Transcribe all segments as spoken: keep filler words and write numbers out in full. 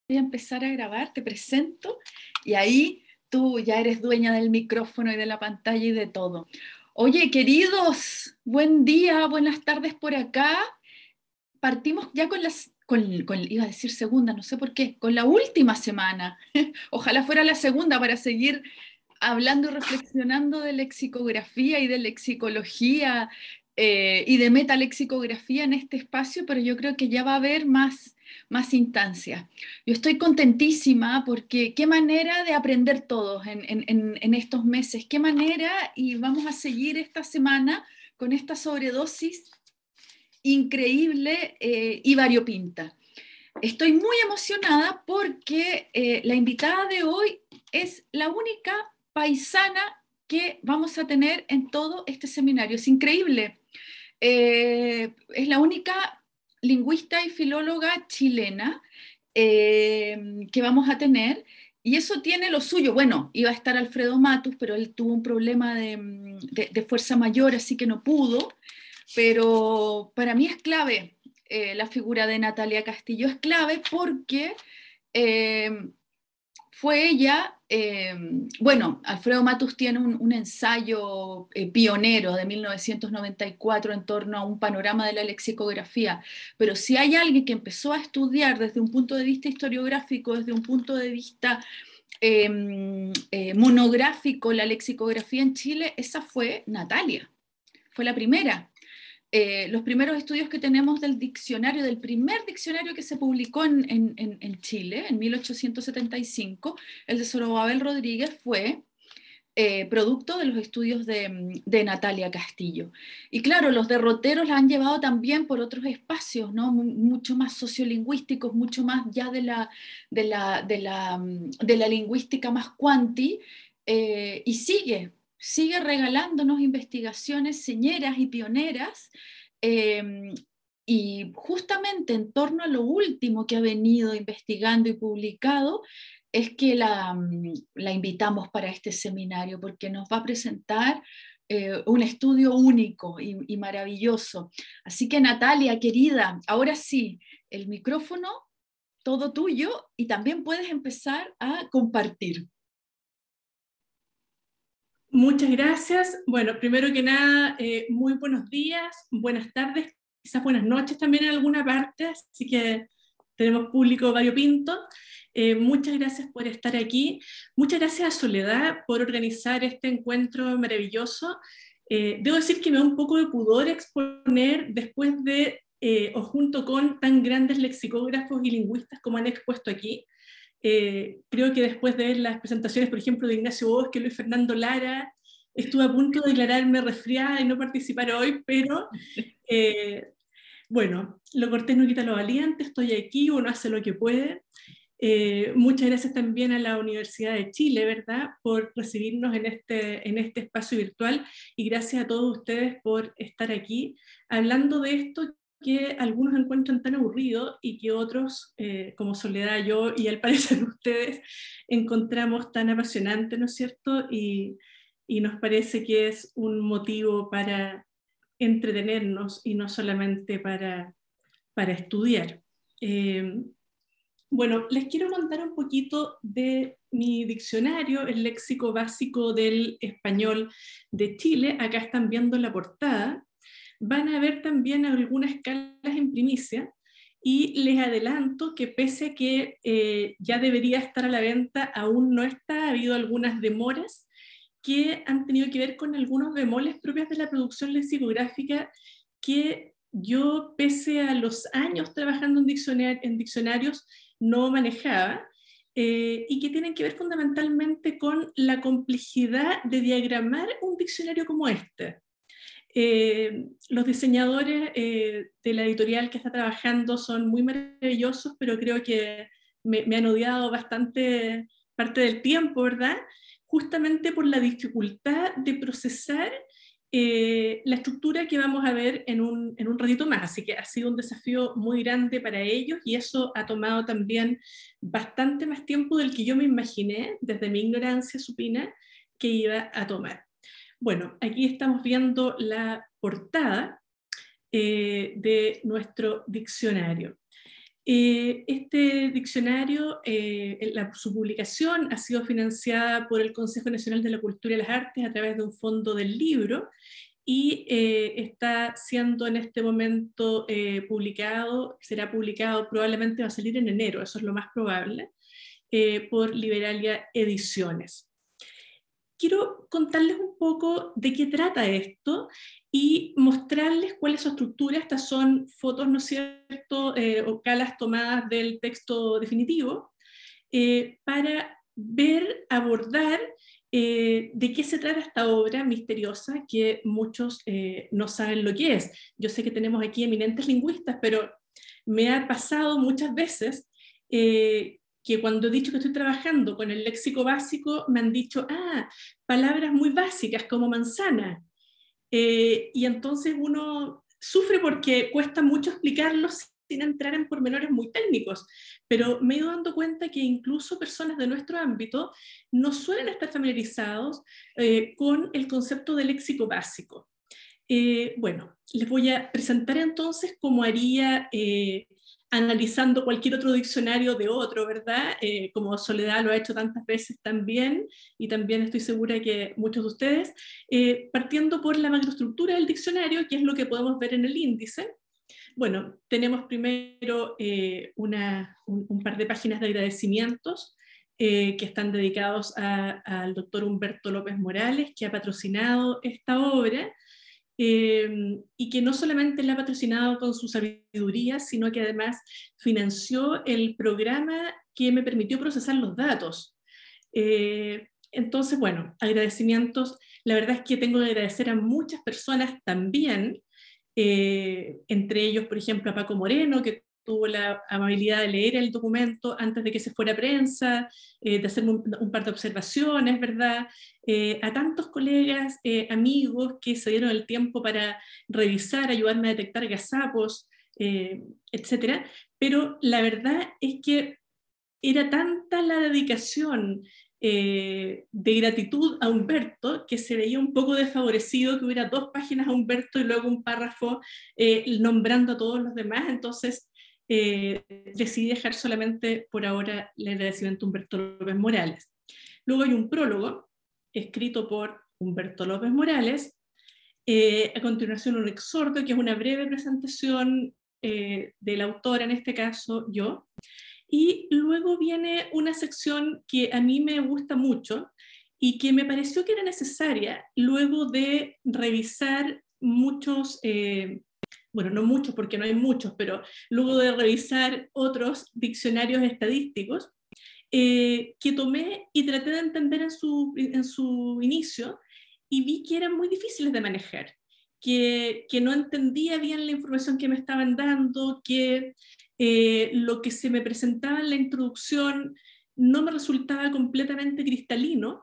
Voy a empezar a grabar, te presento, y ahí tú ya eres dueña del micrófono y de la pantalla y de todo. Oye, queridos, buen día, buenas tardes por acá. Partimos ya con las, con, con- iba a decir segunda, no sé por qué, con la última semana. Ojalá fuera la segunda para seguir hablando y reflexionando de lexicografía y de lexicología eh, y de metalexicografía en este espacio, pero yo creo que ya va a haber más, más instancias. Yo estoy contentísima porque qué manera de aprender todos en, en, en, en estos meses, qué manera, y vamos a seguir esta semana con esta sobredosis increíble eh, y variopinta. Estoy muy emocionada porque eh, la invitada de hoy es la única paisana que vamos a tener en todo este seminario. Es increíble. Eh, es la única lingüista y filóloga chilena eh, que vamos a tener. Y eso tiene lo suyo. Bueno, iba a estar Alfredo Matus, pero él tuvo un problema de, de, de fuerza mayor, así que no pudo. Pero para mí es clave eh, la figura de Natalia Castillo, es clave porque eh, fue ella, eh, bueno, Alfredo Matus tiene un, un ensayo eh, pionero de mil novecientos noventa y cuatro en torno a un panorama de la lexicografía, pero si hay alguien que empezó a estudiar desde un punto de vista historiográfico, desde un punto de vista eh, eh, monográfico la lexicografía en Chile, esa fue Natalia, fue la primera. Eh, los primeros estudios que tenemos del diccionario, del primer diccionario que se publicó en, en, en Chile, en mil ochocientos setenta y cinco, el de Zorobabel Rodríguez, fue eh, producto de los estudios de, de Natalia Castillo. Y claro, los derroteros la han llevado también por otros espacios, ¿no? Mucho más sociolingüísticos, mucho más ya de la, de la, de la, de la lingüística más cuanti, eh, y sigue, sigue regalándonos investigaciones señeras y pioneras, eh, y justamente en torno a lo último que ha venido investigando y publicado, es que la, la invitamos para este seminario, porque nos va a presentar eh, un estudio único y, y maravilloso. Así que Natalia, querida, ahora sí, el micrófono todo tuyo, y también puedes empezar a compartir. Muchas gracias. Bueno, primero que nada, eh, muy buenos días, buenas tardes, quizás buenas noches también en alguna parte, así que tenemos público variopinto. Eh, muchas gracias por estar aquí. Muchas gracias a Soledad por organizar este encuentro maravilloso. Eh, debo decir que me da un poco de pudor exponer después de, eh, o junto con tan grandes lexicógrafos y lingüistas como han expuesto aquí. Eh, creo que después de ver las presentaciones, por ejemplo, de Ignacio Bosque, Luis Fernando Lara, estuve a punto de declararme resfriada y no participar hoy, pero eh, bueno, lo cortés no quita lo valiente, estoy aquí, uno hace lo que puede. Eh, muchas gracias también a la Universidad de Chile, ¿verdad?, por recibirnos en este, en este espacio virtual, y gracias a todos ustedes por estar aquí hablando de esto que algunos encuentran tan aburrido y que otros, eh, como Soledad, yo y al parecer ustedes, encontramos tan apasionante, ¿no es cierto? Y, y nos parece que es un motivo para entretenernos y no solamente para, para estudiar. Eh, bueno, les quiero contar un poquito de mi diccionario, el léxico básico del español de Chile. Acá están viendo la portada. Van a ver también algunas escalas en primicia, y les adelanto que pese a que eh, ya debería estar a la venta, aún no está. Ha habido algunas demoras que han tenido que ver con algunos bemoles propios de la producción lexicográfica que yo, pese a los años trabajando en, diccionar en diccionarios, no manejaba, eh, y que tienen que ver fundamentalmente con la complejidad de diagramar un diccionario como este. Eh, los diseñadores eh, de la editorial que está trabajando son muy maravillosos, pero creo que me, me han odiado bastante parte del tiempo, ¿verdad? Justamente por la dificultad de procesar eh, la estructura que vamos a ver en un, en un ratito más. Así que ha sido un desafío muy grande para ellos, y eso ha tomado también bastante más tiempo del que yo me imaginé, desde mi ignorancia supina, que iba a tomar. Bueno, aquí estamos viendo la portada eh, de nuestro diccionario. Eh, este diccionario, eh, la, su publicación ha sido financiada por el Consejo Nacional de la Cultura y las Artes a través de un fondo del libro, y eh, está siendo en este momento eh, publicado, será publicado, probablemente va a salir en enero, eso es lo más probable, eh, por Liberalia Ediciones. Quiero contarles un poco de qué trata esto y mostrarles cuál es su estructura. Estas son fotos, ¿no es cierto?, eh, o calas tomadas del texto definitivo, eh, para ver, abordar eh, de qué se trata esta obra misteriosa que muchos eh, no saben lo que es. Yo sé que tenemos aquí eminentes lingüistas, pero me ha pasado muchas veces eh, que cuando he dicho que estoy trabajando con el léxico básico, me han dicho, ah, palabras muy básicas como manzana. Eh, y entonces uno sufre porque cuesta mucho explicarlo sin entrar en pormenores muy técnicos, pero me he ido dando cuenta que incluso personas de nuestro ámbito no suelen estar familiarizados eh, con el concepto de léxico básico. Eh, bueno, les voy a presentar entonces cómo haría eh, analizando cualquier otro diccionario de otro, ¿verdad? Eh, como Soledad lo ha hecho tantas veces también, y también estoy segura que muchos de ustedes, eh, partiendo por la macroestructura del diccionario, que es lo que podemos ver en el índice. Bueno, tenemos primero eh, una, un, un par de páginas de agradecimientos eh, que están dedicados al doctor Humberto López Morales, que ha patrocinado esta obra, eh, y que no solamente la ha patrocinado con su sabiduría, sino que además financió el programa que me permitió procesar los datos. Eh, entonces, bueno, agradecimientos. La verdad es que tengo que agradecer a muchas personas también, eh, entre ellos, por ejemplo, a Paco Moreno, que tuvo la amabilidad de leer el documento antes de que se fuera a prensa, eh, de hacer un, un par de observaciones, ¿verdad? Eh, a tantos colegas, eh, amigos que se dieron el tiempo para revisar, ayudarme a detectar gazapos, eh, etcétera. Pero la verdad es que era tanta la dedicación eh, de gratitud a Humberto que se veía un poco desfavorecido que hubiera dos páginas a Humberto y luego un párrafo eh, nombrando a todos los demás. Entonces eh, decidí dejar solamente por ahora el agradecimiento a Humberto López Morales. Luego hay un prólogo escrito por Humberto López Morales, eh, a continuación un exhorto que es una breve presentación eh, del autor, en este caso yo. Y luego viene una sección que a mí me gusta mucho y que me pareció que era necesaria luego de revisar muchos, eh, bueno, no muchos porque no hay muchos, pero luego de revisar otros diccionarios estadísticos eh, que tomé y traté de entender en su, en su inicio, y vi que eran muy difíciles de manejar, que, que no entendía bien la información que me estaban dando, que eh, lo que se me presentaba en la introducción no me resultaba completamente cristalino.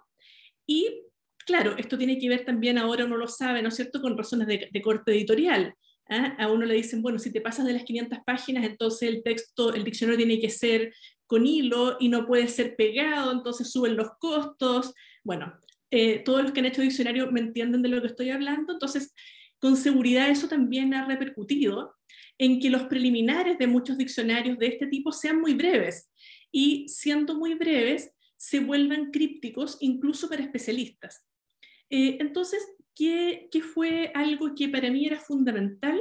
Y claro, esto tiene que ver también, ahora uno lo sabe, ¿no es cierto?, con razones de, de corte editorial. ¿eh? A uno le dicen, bueno, si te pasas de las quinientas páginas, entonces el texto, el diccionario tiene que ser con hilo y no puede ser pegado, entonces suben los costos. Bueno, eh, todos los que han hecho diccionario me entienden de lo que estoy hablando. Entonces, con seguridad eso también ha repercutido en que los preliminares de muchos diccionarios de este tipo sean muy breves, y siendo muy breves se vuelvan crípticos incluso para especialistas. Eh, entonces, ¿qué, ¿qué fue algo que para mí era fundamental?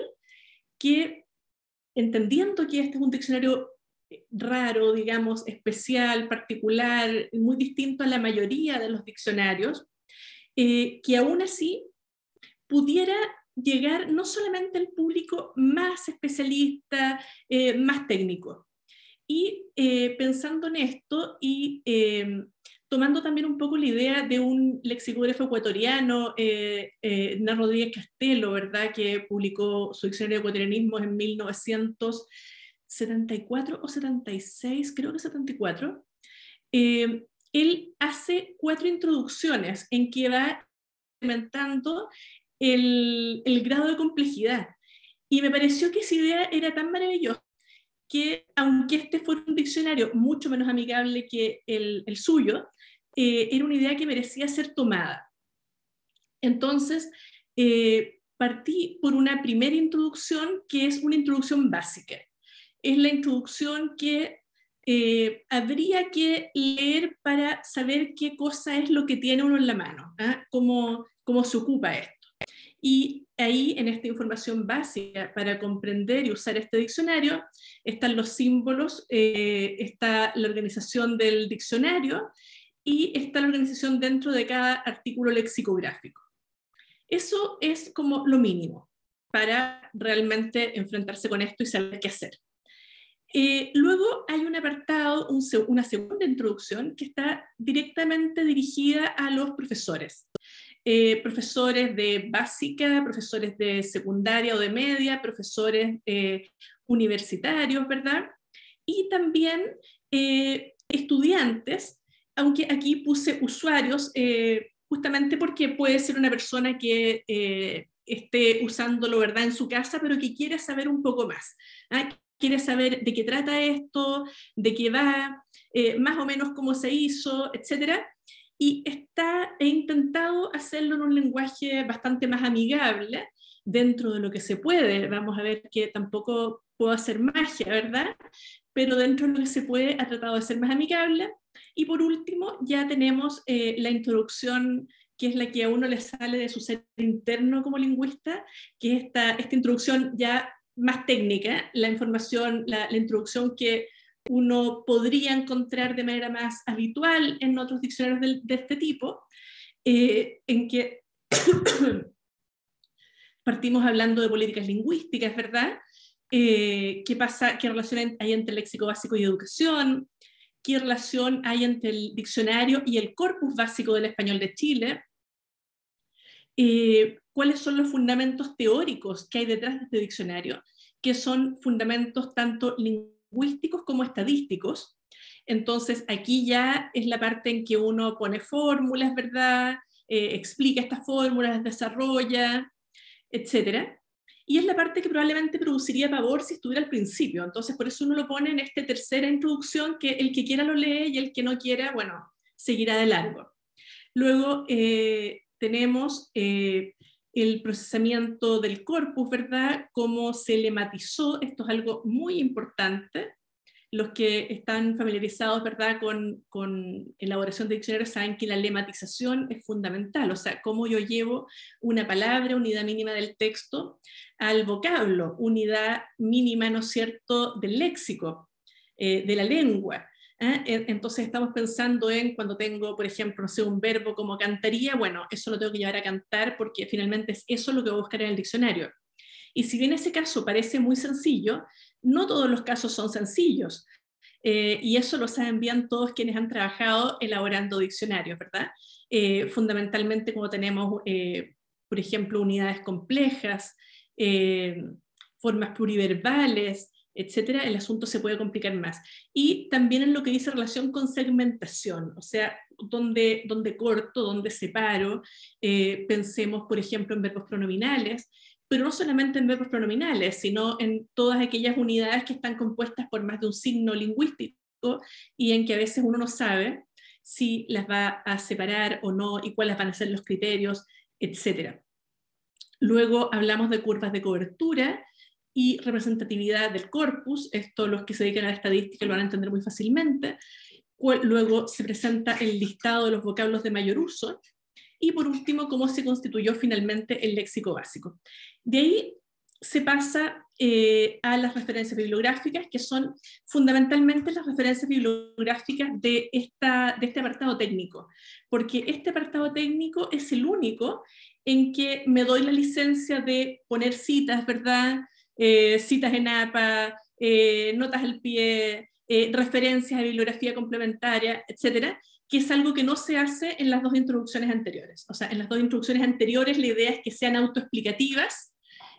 Que entendiendo que este es un diccionario raro, digamos, especial, particular, muy distinto a la mayoría de los diccionarios, eh, que aún así pudiera llegar no solamente al público más especialista, eh, más técnico. Y eh, pensando en esto y eh, tomando también un poco la idea de un lexicógrafo ecuatoriano, eh, eh, Hernán Rodríguez Castelo, ¿verdad?, que publicó su diccionario de ecuatorianismos en mil novecientos setenta y cuatro o setenta y seis, creo que setenta y cuatro, eh, él hace cuatro introducciones en que va incrementando el, el grado de complejidad. Y me pareció que esa idea era tan maravillosa que, aunque este fuera un diccionario mucho menos amigable que el, el suyo, eh, era una idea que merecía ser tomada. Entonces, eh, partí por una primera introducción que es una introducción básica. es la introducción que eh, habría que leer para saber qué cosa es lo que tiene uno en la mano, ¿eh? cómo, cómo se ocupa esto. Y ahí, en esta información básica para comprender y usar este diccionario, están los símbolos, eh, está la organización del diccionario y está la organización dentro de cada artículo lexicográfico. Eso es como lo mínimo para realmente enfrentarse con esto y saber qué hacer. Eh, luego hay un apartado, un, una segunda introducción que está directamente dirigida a los profesores. Eh, profesores de básica, profesores de secundaria o de media, profesores eh, universitarios, ¿verdad? Y también eh, estudiantes, aunque aquí puse usuarios, eh, justamente porque puede ser una persona que eh, esté usándolo, ¿verdad?, en su casa, pero que quiere saber un poco más. ¿Ah? Quiere saber de qué trata esto, de qué va, eh, más o menos cómo se hizo, etcétera. Y está, he intentado hacerlo en un lenguaje bastante más amigable, dentro de lo que se puede. Vamos a ver que tampoco puedo hacer magia, ¿verdad? Pero dentro de lo que se puede, ha tratado de ser más amigable. Y por último, ya tenemos eh, la introducción, que es la que a uno le sale de su ser interno como lingüista, que es esta, esta introducción ya más técnica, la información, la, la introducción que uno podría encontrar de manera más habitual en otros diccionarios de, de este tipo, eh, en que partimos hablando de políticas lingüísticas, ¿verdad? Eh, ¿Qué pasa, qué relación hay entre el léxico básico y educación? ¿Qué relación hay entre el diccionario y el corpus básico del español de Chile? Eh, ¿Cuáles son los fundamentos teóricos que hay detrás de este diccionario? Que son fundamentos tanto lingüísticos como estadísticos. Entonces, aquí ya es la parte en que uno pone fórmulas, ¿verdad? Eh, explica estas fórmulas, las desarrolla, etcétera. Y es la parte que probablemente produciría pavor si estuviera al principio. Entonces, por eso uno lo pone en esta tercera introducción, que el que quiera lo lee y el que no quiera, bueno, seguirá de largo. Luego eh, tenemos eh, el procesamiento del corpus, ¿verdad? Cómo se lematizó, esto es algo muy importante. Los que están familiarizados, ¿verdad?, con, con elaboración de diccionarios saben que la lematización es fundamental, o sea, cómo yo llevo una palabra, unidad mínima del texto, al vocablo, unidad mínima, ¿no es cierto?, del léxico, eh, de la lengua. ¿Eh? Entonces estamos pensando en cuando tengo, por ejemplo, no sé, un verbo como cantaría, bueno, eso lo tengo que llevar a cantar porque finalmente es eso lo que voy a buscar en el diccionario. Y si bien ese caso parece muy sencillo, no todos los casos son sencillos. Eh, y eso lo saben bien todos quienes han trabajado elaborando diccionarios, ¿verdad? Eh, fundamentalmente como tenemos, eh, por ejemplo, unidades complejas, eh, formas pluriverbales, etcétera, el asunto se puede complicar más. Y también en lo que dice relación con segmentación, o sea, donde, donde corto, donde separo, eh, pensemos, por ejemplo, en verbos pronominales, pero no solamente en verbos pronominales, sino en todas aquellas unidades que están compuestas por más de un signo lingüístico y en que a veces uno no sabe si las va a separar o no y cuáles van a ser los criterios, etcétera. Luego hablamos de curvas de cobertura y representatividad del corpus, esto los que se dedican a la estadística lo van a entender muy fácilmente. Luego se presenta el listado de los vocablos de mayor uso, y por último, cómo se constituyó finalmente el léxico básico. De ahí se pasa eh, a las referencias bibliográficas, que son fundamentalmente las referencias bibliográficas de, esta, de este apartado técnico, porque este apartado técnico es el único en que me doy la licencia de poner citas, ¿verdad? Eh, citas en A P A, eh, notas al pie, eh, referencias a bibliografía complementaria, etcétera, que es algo que no se hace en las dos introducciones anteriores. O sea, en las dos introducciones anteriores la idea es que sean autoexplicativas,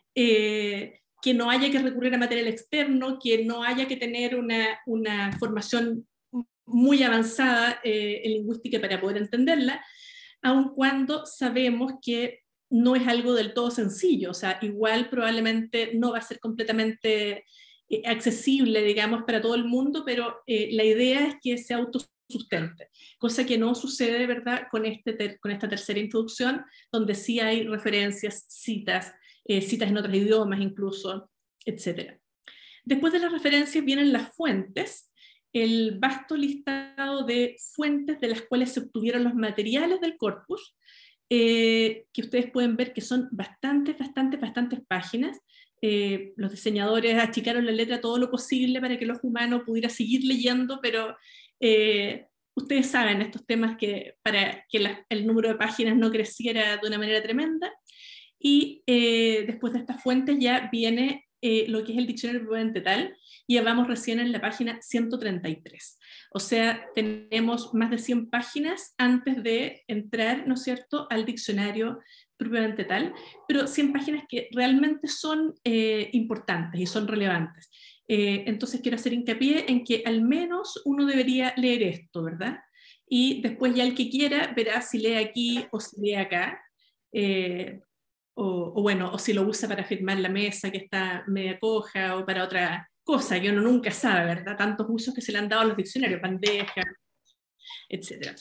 eh, que no haya que recurrir a material externo, que no haya que tener una, una formación muy avanzada eh, en lingüística para poder entenderla, aun cuando sabemos que no es algo del todo sencillo. O sea, igual probablemente no va a ser completamente eh, accesible, digamos, para todo el mundo, pero eh, la idea es que sea auto sustente, cosa que no sucede, ¿verdad?, con, este ter con esta tercera introducción, donde sí hay referencias, citas, eh, citas en otros idiomas incluso, etcétera. Después de las referencias vienen las fuentes, el vasto listado de fuentes de las cuales se obtuvieron los materiales del corpus, eh, que ustedes pueden ver que son bastantes, bastantes, bastantes páginas. Eh, los diseñadores achicaron la letra todo lo posible para que el ojo humano pudiera seguir leyendo, pero eh, ustedes saben estos temas que para que la, el número de páginas no creciera de una manera tremenda. Y eh, después de estas fuentes ya viene eh, lo que es el diccionario propiamente tal, y ya vamos recién en la página ciento treinta y tres. O sea, tenemos más de cien páginas antes de entrar, ¿no es cierto?, al diccionario propiamente tal, pero cien páginas que realmente son eh, importantes y son relevantes. Eh, entonces quiero hacer hincapié en que al menos uno debería leer esto, ¿verdad? Y después ya el que quiera verá si lee aquí o si lee acá. Eh, O, o bueno, o si lo usa para firmar la mesa que está media coja, o para otra cosa que uno nunca sabe, ¿verdad? Tantos usos que se le han dado a los diccionarios, bandeja, etcétera.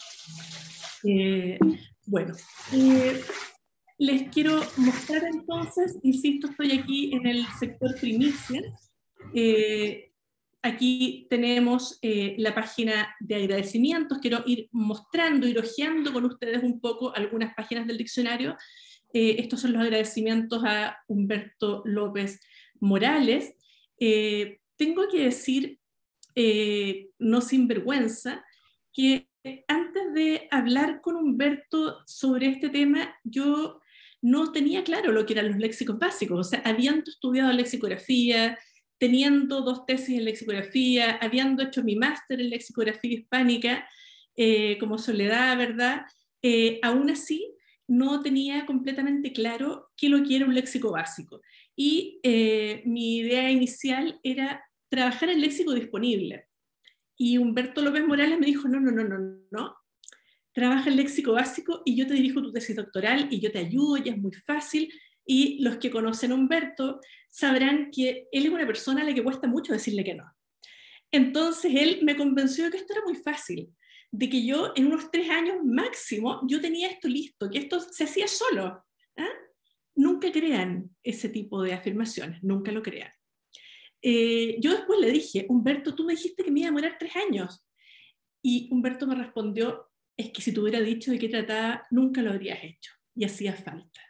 Eh, bueno, eh, les quiero mostrar entonces, insisto, estoy aquí en el sector primicia. Eh, aquí tenemos eh, la página de agradecimientos. Quiero ir mostrando, ir hojeando con ustedes un poco algunas páginas del diccionario. Eh, estos son los agradecimientos a Humberto López Morales. Eh, tengo que decir, eh, no sin vergüenza, que antes de hablar con Humberto sobre este tema, yo no tenía claro lo que eran los léxicos básicos. O sea, habiendo estudiado lexicografía, teniendo dos tesis en lexicografía, habiendo hecho mi máster en lexicografía hispánica, eh, como Soledad, ¿verdad? Eh, aún así, no tenía completamente claro qué lo que era un léxico básico. Y eh, mi idea inicial era trabajar el léxico disponible. Y Humberto López Morales me dijo, no, no, no, no, no, trabaja el léxico básico y yo te dirijo tu tesis doctoral y yo te ayudo, y es muy fácil. Y los que conocen a Humberto sabrán que él es una persona a la que cuesta mucho decirle que no. Entonces él me convenció de que esto era muy fácil, de que yo en unos tres años máximo yo tenía esto listo, que esto se hacía solo. ¿Ah? Nunca crean ese tipo de afirmaciones, nunca lo crean. Eh, yo después le dije, Humberto, tú me dijiste que me iba a demorar tres años. Y Humberto me respondió, es que si te hubiera dicho de qué trataba, nunca lo habrías hecho, y hacía falta.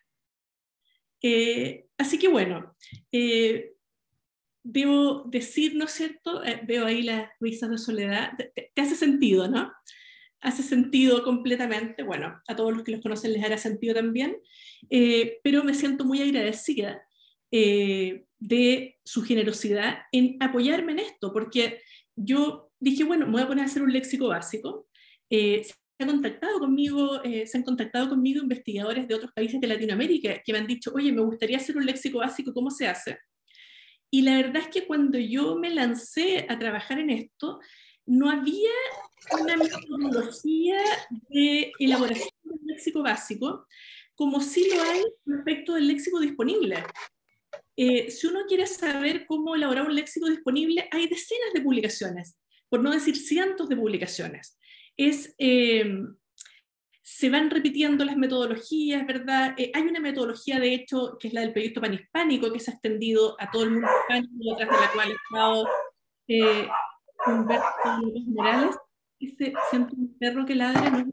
Eh, así que bueno, eh, debo decir, ¿no es cierto? Eh, veo ahí las risas de Soledad, te, te, te hace sentido, ¿no? Hace sentido completamente, bueno, a todos los que los conocen les hará sentido también, eh, pero me siento muy agradecida eh, de su generosidad en apoyarme en esto, porque yo dije, bueno, me voy a poner a hacer un léxico básico. Eh, se han contactado conmigo, eh, se han contactado conmigo investigadores de otros países de Latinoamérica que me han dicho, oye, me gustaría hacer un léxico básico, ¿cómo se hace? Y la verdad es que cuando yo me lancé a trabajar en esto, no había una metodología de elaboración del léxico básico, como sí lo hay respecto del léxico disponible. Eh, si uno quiere saber cómo elaborar un léxico disponible, hay decenas de publicaciones, por no decir cientos de publicaciones. Es, eh, se van repitiendo las metodologías, ¿verdad? Eh, hay una metodología, de hecho, que es la del proyecto panhispánico, que se ha extendido a todo el mundo hispánico, detrás de la cual ha estado eh, Humberto Morales. Dice, siento un perro que ladra. ¿No?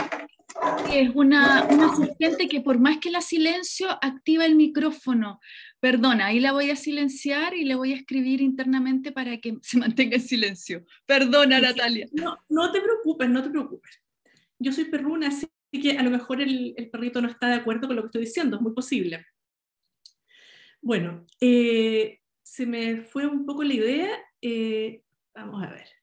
Es una, una asistente que por más que la silencio, activa el micrófono. Perdona, ahí la voy a silenciar y le voy a escribir internamente para que se mantenga en silencio. Perdona, Natalia. No, no te preocupes, no te preocupes. Yo soy perruna, así que a lo mejor el, el perrito no está de acuerdo con lo que estoy diciendo, es muy posible. Bueno, eh, se me fue un poco la idea. Eh, vamos a ver.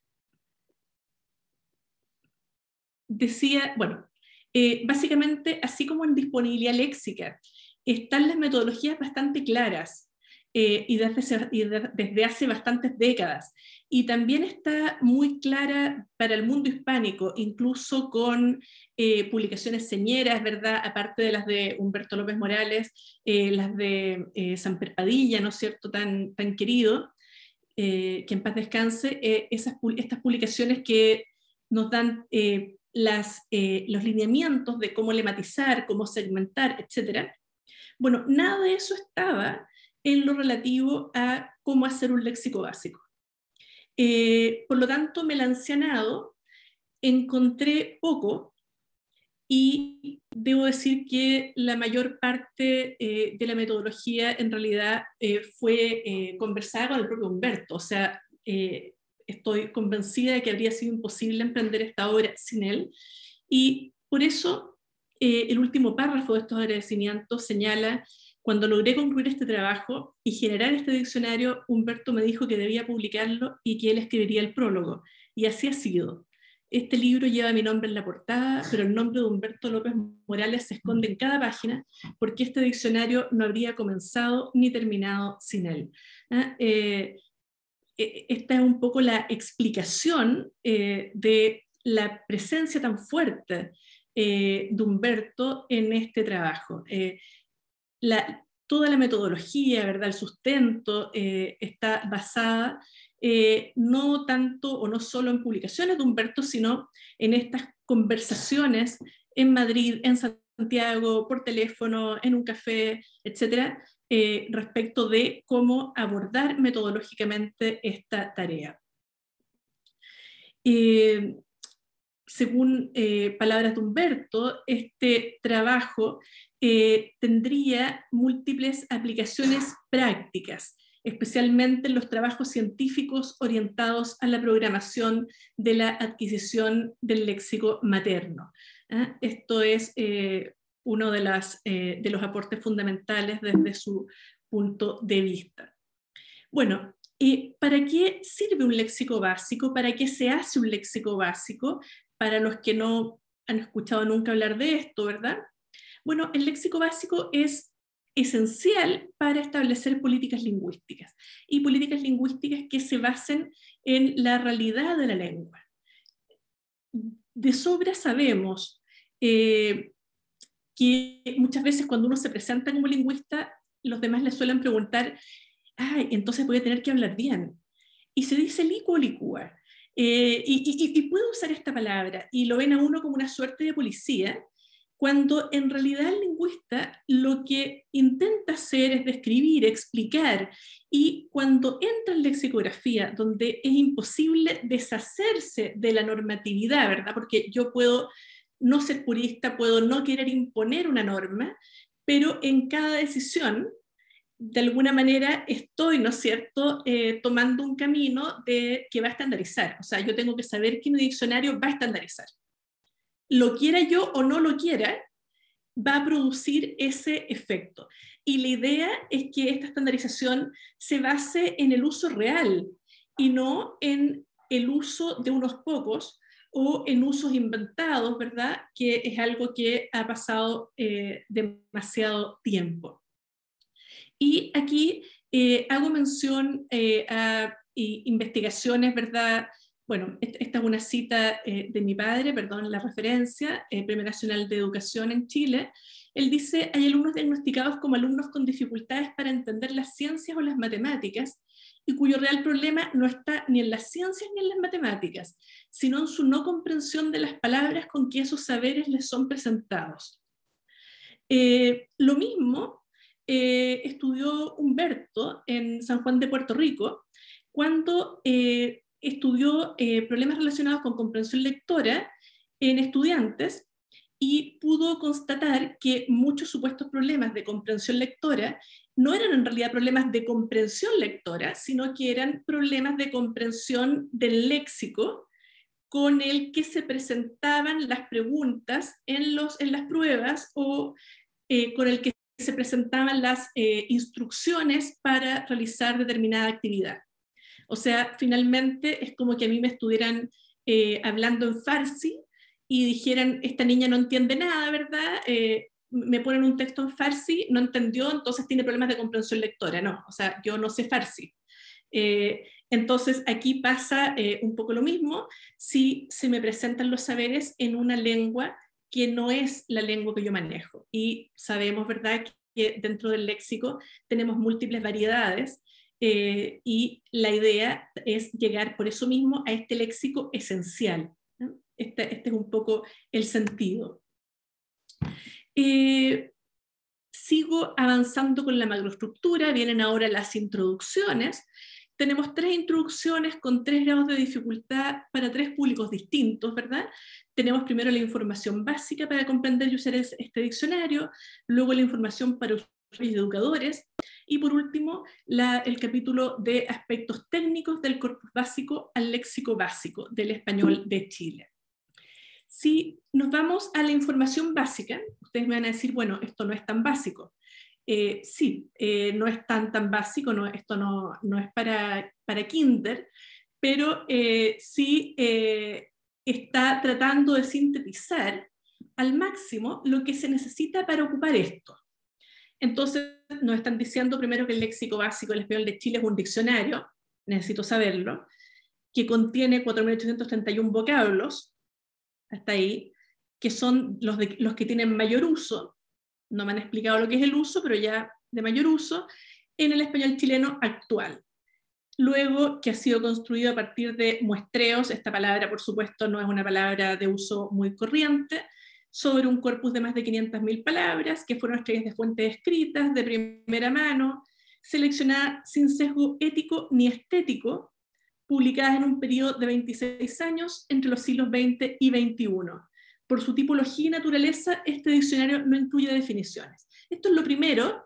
Decía, bueno, eh, básicamente, así como en disponibilidad léxica, están las metodologías bastante claras eh, y, desde, y de, desde hace bastantes décadas. Y también está muy clara para el mundo hispánico, incluso con eh, publicaciones señeras, ¿verdad? Aparte de las de Humberto López Morales, eh, las de eh, Samper Padilla, ¿no es cierto?, tan, tan querido, eh, que en paz descanse, eh, esas, estas publicaciones que nos dan eh, las, eh, los lineamientos de cómo lematizar, cómo segmentar, etcétera. Bueno, nada de eso estaba en lo relativo a cómo hacer un léxico básico. Eh, por lo tanto, me lancé a nado, encontré poco, y debo decir que la mayor parte eh, de la metodología en realidad eh, fue eh, conversada con el propio Humberto. O sea, eh, estoy convencida de que habría sido imposible emprender esta obra sin él, y por eso eh, el último párrafo de estos agradecimientos señala: cuando logré concluir este trabajo y generar este diccionario, Humberto me dijo que debía publicarlo y que él escribiría el prólogo, y así ha sido. Este libro lleva mi nombre en la portada, pero el nombre de Humberto López Morales se esconde en cada página, porque este diccionario no habría comenzado ni terminado sin él. ¿Ah? Eh, esta es un poco la explicación eh, de la presencia tan fuerte eh, de Humberto en este trabajo. Eh, la, toda la metodología, ¿verdad? El sustento eh, está basada Eh, no tanto o no solo en publicaciones de Humberto, sino en estas conversaciones en Madrid, en Santiago, por teléfono, en un café, etcétera, eh, respecto de cómo abordar metodológicamente esta tarea. Eh, según eh, palabras de Humberto, este trabajo eh, tendría múltiples aplicaciones prácticas, especialmente en los trabajos científicos orientados a la programación de la adquisición del léxico materno. ¿Ah? Esto es eh, uno de, las, eh, de los aportes fundamentales desde su punto de vista. Bueno, eh, ¿para qué sirve un léxico básico? ¿Para qué se hace un léxico básico? Para los que no han escuchado nunca hablar de esto, ¿verdad? Bueno, el léxico básico es esencial para establecer políticas lingüísticas, y políticas lingüísticas que se basen en la realidad de la lengua. De sobra sabemos eh, que muchas veces cuando uno se presenta como lingüista, los demás le suelen preguntar: ay, entonces voy a tener que hablar bien. Y se dice licuo licua. Eh, y, y, y puedo usar esta palabra, y lo ven a uno como una suerte de policía, cuando en realidad el lingüista lo que intenta hacer es describir, explicar, y cuando entra en lexicografía, donde es imposible deshacerse de la normatividad, ¿verdad? Porque yo puedo no ser purista, puedo no querer imponer una norma, pero en cada decisión, de alguna manera estoy, ¿no es cierto?, eh, tomando un camino de, que va a estandarizar. O sea, yo tengo que saber que mi diccionario va a estandarizar. Lo quiera yo o no lo quiera, va a producir ese efecto. Y la idea es que esta estandarización se base en el uso real y no en el uso de unos pocos o en usos inventados, ¿verdad?, que es algo que ha pasado eh, demasiado tiempo. Y aquí eh, hago mención eh, a y, investigaciones, ¿verdad? Bueno, esta es una cita eh, de mi padre, perdón la referencia, eh, Premio Nacional de Educación en Chile. Él dice: hay alumnos diagnosticados como alumnos con dificultades para entender las ciencias o las matemáticas, y cuyo real problema no está ni en las ciencias ni en las matemáticas, sino en su no comprensión de las palabras con que esos saberes les son presentados. Eh, lo mismo eh, estudió Humberto en San Juan de Puerto Rico, cuando eh, estudió eh, problemas relacionados con comprensión lectora en estudiantes, y pudo constatar que muchos supuestos problemas de comprensión lectora no eran en realidad problemas de comprensión lectora, sino que eran problemas de comprensión del léxico con el que se presentaban las preguntas en, los, en las pruebas, o eh, con el que se presentaban las eh, instrucciones para realizar determinada actividad. O sea, finalmente es como que a mí me estuvieran eh, hablando en farsi y dijeran: esta niña no entiende nada, ¿verdad? Eh, me ponen un texto en farsi, no entendió, entonces tiene problemas de comprensión lectora. No, o sea, yo no sé farsi. Eh, entonces aquí pasa eh, un poco lo mismo si se me presentan los saberes en una lengua que no es la lengua que yo manejo. Y sabemos, ¿verdad?, que dentro del léxico tenemos múltiples variedades, eh, y la idea es llegar por eso mismo a este léxico esencial, ¿no? Este, este es un poco el sentido. Eh, sigo avanzando con la macroestructura, vienen ahora las introducciones. Tenemos tres introducciones con tres grados de dificultad para tres públicos distintos, ¿verdad? Tenemos primero la información básica para comprender y usar este diccionario, luego la información para usuarios y educadores, y por último la, el capítulo de aspectos técnicos del corpus básico al léxico básico del español de Chile. Si nos vamos a la información básica, ustedes me van a decir, bueno, esto no es tan básico. Eh, sí, eh, no es tan, tan básico, no, esto no, no es para, para kinder, pero eh, sí eh, está tratando de sintetizar al máximo lo que se necesita para ocupar esto. Entonces nos están diciendo primero que el léxico básico del español de Chile es un diccionario, necesito saberlo, que contiene cuatro mil ochocientos treinta y uno vocablos, hasta ahí, que son los, de, los que tienen mayor uso. No me han explicado lo que es el uso, pero ya de mayor uso, en el español chileno actual. Luego, que ha sido construido a partir de muestreos, esta palabra por supuesto no es una palabra de uso muy corriente, sobre un corpus de más de quinientas mil palabras, que fueron extraídas de fuentes escritas, de primera mano, seleccionadas sin sesgo ético ni estético, publicadas en un periodo de veintiséis años entre los siglos veinte y veintiuno. Por su tipología y naturaleza, este diccionario no incluye definiciones. Esto es lo primero.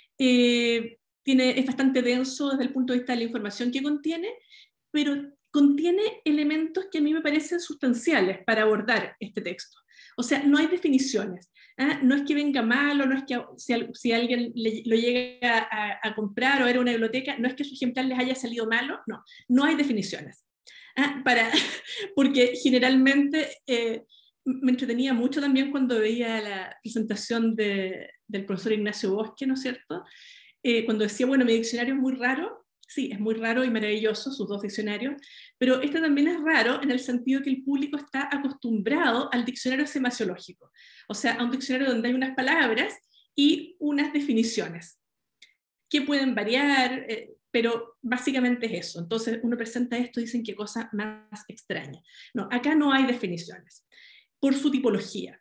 Eh, tiene, es bastante denso desde el punto de vista de la información que contiene, pero contiene elementos que a mí me parecen sustanciales para abordar este texto. O sea, no hay definiciones. ¿eh? No es que venga malo, no es que si, si alguien le, lo llega a, a comprar o era una biblioteca, no es que su ejemplar les haya salido malo, no, no hay definiciones. ¿eh? Para, porque generalmente... Eh, me entretenía mucho también cuando veía la presentación de, del profesor Ignacio Bosque, ¿no es cierto? Eh, cuando decía, bueno, mi diccionario es muy raro, sí, es muy raro y maravilloso, sus dos diccionarios, pero este también es raro en el sentido que el público está acostumbrado al diccionario semasiológico, o sea, a un diccionario donde hay unas palabras y unas definiciones, que pueden variar, eh, pero básicamente es eso. Entonces uno presenta esto y dicen qué cosa más extraña. No, acá no hay definiciones por su tipología.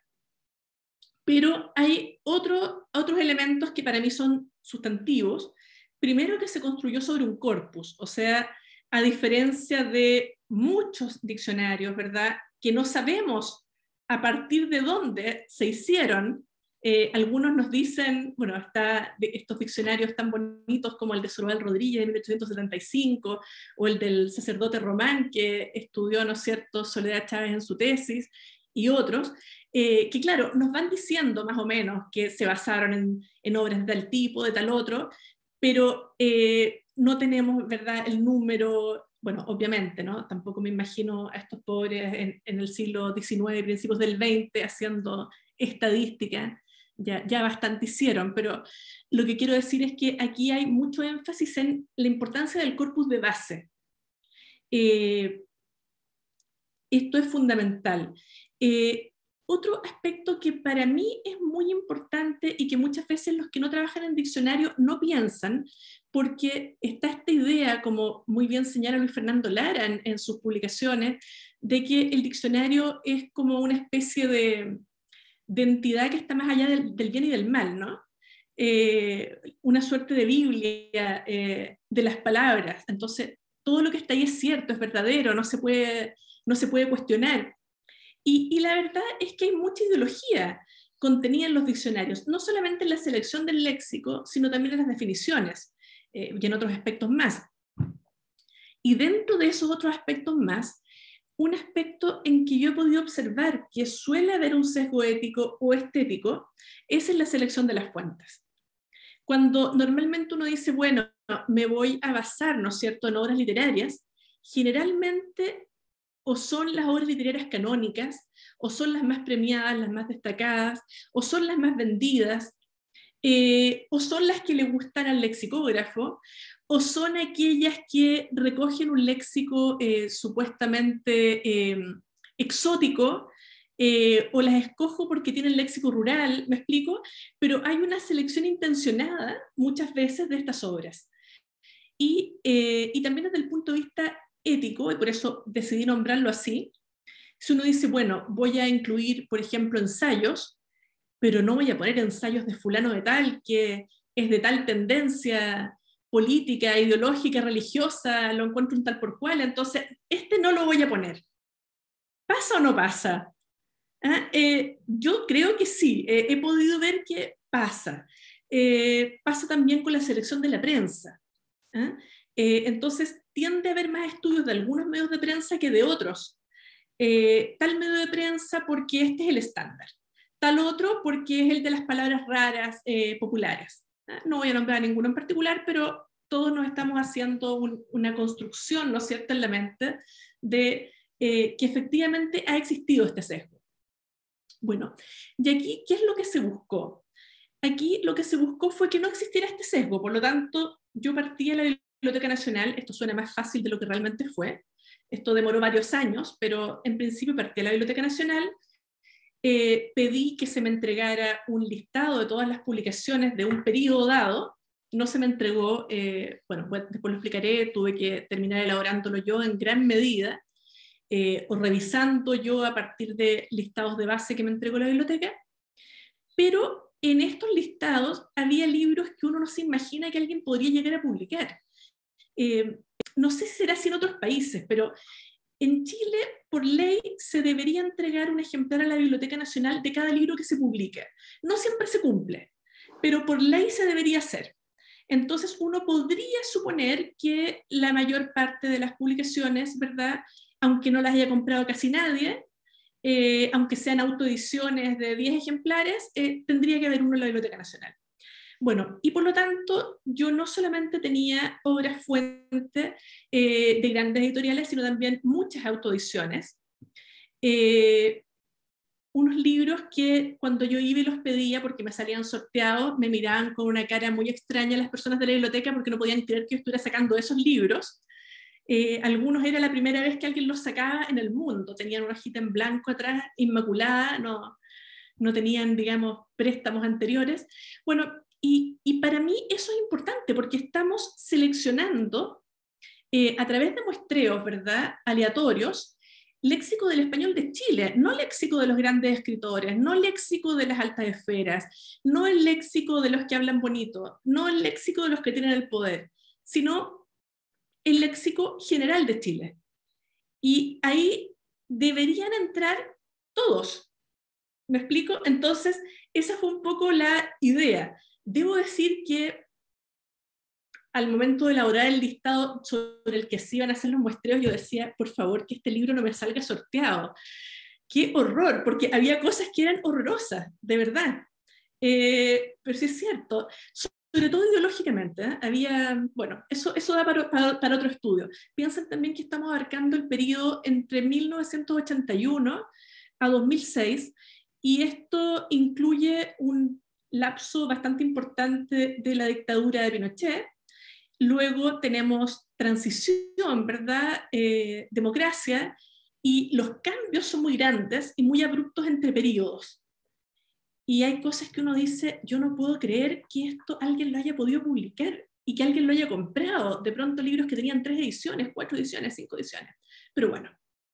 Pero hay otro, otros elementos que para mí son sustantivos. Primero, que se construyó sobre un corpus, o sea, a diferencia de muchos diccionarios, ¿verdad?, que no sabemos a partir de dónde se hicieron. Eh, algunos nos dicen, bueno, está de estos diccionarios tan bonitos como el de Zorobal Rodríguez de mil ochocientos setenta y cinco, o el del sacerdote Román que estudió, ¿no es cierto?, Soledad Chávez en su tesis, y otros, eh, que claro, nos van diciendo más o menos que se basaron en, en obras de tal tipo, de tal otro, pero eh, no tenemos, ¿verdad?, el número, bueno, obviamente, ¿no? Tampoco me imagino a estos pobres en, en el siglo diecinueve, principios del veinte, haciendo estadística, ya, ya bastante hicieron, pero lo que quiero decir es que aquí hay mucho énfasis en la importancia del corpus de base. Eh, esto es fundamental. Eh, otro aspecto que para mí es muy importante y que muchas veces los que no trabajan en diccionario no piensan, porque está esta idea, como muy bien señala Luis Fernando Lara en, en sus publicaciones, de que el diccionario es como una especie de, de entidad que está más allá del, del bien y del mal, ¿no? Eh, una suerte de Biblia eh, de las palabras. Entonces, todo lo que está ahí es cierto, es verdadero, no se puede, no se puede cuestionar. Y, y la verdad es que hay mucha ideología contenida en los diccionarios, no solamente en la selección del léxico, sino también en las definiciones eh, y en otros aspectos más. Y dentro de esos otros aspectos más, un aspecto en que yo he podido observar que suele haber un sesgo ético o estético es en la selección de las fuentes. Cuando normalmente uno dice, bueno, me voy a basar, ¿no es cierto?, en obras literarias, generalmente o son las obras literarias canónicas, o son las más premiadas, las más destacadas, o son las más vendidas, eh, o son las que le gustan al lexicógrafo, o son aquellas que recogen un léxico eh, supuestamente eh, exótico, eh, o las escojo porque tienen léxico rural, ¿me explico? Pero hay una selección intencionada muchas veces de estas obras. Y, eh, y también desde el punto de vista ético, y por eso decidí nombrarlo así, si uno dice, bueno, voy a incluir, por ejemplo, ensayos, pero no voy a poner ensayos de fulano de tal, que es de tal tendencia política, ideológica, religiosa, lo encuentro un tal por cual, entonces este no lo voy a poner. ¿Pasa o no pasa? ¿Ah? Eh, yo creo que sí, eh, he podido ver que pasa. Eh, pasa también con la selección de la prensa. ¿Ah? Eh, entonces tiende a haber más estudios de algunos medios de prensa que de otros. Eh, tal medio de prensa porque este es el estándar, tal otro porque es el de las palabras raras, eh, populares. ¿Ah? No voy a nombrar ninguno en particular, pero todos nos estamos haciendo un, una construcción, ¿no es cierto?, en la mente de eh, que efectivamente ha existido este sesgo. Bueno, y aquí, ¿qué es lo que se buscó? Aquí lo que se buscó fue que no existiera este sesgo, por lo tanto, yo partí de la Biblioteca Nacional, esto suena más fácil de lo que realmente fue, esto demoró varios años, pero en principio partí de la Biblioteca Nacional, eh, pedí que se me entregara un listado de todas las publicaciones de un periodo dado, no se me entregó, eh, bueno, después lo explicaré, tuve que terminar elaborándolo yo en gran medida, eh, o revisando yo a partir de listados de base que me entregó la biblioteca, pero en estos listados había libros que uno no se imagina que alguien podría llegar a publicar. Eh, no sé si será así en otros países, pero en Chile, por ley, se debería entregar un ejemplar a la Biblioteca Nacional de cada libro que se publique. No siempre se cumple, pero por ley se debería hacer. Entonces uno podría suponer que la mayor parte de las publicaciones, ¿verdad?, aunque no las haya comprado casi nadie, eh, aunque sean autoediciones de diez ejemplares, eh, tendría que haber uno en la Biblioteca Nacional. Bueno, y por lo tanto, yo no solamente tenía obras fuentes eh, de grandes editoriales, sino también muchas autoediciones. Eh, unos libros que cuando yo iba y los pedía porque me salían sorteados, me miraban con una cara muy extraña las personas de la biblioteca porque no podían creer que yo estuviera sacando esos libros. Eh, algunos era la primera vez que alguien los sacaba en el mundo, tenían una hojita en blanco atrás, inmaculada, no, no tenían, digamos, préstamos anteriores. Bueno, y, y para mí eso es importante porque estamos seleccionando eh, a través de muestreos, ¿verdad?, aleatorios, léxico del español de Chile, no léxico de los grandes escritores, no léxico de las altas esferas, no el léxico de los que hablan bonito, no el léxico de los que tienen el poder, sino el léxico general de Chile. Y ahí deberían entrar todos. ¿Me explico? Entonces, esa fue un poco la idea. Debo decir que al momento de elaborar el listado sobre el que se iban a hacer los muestreos, yo decía, por favor, que este libro no me salga sorteado. ¡Qué horror! Porque había cosas que eran horrorosas, de verdad. Eh, pero sí es cierto, sobre todo ideológicamente, ¿eh? Había, bueno, eso, eso da para, para, para otro estudio. Piensen también que estamos abarcando el periodo entre mil novecientos ochenta y uno a dos mil seis, y esto incluye un lapso bastante importante de la dictadura de Pinochet. Luego tenemos transición, ¿verdad? Eh, democracia, y los cambios son muy grandes y muy abruptos entre periodos. Y hay cosas que uno dice, yo no puedo creer que esto alguien lo haya podido publicar y que alguien lo haya comprado. De pronto libros que tenían tres ediciones, cuatro ediciones, cinco ediciones. Pero bueno,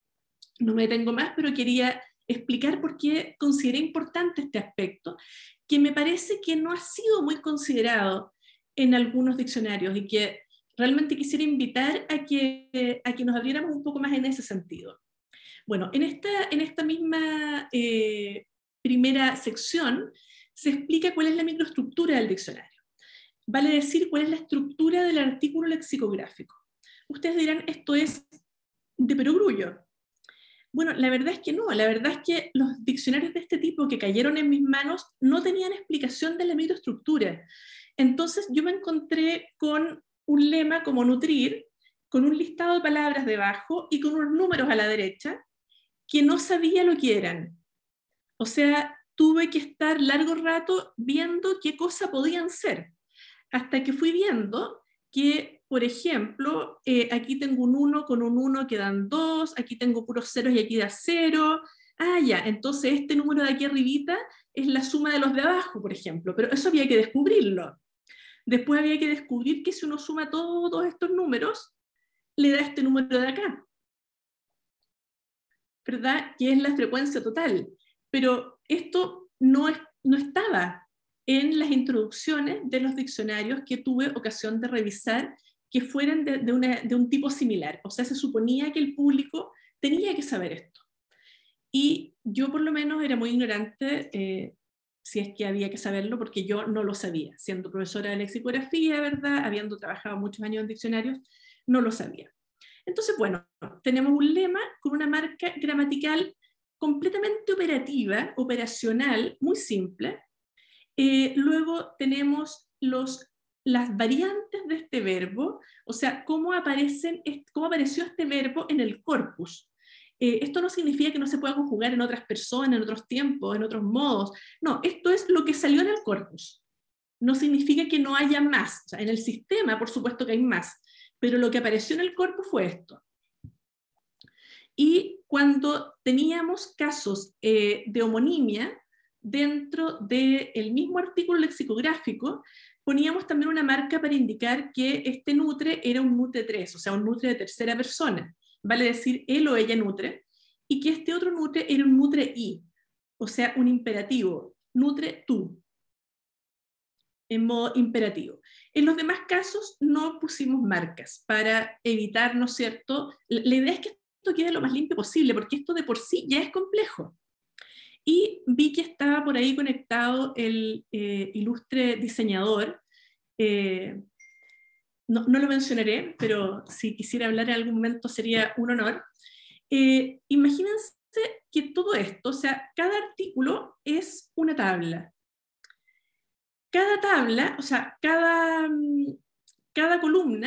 no me detengo más, pero quería explicar por qué consideré importante este aspecto, que me parece que no ha sido muy considerado en algunos diccionarios y que realmente quisiera invitar a que, a que nos abriéramos un poco más en ese sentido. Bueno, en esta, en esta misma eh, primera sección se explica cuál es la microestructura del diccionario. Vale decir cuál es la estructura del artículo lexicográfico. Ustedes dirán, esto es de perogrullo. Bueno, la verdad es que no, la verdad es que los diccionarios de este tipo que cayeron en mis manos no tenían explicación de la microestructura. Entonces yo me encontré con un lema como nutrir, con un listado de palabras debajo y con unos números a la derecha, que no sabía lo que eran. O sea, tuve que estar largo rato viendo qué cosa podían ser, hasta que fui viendo que, por ejemplo, eh, aquí tengo un uno con un uno que dan dos, aquí tengo puros ceros y aquí da cero. Ah, ya, entonces este número de aquí arribita es la suma de los de abajo, por ejemplo, pero eso había que descubrirlo. Después había que descubrir que si uno suma todos estos números, le da este número de acá, ¿verdad? Que es la frecuencia total. Pero esto no es no estaba en las introducciones de los diccionarios que tuve ocasión de revisar que fueran de, de, una, de un tipo similar. O sea, se suponía que el público tenía que saber esto. Y yo por lo menos era muy ignorante, eh, si es que había que saberlo, porque yo no lo sabía. Siendo profesora de lexicografía, ¿verdad? Habiendo trabajado muchos años en diccionarios, no lo sabía. Entonces, bueno, tenemos un lema con una marca gramatical completamente operativa, operacional, muy simple. Eh, luego tenemos los, las variantes de este verbo, o sea, cómo, aparecen, cómo apareció este verbo en el corpus. Eh, esto no significa que no se pueda conjugar en otras personas, en otros tiempos, en otros modos. No, esto es lo que salió en el corpus. No significa que no haya más. O sea, en el sistema, por supuesto que hay más, pero lo que apareció en el corpus fue esto. Y cuando teníamos casos eh, de homonimia dentro del mismo artículo lexicográfico, poníamos también una marca para indicar que este nutre era un nutre tres, o sea, un nutre de tercera persona, vale decir él o ella nutre, y que este otro nutre era un nutre i, o sea, un imperativo, nutre tú, en modo imperativo. En los demás casos no pusimos marcas para evitar, ¿no es cierto? La, la idea es que esto quede lo más limpio posible, porque esto de por sí ya es complejo. Y vi que estaba por ahí conectado el eh, ilustre diseñador, eh, no, no lo mencionaré, pero si quisiera hablar en algún momento sería un honor. Eh, imagínense que todo esto, o sea, cada artículo es una tabla. Cada tabla, o sea, cada, cada columna,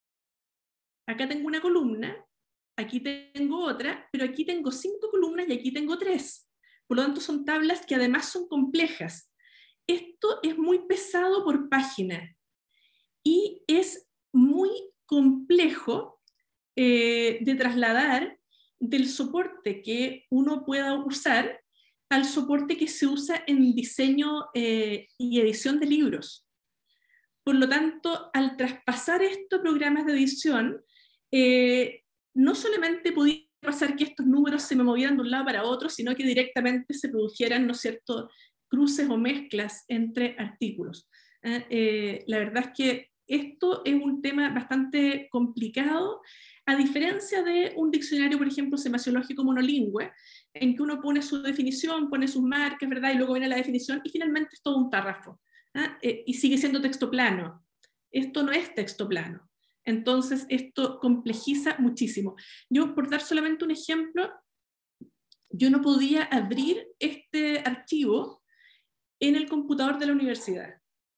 acá tengo una columna, aquí tengo otra, pero aquí tengo cinco columnas y aquí tengo tres. Por lo tanto, son tablas que además son complejas. Esto es muy pesado por página y es muy complejo eh, de trasladar del soporte que uno pueda usar al soporte que se usa en diseño eh, y edición de libros. Por lo tanto, al traspasar estos programas de edición, eh, no solamente podía pasar que estos números se me movieran de un lado para otro, sino que directamente se produjeran, ¿no es cierto?, cruces o mezclas entre artículos. ¿Eh? Eh, la verdad es que esto es un tema bastante complicado, a diferencia de un diccionario, por ejemplo, semasiológico monolingüe, en que uno pone su definición, pone sus marcas, ¿verdad?, y luego viene la definición, y finalmente es todo un párrafo. ¿Ah? Eh, y sigue siendo texto plano. Esto no es texto plano. Entonces, esto complejiza muchísimo. Yo, por dar solamente un ejemplo, yo no podía abrir este archivo en el computador de la universidad.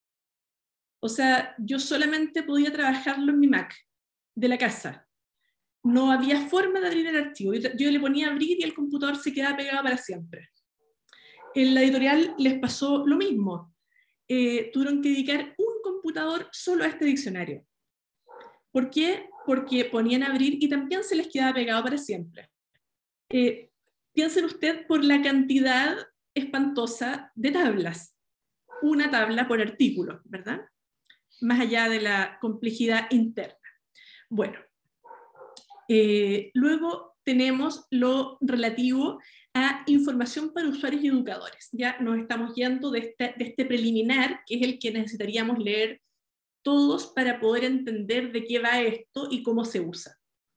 O sea, yo solamente podía trabajarlo en mi Mac de la casa. No había forma de abrir el archivo. Yo, yo le ponía a abrir y el computador se quedaba pegado para siempre. En la editorial les pasó lo mismo. Eh, tuvieron que dedicar un computador solo a este diccionario. ¿Por qué? Porque ponían a abrir y también se les quedaba pegado para siempre. Eh, piensen usted por la cantidad espantosa de tablas. Una tabla por artículo, ¿verdad? Más allá de la complejidad interna. Bueno, eh, luego tenemos lo relativo a información para usuarios y educadores. Ya nos estamos yendo de este, de este preliminar, que es el que necesitaríamos leer todos para poder entender de qué va esto y cómo se usa.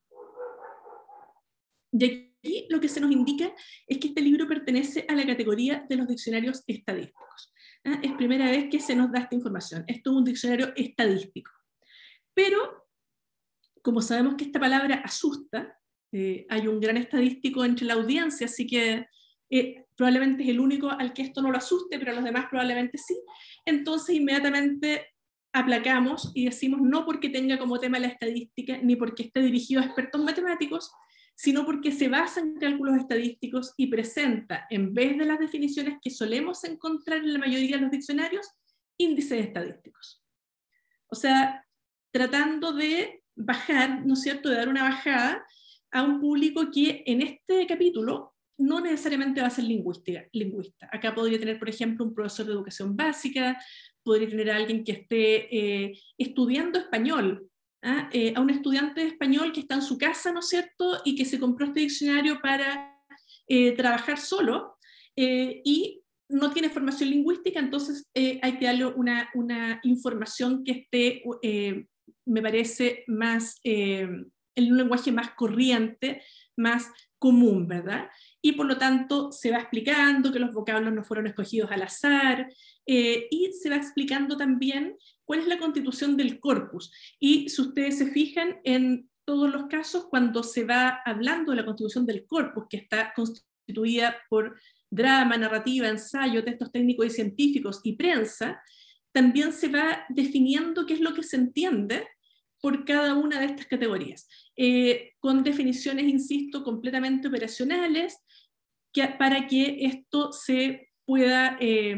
Y aquí lo que se nos indica es que este libro pertenece a la categoría de los diccionarios estadísticos. ¿Ah? Es primera vez que se nos da esta información. Esto es un diccionario estadístico. Pero, como sabemos que esta palabra asusta, eh, hay un gran estadístico entre la audiencia, así que eh, probablemente es el único al que esto no lo asuste, pero a los demás probablemente sí. Entonces, inmediatamente aplacamos y decimos no porque tenga como tema la estadística, ni porque esté dirigido a expertos matemáticos, sino porque se basa en cálculos estadísticos y presenta, en vez de las definiciones que solemos encontrar en la mayoría de los diccionarios, índices estadísticos. O sea, tratando de bajar, ¿no es cierto?, de dar una bajada a un público que en este capítulo no necesariamente va a ser lingüística, lingüista. Acá podría tener, por ejemplo, un profesor de educación básica, podría tener a alguien que esté eh, estudiando español, ¿ah? eh, a un estudiante de español que está en su casa, ¿no es cierto?, y que se compró este diccionario para eh, trabajar solo, eh, y no tiene formación lingüística, entonces eh, hay que darle una, una información que esté, eh, me parece, más, eh, en un lenguaje más corriente, más común, ¿verdad? Y por lo tanto se va explicando que los vocablos no fueron escogidos al azar, eh, y se va explicando también cuál es la constitución del corpus. Y si ustedes se fijan, en todos los casos, cuando se va hablando de la constitución del corpus, que está constituida por drama, narrativa, ensayo, textos técnicos y científicos y prensa, también se va definiendo qué es lo que se entiende por cada una de estas categorías, eh, con definiciones, insisto, completamente operacionales, que, para que esto se pueda, eh,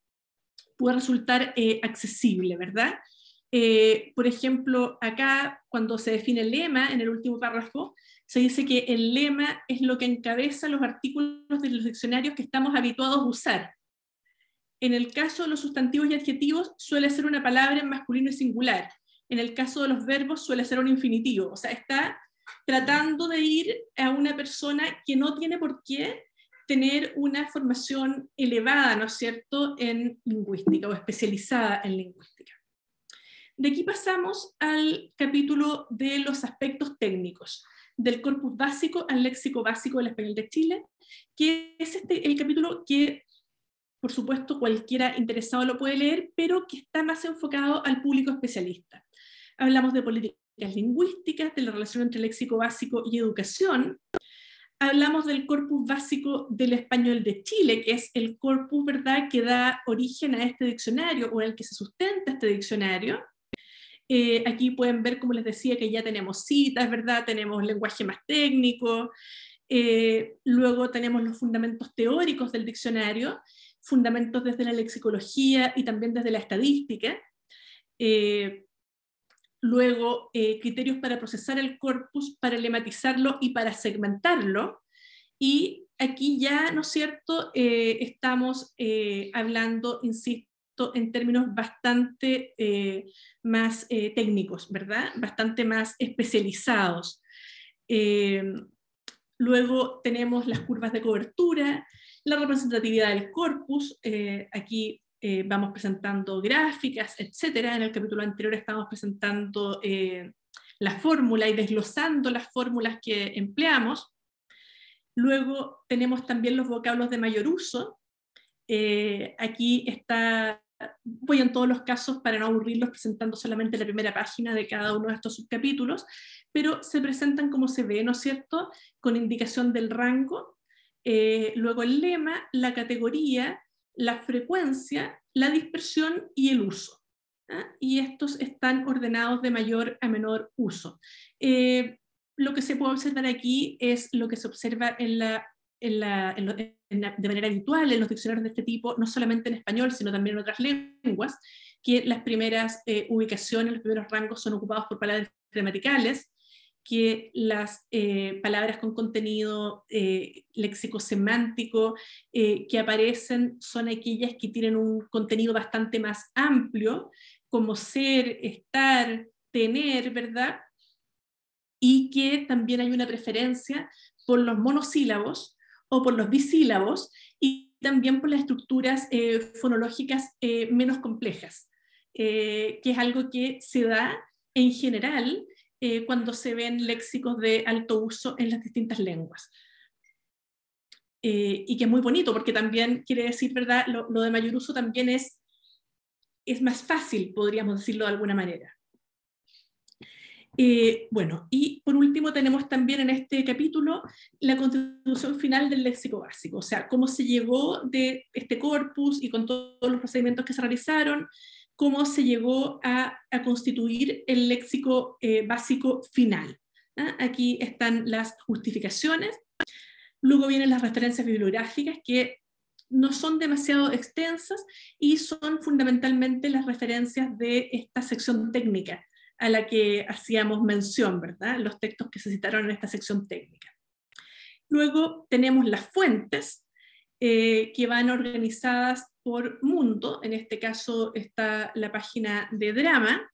pueda resultar eh, accesible, ¿verdad? Eh, por ejemplo, acá, cuando se define el lema, en el último párrafo, se dice que el lema es lo que encabeza los artículos de los diccionarios que estamos habituados a usar. En el caso de los sustantivos y adjetivos, suele ser una palabra en masculino y singular. En el caso de los verbos, suele ser un infinitivo. O sea, está tratando de ir a una persona que no tiene por qué tener una formación elevada, ¿no es cierto?, en lingüística o especializada en lingüística. De aquí pasamos al capítulo de los aspectos técnicos, del corpus básico al léxico básico del español de Chile, que es este, el capítulo que, por supuesto, cualquiera interesado lo puede leer, pero que está más enfocado al público especialista. Hablamos de políticas lingüísticas, de la relación entre léxico básico y educación. Hablamos del corpus básico del español de Chile, que es el corpus, ¿verdad?, que da origen a este diccionario, o en el que se sustenta este diccionario. Eh, aquí pueden ver, como les decía, que ya tenemos citas, ¿verdad? Tenemos lenguaje más técnico, eh, luego tenemos los fundamentos teóricos del diccionario, fundamentos desde la lexicología y también desde la estadística, eh, luego eh, criterios para procesar el corpus, para lematizarlo y para segmentarlo, y aquí ya, ¿no es cierto?, eh, estamos eh, hablando, insisto, en términos bastante eh, más eh, técnicos, ¿verdad? Bastante más especializados. Eh, luego tenemos las curvas de cobertura, la representatividad del corpus, eh, aquí eh, vamos presentando gráficas, etcétera. En el capítulo anterior estamos presentando eh, la fórmula y desglosando las fórmulas que empleamos. Luego tenemos también los vocablos de mayor uso. Eh, aquí está, voy en todos los casos para no aburrirlos presentando solamente la primera página de cada uno de estos subcapítulos, pero se presentan como se ve, ¿no es cierto?, con indicación del rango, eh, luego el lema, la categoría, la frecuencia, la dispersión y el uso. ¿Ah? Y estos están ordenados de mayor a menor uso. Eh, lo que se puede observar aquí es lo que se observa en la En la, en lo, en la, de manera habitual en los diccionarios de este tipo, no solamente en español, sino también en otras lenguas, que las primeras eh, ubicaciones, los primeros rangos son ocupados por palabras gramaticales, que las eh, palabras con contenido eh, léxico-semántico eh, que aparecen son aquellas que tienen un contenido bastante más amplio, como ser, estar, tener, ¿verdad? Y que también hay una preferencia por los monosílabos o por los bisílabos, y también por las estructuras eh, fonológicas eh, menos complejas, eh, que es algo que se da en general eh, cuando se ven léxicos de alto uso en las distintas lenguas. Eh, y que es muy bonito, porque también quiere decir, ¿verdad?, lo, lo de mayor uso también es, es más fácil, podríamos decirlo de alguna manera. Eh, bueno, y por último tenemos también en este capítulo la constitución final del léxico básico, o sea, cómo se llegó de este corpus y con todos los procedimientos que se realizaron, cómo se llegó a, a constituir el léxico eh, básico final. ¿Ah? Aquí están las justificaciones, luego vienen las referencias bibliográficas que no son demasiado extensas y son fundamentalmente las referencias de esta sección técnica a la que hacíamos mención, ¿verdad?, los textos que se citaron en esta sección técnica. Luego tenemos las fuentes, eh, que van organizadas por mundo, en este caso está la página de Drama,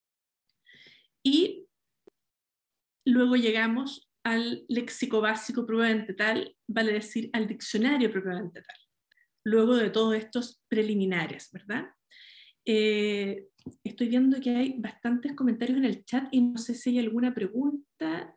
y luego llegamos al léxico básico propiamente tal, vale decir, al diccionario propiamente tal. luego de todos estos preliminares, ¿verdad? Eh, estoy viendo que hay bastantes comentarios en el chat y no sé si hay alguna pregunta.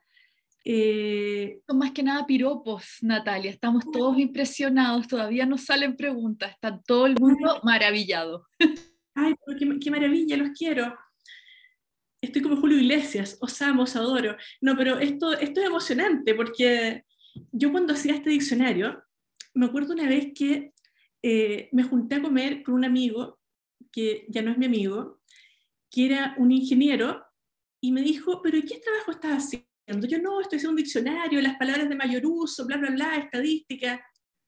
Eh, Son más que nada piropos, Natalia. Estamos todos impresionados, todavía nos salen preguntas, está todo el mundo maravillado. Ay, pero qué, qué maravilla, los quiero. Estoy como Julio Iglesias, os amo, os adoro. No, pero esto, esto es emocionante porque yo cuando hacía este diccionario, me acuerdo una vez que eh, me junté a comer con un amigo, que ya no es mi amigo, que era un ingeniero, y me dijo, pero ¿y qué trabajo estás haciendo? Yo no, estoy haciendo un diccionario, las palabras de mayor uso, bla, bla, bla, estadística.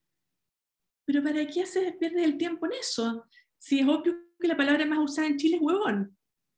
Pero ¿para qué haces, pierdes el tiempo en eso? Si es obvio que la palabra más usada en Chile es huevón.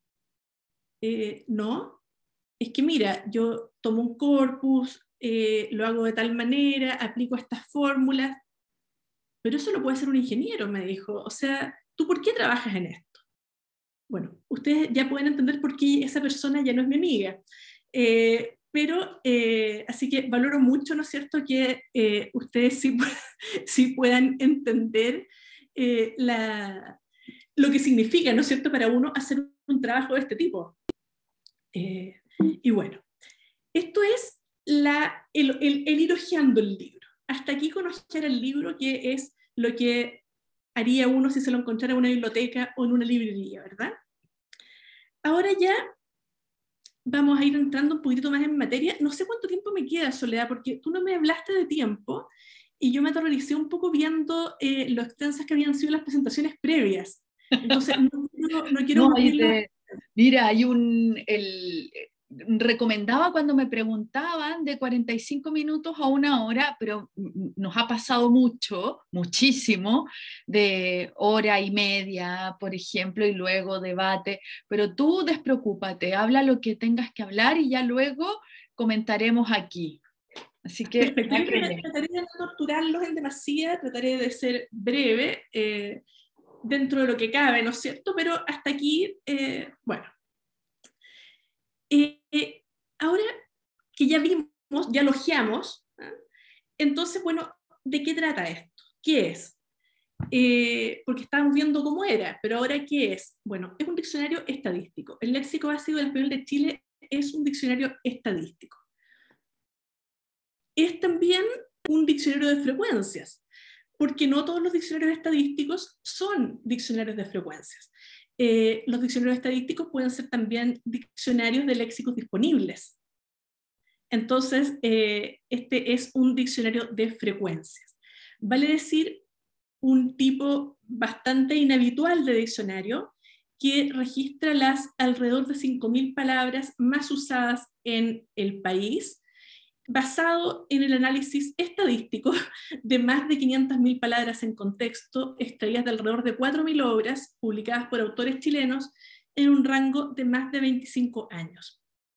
Eh, no, es que mira, yo tomo un corpus, eh, lo hago de tal manera, aplico estas fórmulas, pero eso lo puede hacer un ingeniero, me dijo. O sea, ¿tú por qué trabajas en esto? Bueno, ustedes ya pueden entender por qué esa persona ya no es mi amiga. Eh, pero, eh, así que valoro mucho, ¿no es cierto?, que eh, ustedes sí, sí puedan entender eh, la, lo que significa, ¿no es cierto?, para uno hacer un trabajo de este tipo. Eh, y bueno, esto es la, el, el, el ir hojeando el libro. Hasta aquí conocer el libro, que es lo que haría uno si se lo encontrara en una biblioteca o en una librería, ¿verdad? Ahora ya vamos a ir entrando un poquito más en materia. No sé cuánto tiempo me queda, Soledad, porque tú no me hablaste de tiempo y yo me aterroricé un poco viendo eh, lo extensas que habían sido las presentaciones previas. Entonces, no, no, no quiero No, ahí aburrirlos. te- mira, hay un, el, recomendaba cuando me preguntaban de cuarenta y cinco minutos a una hora, pero nos ha pasado mucho, muchísimo, de hora y media, por ejemplo, y luego debate, pero tú despreocúpate, habla lo que tengas que hablar y ya luego comentaremos aquí. Así que Perfecto, no hay yo problema. trataré de no torturarlos en demasía, trataré de ser breve, eh, dentro de lo que cabe, ¿no es cierto? Pero hasta aquí, eh, bueno. Eh, eh, ahora que ya vimos, ya elogiamos, ¿eh? Entonces, bueno, ¿de qué trata esto? ¿Qué es? Eh, porque estábamos viendo cómo era, pero ahora ¿qué es? Bueno, es un diccionario estadístico. El léxico básico del español de Chile es un diccionario estadístico. Es también un diccionario de frecuencias, porque no todos los diccionarios estadísticos son diccionarios de frecuencias. Eh, los diccionarios estadísticos pueden ser también diccionarios de léxicos disponibles. Entonces, eh, este es un diccionario de frecuencias. Vale decir, un tipo bastante inhabitual de diccionario que registra las alrededor de cinco mil palabras más usadas en el país, basado en el análisis estadístico de más de quinientas mil palabras en contexto, extraídas de alrededor de cuatro mil obras publicadas por autores chilenos en un rango de más de veinticinco años.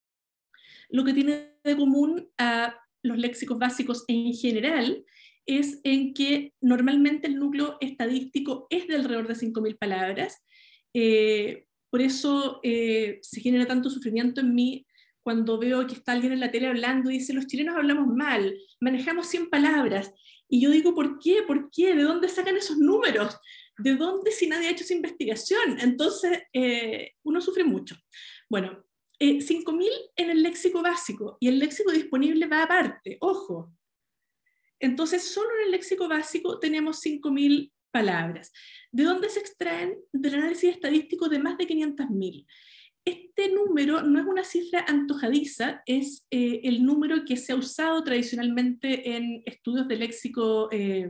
Lo que tiene de común a los léxicos básicos en general es en que normalmente el núcleo estadístico es de alrededor de cinco mil palabras. Eh, por eso eh, se genera tanto sufrimiento en mí cuando veo que está alguien en la tele hablando y dice, los chilenos hablamos mal, manejamos cien palabras. Y yo digo, ¿por qué? ¿Por qué? ¿De dónde sacan esos números? ¿De dónde si nadie ha hecho esa investigación? Entonces, eh, uno sufre mucho. Bueno, eh, cinco mil en el léxico básico, y el léxico disponible va aparte, ojo. Entonces, solo en el léxico básico tenemos cinco mil palabras. ¿De dónde se extraen? Del análisis estadístico de más de quinientas mil. Este número no es una cifra antojadiza, es eh, el número que se ha usado tradicionalmente en estudios de léxico, eh,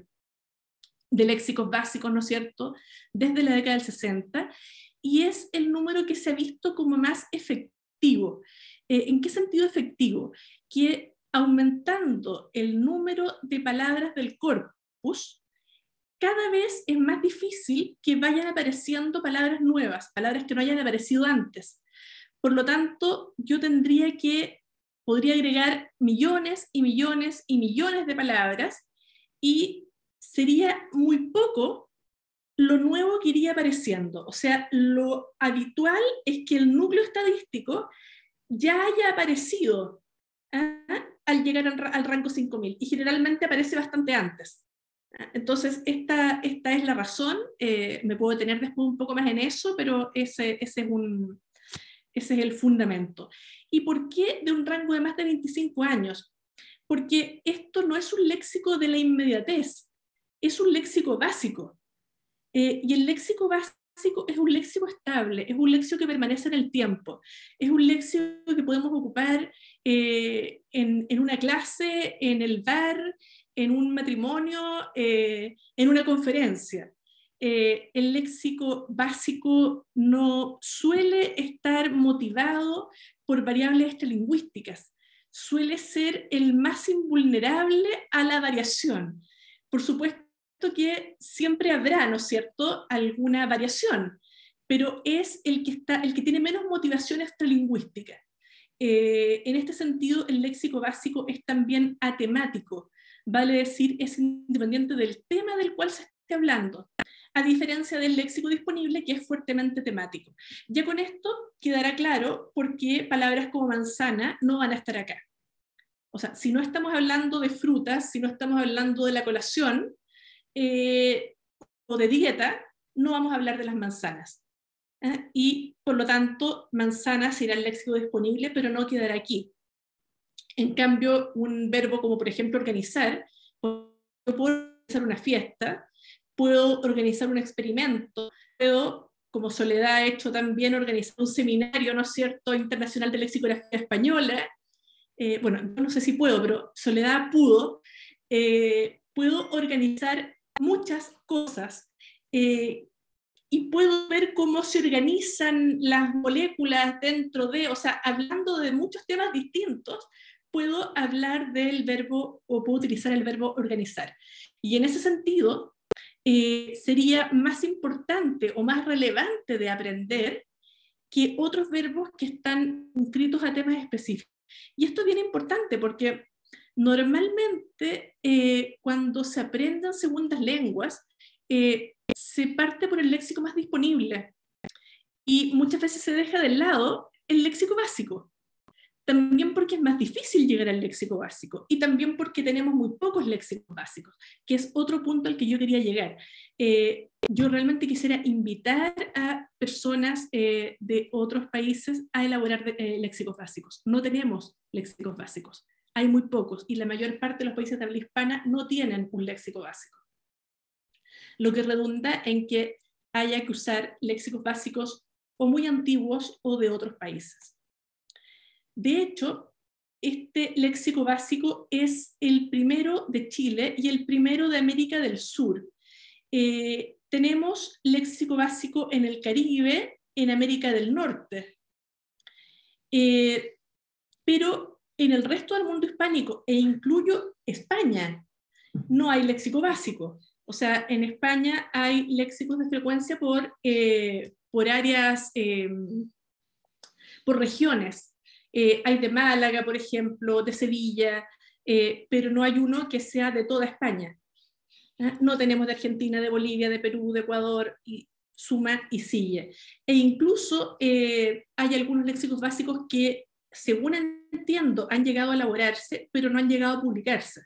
de léxicos básicos, ¿no es cierto?, desde la década del sesenta, y es el número que se ha visto como más efectivo. Eh, ¿En qué sentido efectivo? Que aumentando el número de palabras del corpus, cada vez es más difícil que vayan apareciendo palabras nuevas, palabras que no hayan aparecido antes. Por lo tanto, yo tendría que, podría agregar millones y millones y millones de palabras y sería muy poco lo nuevo que iría apareciendo. O sea, lo habitual es que el núcleo estadístico ya haya aparecido, ¿eh?, al llegar al, al rango cinco mil, y generalmente aparece bastante antes. Entonces, esta, esta es la razón. Eh, me puedo detener después un poco más en eso, pero ese, ese, es un, ese es el fundamento. ¿Y por qué de un rango de más de veinticinco años? Porque esto no es un léxico de la inmediatez, es un léxico básico. Eh, y el léxico básico es un léxico estable, es un léxico que permanece en el tiempo, es un léxico que podemos ocupar eh, en, en una clase, en el bar, en un matrimonio, eh, en una conferencia. Eh, el léxico básico no suele estar motivado por variables extralingüísticas, suele ser el más invulnerable a la variación. Por supuesto que siempre habrá, ¿no es cierto?, alguna variación, pero es el que, está, el que tiene menos motivación extralingüística. Eh, en este sentido, el léxico básico es también atemático, vale decir, es independiente del tema del cual se esté hablando, a diferencia del léxico disponible, que es fuertemente temático. Ya con esto quedará claro por qué palabras como manzana no van a estar acá. O sea, si no estamos hablando de frutas, si no estamos hablando de la colación, eh, o de dieta, no vamos a hablar de las manzanas. ¿eh? Y por lo tanto, manzana será el léxico disponible, pero no quedará aquí. En cambio, un verbo como por ejemplo organizar, puedo organizar una fiesta, puedo organizar un experimento, puedo, como Soledad ha hecho también, organizar un seminario, ¿no es cierto?, internacional de lexicografía española. Eh, bueno, no sé si puedo, pero Soledad pudo. Eh, puedo organizar muchas cosas eh, y puedo ver cómo se organizan las moléculas dentro de, o sea, hablando de muchos temas distintos, puedo hablar del verbo o puedo utilizar el verbo organizar. Y en ese sentido, eh, sería más importante o más relevante de aprender que otros verbos que están inscritos a temas específicos. Y esto es bien importante porque normalmente eh, cuando se aprenden segundas lenguas, eh, se parte por el léxico más disponible y muchas veces se deja de lado el léxico básico. También porque es más difícil llegar al léxico básico y también porque tenemos muy pocos léxicos básicos, que es otro punto al que yo quería llegar. Eh, yo realmente quisiera invitar a personas eh, de otros países a elaborar de, eh, léxicos básicos. No tenemos léxicos básicos, hay muy pocos y la mayor parte de los países de habla hispana no tienen un léxico básico. Lo que redunda en que haya que usar léxicos básicos o muy antiguos o de otros países. De hecho, este léxico básico es el primero de Chile y el primero de América del Sur. Eh, tenemos léxico básico en el Caribe, en América del Norte. Eh, pero en el resto del mundo hispánico, e incluyo España, no hay léxico básico. O sea, en España hay léxicos de frecuencia por, eh, por áreas, eh, por regiones. Eh, hay de Málaga, por ejemplo, de Sevilla, eh, pero no hay uno que sea de toda España. ¿eh? No tenemos de Argentina, de Bolivia, de Perú, de Ecuador, y suma y sigue. E incluso eh, hay algunos léxicos básicos que, según entiendo, han llegado a elaborarse, pero no han llegado a publicarse.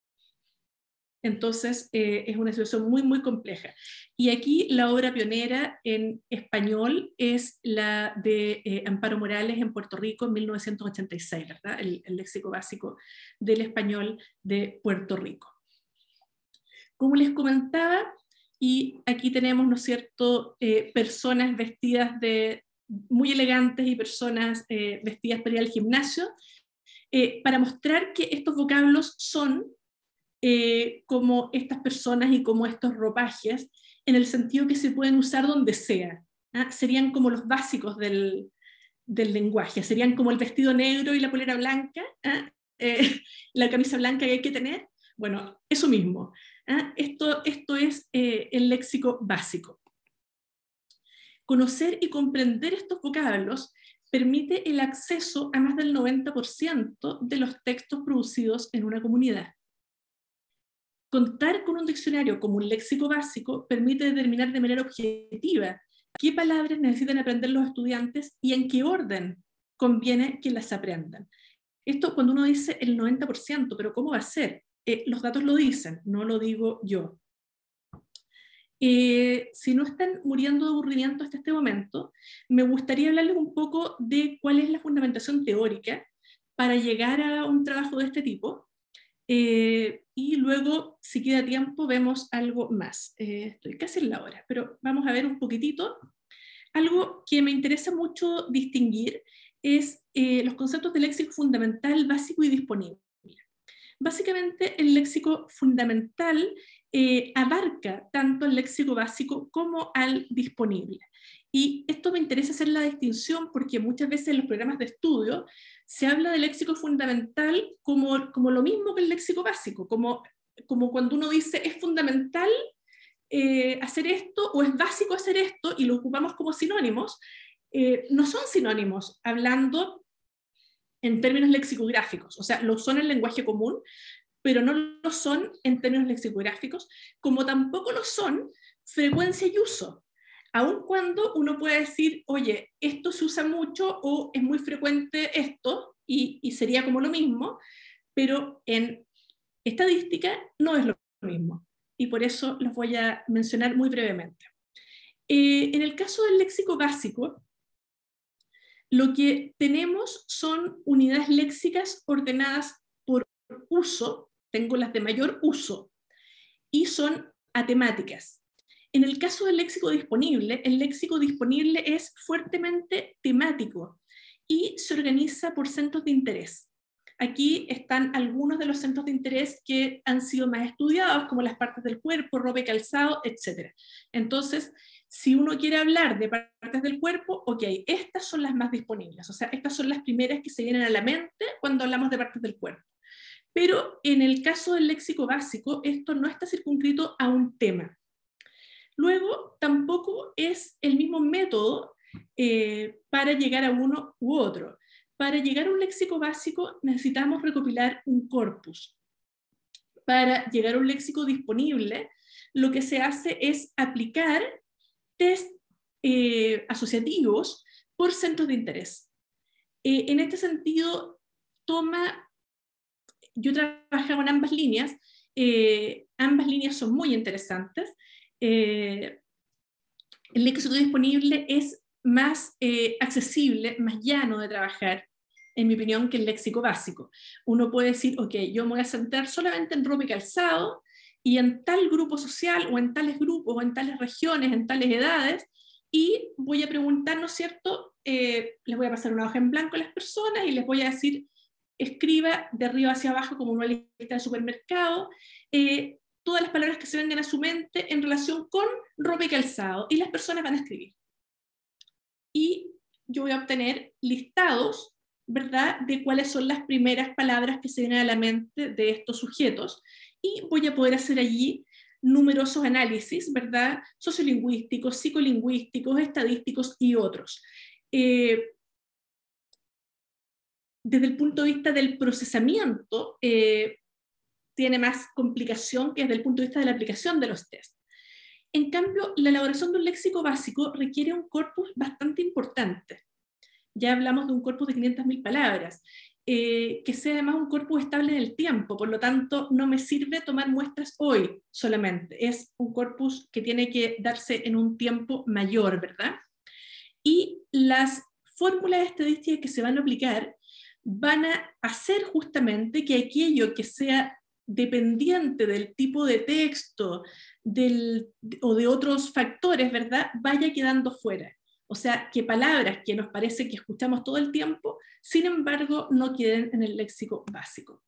Entonces, eh, es una situación muy, muy compleja. Y aquí la obra pionera en español es la de eh, Amparo Morales en Puerto Rico en mil novecientos ochenta y seis, ¿verdad? El, el léxico básico del español de Puerto Rico. Como les comentaba, y aquí tenemos, ¿no es cierto?, eh, personas vestidas de muy elegantes y personas eh, vestidas para ir al gimnasio, eh, para mostrar que estos vocablos son Eh, como estas personas y como estos ropajes, en el sentido que se pueden usar donde sea. ¿ah? Serían como los básicos del, del lenguaje, serían como el vestido negro y la polera blanca, ¿ah? eh, la camisa blanca que hay que tener. Bueno, eso mismo. ¿ah? Esto, esto es eh, el léxico básico. Conocer y comprender estos vocablos permite el acceso a más del noventa por ciento de los textos producidos en una comunidad. Contar con un diccionario como un léxico básico permite determinar de manera objetiva qué palabras necesitan aprender los estudiantes y en qué orden conviene que las aprendan. Esto cuando uno dice el noventa por ciento, pero ¿cómo va a ser? Eh, los datos lo dicen, no lo digo yo. Eh, si no están muriendo de aburrimiento hasta este momento, me gustaría hablarles un poco de cuál es la fundamentación teórica para llegar a un trabajo de este tipo. Eh, y luego, si queda tiempo, vemos algo más. Eh, estoy casi en la hora, pero vamos a ver un poquitito. Algo que me interesa mucho distinguir es eh, los conceptos de léxico fundamental, básico y disponible. Básicamente, el léxico fundamental eh, abarca tanto el léxico básico como al disponible. Y esto me interesa hacer la distinción porque muchas veces en los programas de estudio se habla del léxico fundamental como, como lo mismo que el léxico básico, como, como cuando uno dice es fundamental eh, hacer esto o es básico hacer esto y lo ocupamos como sinónimos. Eh, no son sinónimos, hablando en términos lexicográficos, o sea, lo son en el lenguaje común, pero no lo son en términos lexicográficos, como tampoco lo son frecuencia y uso. Aun cuando uno puede decir, oye, esto se usa mucho o es muy frecuente esto, y, y sería como lo mismo, pero en estadística no es lo mismo. Y por eso los voy a mencionar muy brevemente. Eh, en el caso del léxico básico, lo que tenemos son unidades léxicas ordenadas por uso, tengo las de mayor uso, y son atemáticas. En el caso del léxico disponible, el léxico disponible es fuertemente temático y se organiza por centros de interés. Aquí están algunos de los centros de interés que han sido más estudiados, como las partes del cuerpo, ropa y calzado, etcétera. Entonces, si uno quiere hablar de partes del cuerpo, ok, estas son las más disponibles, o sea, estas son las primeras que se vienen a la mente cuando hablamos de partes del cuerpo. Pero en el caso del léxico básico, esto no está circunscrito a un tema. Luego, tampoco es el mismo método eh, para llegar a uno u otro. Para llegar a un léxico básico necesitamos recopilar un corpus. Para llegar a un léxico disponible, lo que se hace es aplicar test eh, asociativos por centros de interés. Eh, en este sentido, toma, yo trabajaba en ambas líneas, eh, ambas líneas son muy interesantes. Eh, el léxico disponible es más eh, accesible, más llano de trabajar, en mi opinión, que el léxico básico. Uno puede decir, ok, yo me voy a centrar solamente en ropa y calzado, y en tal grupo social, o en tales grupos, o en tales regiones, en tales edades, y voy a preguntar, ¿no es cierto? Eh, les voy a pasar una hoja en blanco a las personas, y les voy a decir, escriba de arriba hacia abajo como una lista de supermercado, eh, todas las palabras que se vengan a su mente en relación con ropa y calzado, y las personas van a escribir. Y yo voy a obtener listados, ¿verdad?, de cuáles son las primeras palabras que se vienen a la mente de estos sujetos, y voy a poder hacer allí numerosos análisis, ¿verdad?, sociolingüísticos, psicolingüísticos, estadísticos y otros. Eh, desde el punto de vista del procesamiento, eh, tiene más complicación que desde el punto de vista de la aplicación de los test. En cambio, la elaboración de un léxico básico requiere un corpus bastante importante. Ya hablamos de un corpus de quinientas mil palabras, eh, que sea además un corpus estable en el tiempo, por lo tanto no me sirve tomar muestras hoy solamente, es un corpus que tiene que darse en un tiempo mayor, ¿verdad? Y las fórmulas estadísticas que se van a aplicar van a hacer justamente que aquello que sea dependiente del tipo de texto del, o de otros factores, ¿verdad?, vaya quedando fuera. O sea, que palabras que nos parece que escuchamos todo el tiempo, sin embargo, no queden en el léxico básico.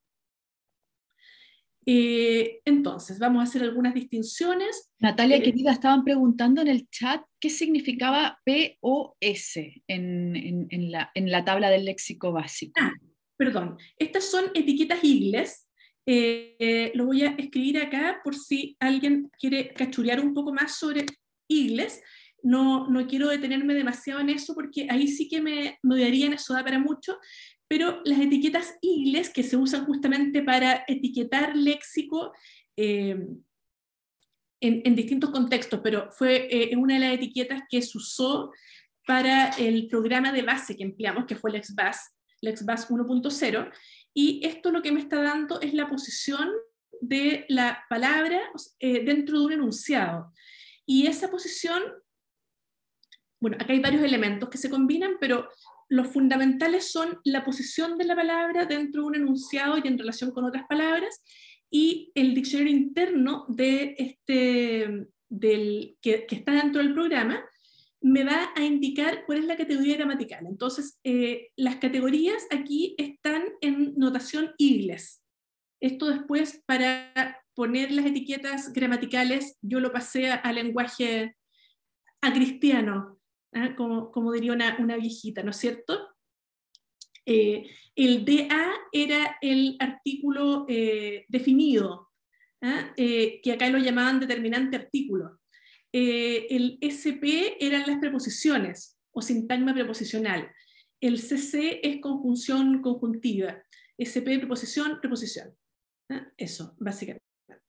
Eh, entonces, vamos a hacer algunas distinciones. Natalia, eh, querida, estaban preguntando en el chat qué significaba P O S en, en, en, la, en la tabla del léxico básico. Ah, perdón, estas son etiquetas ingles. Eh, eh, lo voy a escribir acá por si alguien quiere cachurear un poco más sobre ingles. No, no quiero detenerme demasiado en eso porque ahí sí que me, me darían, eso da para mucho, pero las etiquetas ingles que se usan justamente para etiquetar léxico eh, en, en distintos contextos, pero fue eh, una de las etiquetas que se usó para el programa de base que empleamos, que fue LexBase, LexBase uno punto cero, y esto lo que me está dando es la posición de la palabra eh, dentro de un enunciado. Y esa posición, bueno, acá hay varios elementos que se combinan, pero los fundamentales son la posición de la palabra dentro de un enunciado y en relación con otras palabras, y el diccionario interno de este, del, que, que está dentro del programa me va a indicar cuál es la categoría gramatical. Entonces, eh, las categorías aquí están en notación inglés. Esto después, para poner las etiquetas gramaticales, yo lo pasé a, a lenguaje a cristiano, ¿eh? como, como diría una, una viejita, ¿no es cierto? Eh, el D A era el artículo eh, definido, ¿eh? Eh, que acá lo llamaban determinante artículo. Eh, el S P eran las preposiciones o sintagma preposicional. El C C es conjunción conjuntiva. S P, preposición, preposición. ¿Eh? Eso, básicamente.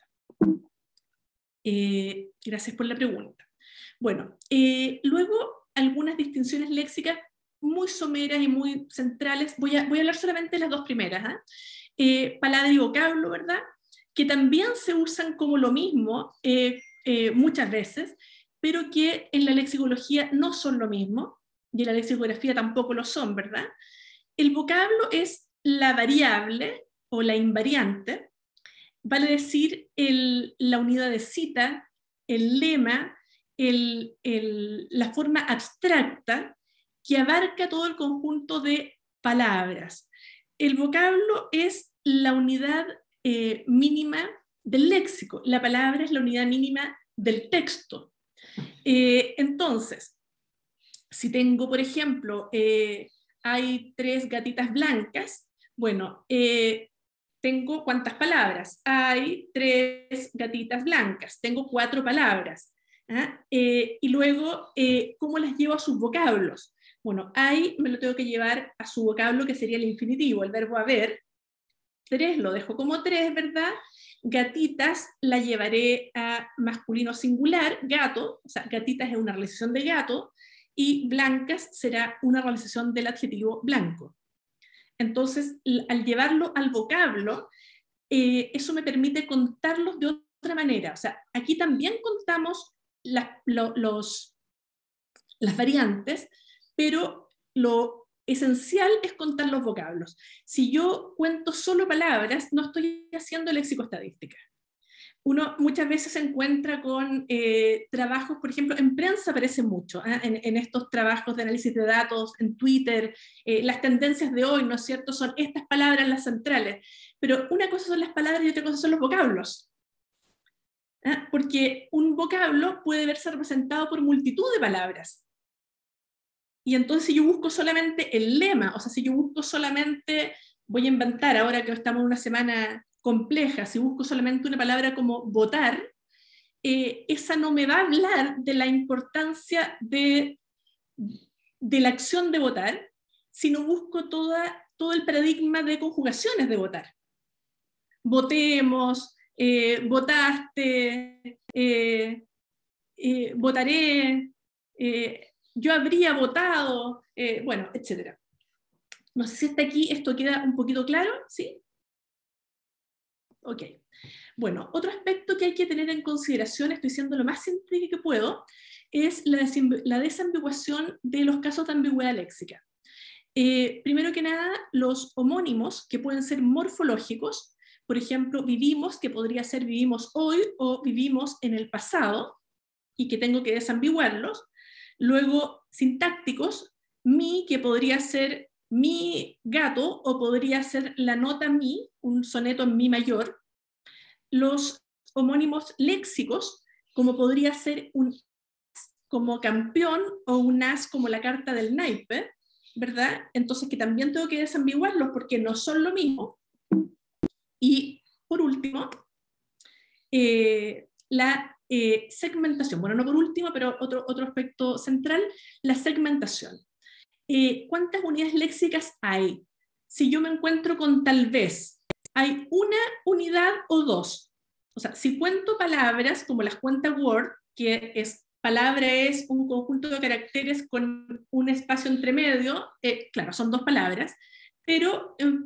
Eh, gracias por la pregunta. Bueno, eh, luego algunas distinciones léxicas muy someras y muy centrales. Voy a, voy a hablar solamente de las dos primeras. ¿eh? Eh, palabra y vocablo, ¿verdad? Que también se usan como lo mismo eh, eh, muchas veces, pero que en la lexicología no son lo mismo, y en la lexicografía tampoco lo son, ¿verdad? El vocablo es la variable o la invariante, vale decir el, la unidad de cita, el lema, el, el, la forma abstracta que abarca todo el conjunto de palabras. El vocablo es la unidad eh, mínima del léxico, la palabra es la unidad mínima del texto. Eh, entonces, si tengo, por ejemplo, eh, hay tres gatitas blancas, bueno, eh, tengo ¿cuántas palabras? Hay tres gatitas blancas, tengo cuatro palabras. ¿ah? Eh, y luego, eh, ¿cómo las llevo a sus vocablos? Bueno, hay, me lo tengo que llevar a su vocablo, que sería el infinitivo, el verbo haber. Tres, lo dejo como tres, ¿verdad? Gatitas la llevaré a masculino singular, gato, o sea, gatitas es una realización de gato, y blancas será una realización del adjetivo blanco. Entonces, al llevarlo al vocablo, eh, eso me permite contarlos de otra manera. O sea, aquí también contamos la, lo, los, las variantes, pero lo esencial es contar los vocablos. Si yo cuento solo palabras, no estoy haciendo lexicoestadística. Uno muchas veces se encuentra con eh, trabajos, por ejemplo, en prensa aparece mucho, ¿eh? en, en estos trabajos de análisis de datos, en Twitter, eh, las tendencias de hoy, ¿no es cierto?, son estas palabras las centrales, pero una cosa son las palabras y otra cosa son los vocablos, ¿eh? Porque un vocablo puede verse representado por multitud de palabras, y entonces si yo busco solamente el lema, o sea, si yo busco solamente, voy a inventar ahora que estamos en una semana compleja, si busco solamente una palabra como votar, eh, esa no me va a hablar de la importancia de, de la acción de votar, sino busco toda, todo el paradigma de conjugaciones de votar. Votemos, eh, votaste, eh, eh, votaré, eh, yo habría votado, eh, bueno, etcétera. No sé si hasta aquí esto queda un poquito claro, ¿sí? Ok. Bueno, otro aspecto que hay que tener en consideración, estoy siendo lo más simple que puedo, es la, la desambiguación de los casos de ambigüedad léxica. Eh, primero que nada, los homónimos, que pueden ser morfológicos, por ejemplo, vivimos, que podría ser vivimos hoy o vivimos en el pasado, y que tengo que desambiguarlos. Luego, sintácticos, mi, que podría ser mi gato, o podría ser la nota mi, un soneto en mi mayor. Los homónimos léxicos, como podría ser un como campeón o un as como la carta del naipe, ¿verdad? Entonces que también tengo que desambiguarlos porque no son lo mismo. Y por último, eh, la eh, segmentación. Bueno, no por último, pero otro, otro aspecto central, la segmentación. Eh, ¿Cuántas unidades léxicas hay? Si yo me encuentro con tal vez, ¿hay una unidad o dos? O sea, si cuento palabras, como las cuenta Word, que es, palabra es un conjunto de caracteres con un espacio entre medio, eh, claro, son dos palabras, pero eh,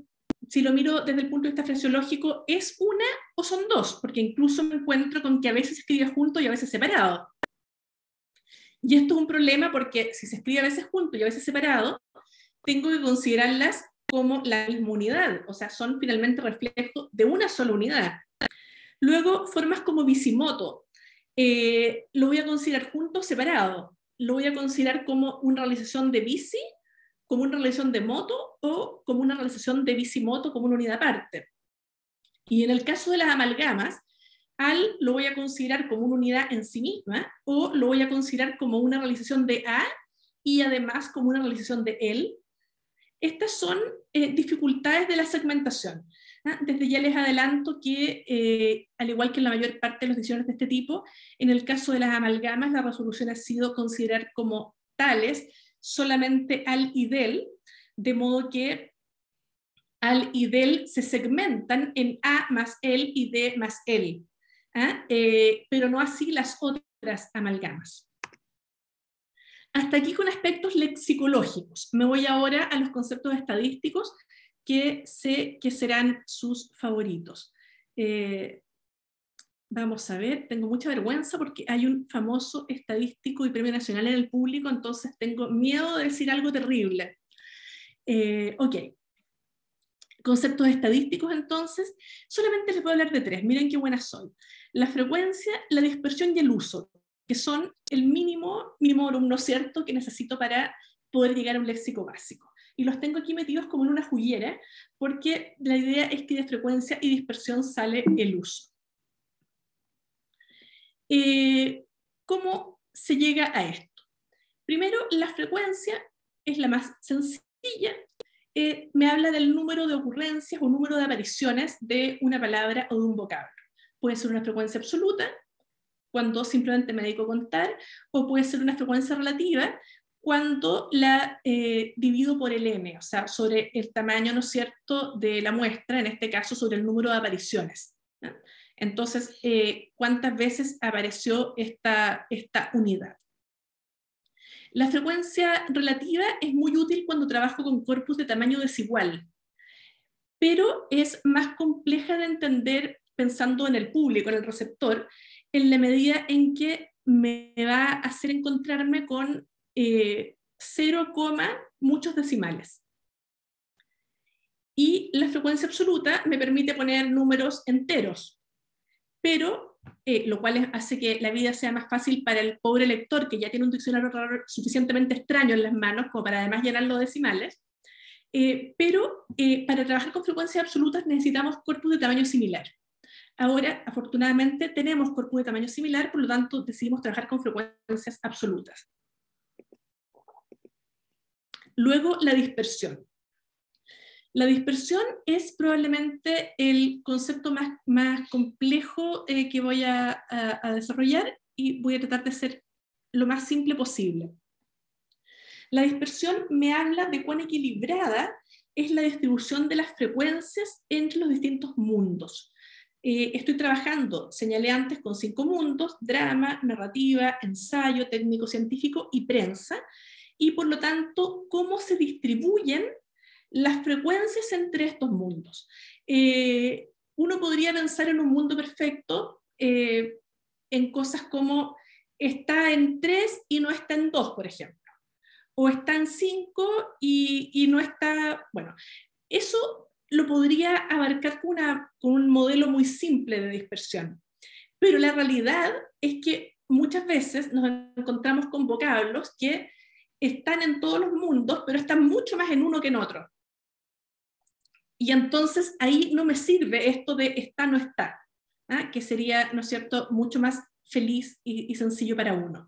si lo miro desde el punto de vista frasiológico, ¿es una o son dos? Porque incluso me encuentro con que a veces se escribe junto y a veces separado. Y esto es un problema porque si se escribe a veces junto y a veces separado, tengo que considerarlas como la misma unidad, o sea, son finalmente reflejo de una sola unidad. Luego, formas como bisimoto, eh, lo voy a considerar junto o separado. Lo voy a considerar como una realización de bici, como una realización de moto, o como una realización de bisimoto como una unidad aparte. Y en el caso de las amalgamas, al lo voy a considerar como una unidad en sí misma, o lo voy a considerar como una realización de a, y además como una realización de el. Estas son eh, dificultades de la segmentación. ¿Ah? Desde ya les adelanto que, eh, al igual que en la mayor parte de los diccionarios de este tipo, en el caso de las amalgamas, la resolución ha sido considerar como tales solamente al y del, de modo que al y del se segmentan en a más el y d más el, ¿ah? eh, pero no así las otras amalgamas. Hasta aquí con aspectos lexicológicos. Me voy ahora a los conceptos estadísticos que sé que serán sus favoritos. Eh, vamos a ver, tengo mucha vergüenza porque hay un famoso estadístico y premio nacional en el público, entonces tengo miedo de decir algo terrible. Eh, ok. Conceptos estadísticos, entonces, solamente les voy a hablar de tres. Miren qué buena soy. La frecuencia, la dispersión y el uso, que son el mínimo, mínimo alumno cierto que necesito para poder llegar a un léxico básico. Y los tengo aquí metidos como en una juguera, porque la idea es que de frecuencia y dispersión sale el uso. Eh, ¿Cómo se llega a esto? Primero, la frecuencia es la más sencilla. Eh, me habla del número de ocurrencias o número de apariciones de una palabra o de un vocablo. Puede ser una frecuencia absoluta, cuando simplemente me dedico a contar, o puede ser una frecuencia relativa, cuando la eh, divido por el n, o sea, sobre el tamaño, ¿no es cierto?, de la muestra, en este caso sobre el número de apariciones, ¿no? Entonces, eh, ¿cuántas veces apareció esta, esta unidad? La frecuencia relativa es muy útil cuando trabajo con corpus de tamaño desigual, pero es más compleja de entender pensando en el público, en el receptor, en la medida en que me va a hacer encontrarme con eh, cero, muchos decimales. Y la frecuencia absoluta me permite poner números enteros, pero Eh, lo cual hace que la vida sea más fácil para el pobre lector, que ya tiene un diccionario suficientemente extraño en las manos como para además llenar los decimales, eh, pero eh, para trabajar con frecuencias absolutas necesitamos corpus de tamaño similar. Ahora, afortunadamente, tenemos corpus de tamaño similar, por lo tanto decidimos trabajar con frecuencias absolutas. Luego, la dispersión. La dispersión es probablemente el concepto más, más complejo eh, que voy a, a, a desarrollar, y voy a tratar de ser lo más simple posible. La dispersión me habla de cuán equilibrada es la distribución de las frecuencias entre los distintos mundos. Eh, estoy trabajando, señalé antes, con cinco mundos: drama, narrativa, ensayo, técnico científico y prensa, y por lo tanto, cómo se distribuyen las frecuencias entre estos mundos. Eh, uno podría pensar en un mundo perfecto eh, en cosas como está en tres y no está en dos, por ejemplo, o está en cinco y, y no está, bueno, eso lo podría abarcar con, una, con un modelo muy simple de dispersión, pero la realidad es que muchas veces nos encontramos con vocablos que están en todos los mundos, pero están mucho más en uno que en otro. Y entonces ahí no me sirve esto de está, no está, ¿ah? Que sería, ¿no es cierto?, mucho más feliz y, y sencillo para uno.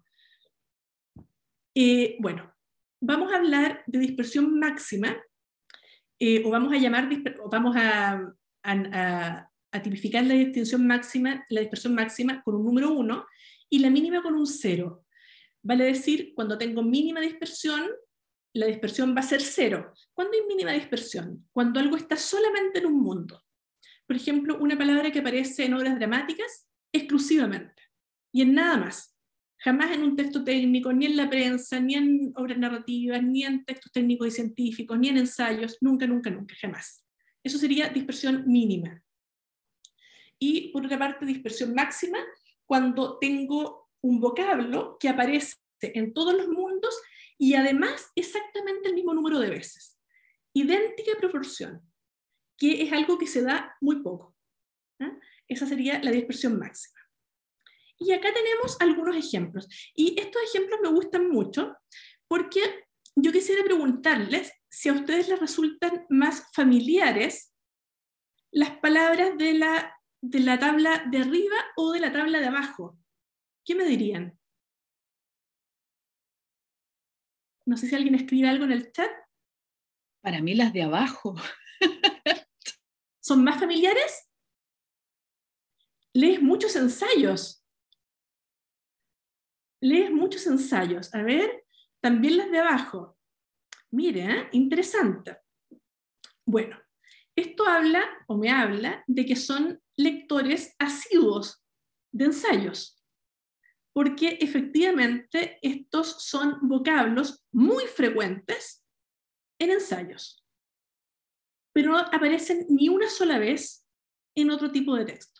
Eh, bueno, vamos a hablar de dispersión máxima, eh, o vamos a llamar, o vamos a, a, a, a tipificar la distinción máxima, la dispersión máxima con un número uno y la mínima con un cero. Vale decir, cuando tengo mínima dispersión, la dispersión va a ser cero. ¿Cuándo hay mínima dispersión? Cuando algo está solamente en un mundo. Por ejemplo, una palabra que aparece en obras dramáticas exclusivamente, y en nada más. Jamás en un texto técnico, ni en la prensa, ni en obras narrativas, ni en textos técnicos y científicos, ni en ensayos, nunca, nunca, nunca, jamás. Eso sería dispersión mínima. Y por otra parte, dispersión máxima, cuando tengo un vocablo que aparece en todos los mundos y además exactamente el mismo número de veces. Idéntica proporción, que es algo que se da muy poco. ¿eh? Esa sería la dispersión máxima. Y acá tenemos algunos ejemplos. Y estos ejemplos me gustan mucho porque yo quisiera preguntarles si a ustedes les resultan más familiares las palabras de la, de la tabla de arriba o de la tabla de abajo. ¿Qué me dirían? No sé si alguien escribe algo en el chat. Para mí las de abajo. ¿Son más familiares? Lees muchos ensayos. Lees muchos ensayos. A ver, también las de abajo. Mire, ¿eh? Interesante. Bueno, esto habla, o me habla, de que son lectores asiduos de ensayos, porque efectivamente estos son vocablos muy frecuentes en ensayos, pero no aparecen ni una sola vez en otro tipo de texto.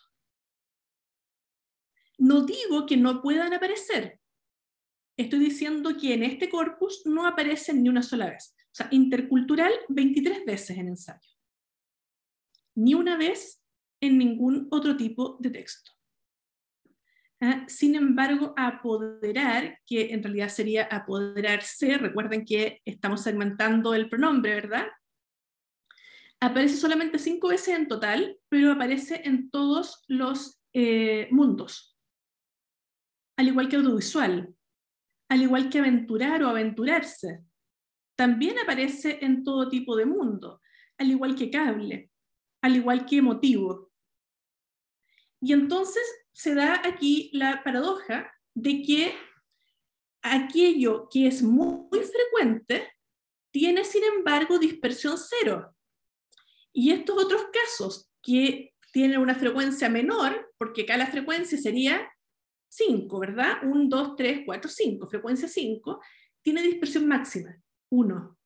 No digo que no puedan aparecer, estoy diciendo que en este corpus no aparecen ni una sola vez. O sea, intercultural veintitrés veces en ensayo. Ni una vez en ningún otro tipo de texto. ¿Ah? Sin embargo, apoderar, que en realidad sería apoderarse, recuerden que estamos segmentando el pronombre, ¿verdad? Aparece solamente cinco veces en total, pero aparece en todos los eh, mundos. Al igual que audiovisual, al igual que aventurar o aventurarse. También aparece en todo tipo de mundo, al igual que cable, al igual que motivo. Y entonces se da aquí la paradoja de que aquello que es muy frecuente tiene, sin embargo, dispersión cero. Y estos otros casos que tienen una frecuencia menor, porque acá la frecuencia sería cinco, ¿verdad? uno, dos, tres, cuatro, cinco, frecuencia cinco, tiene dispersión máxima, uno.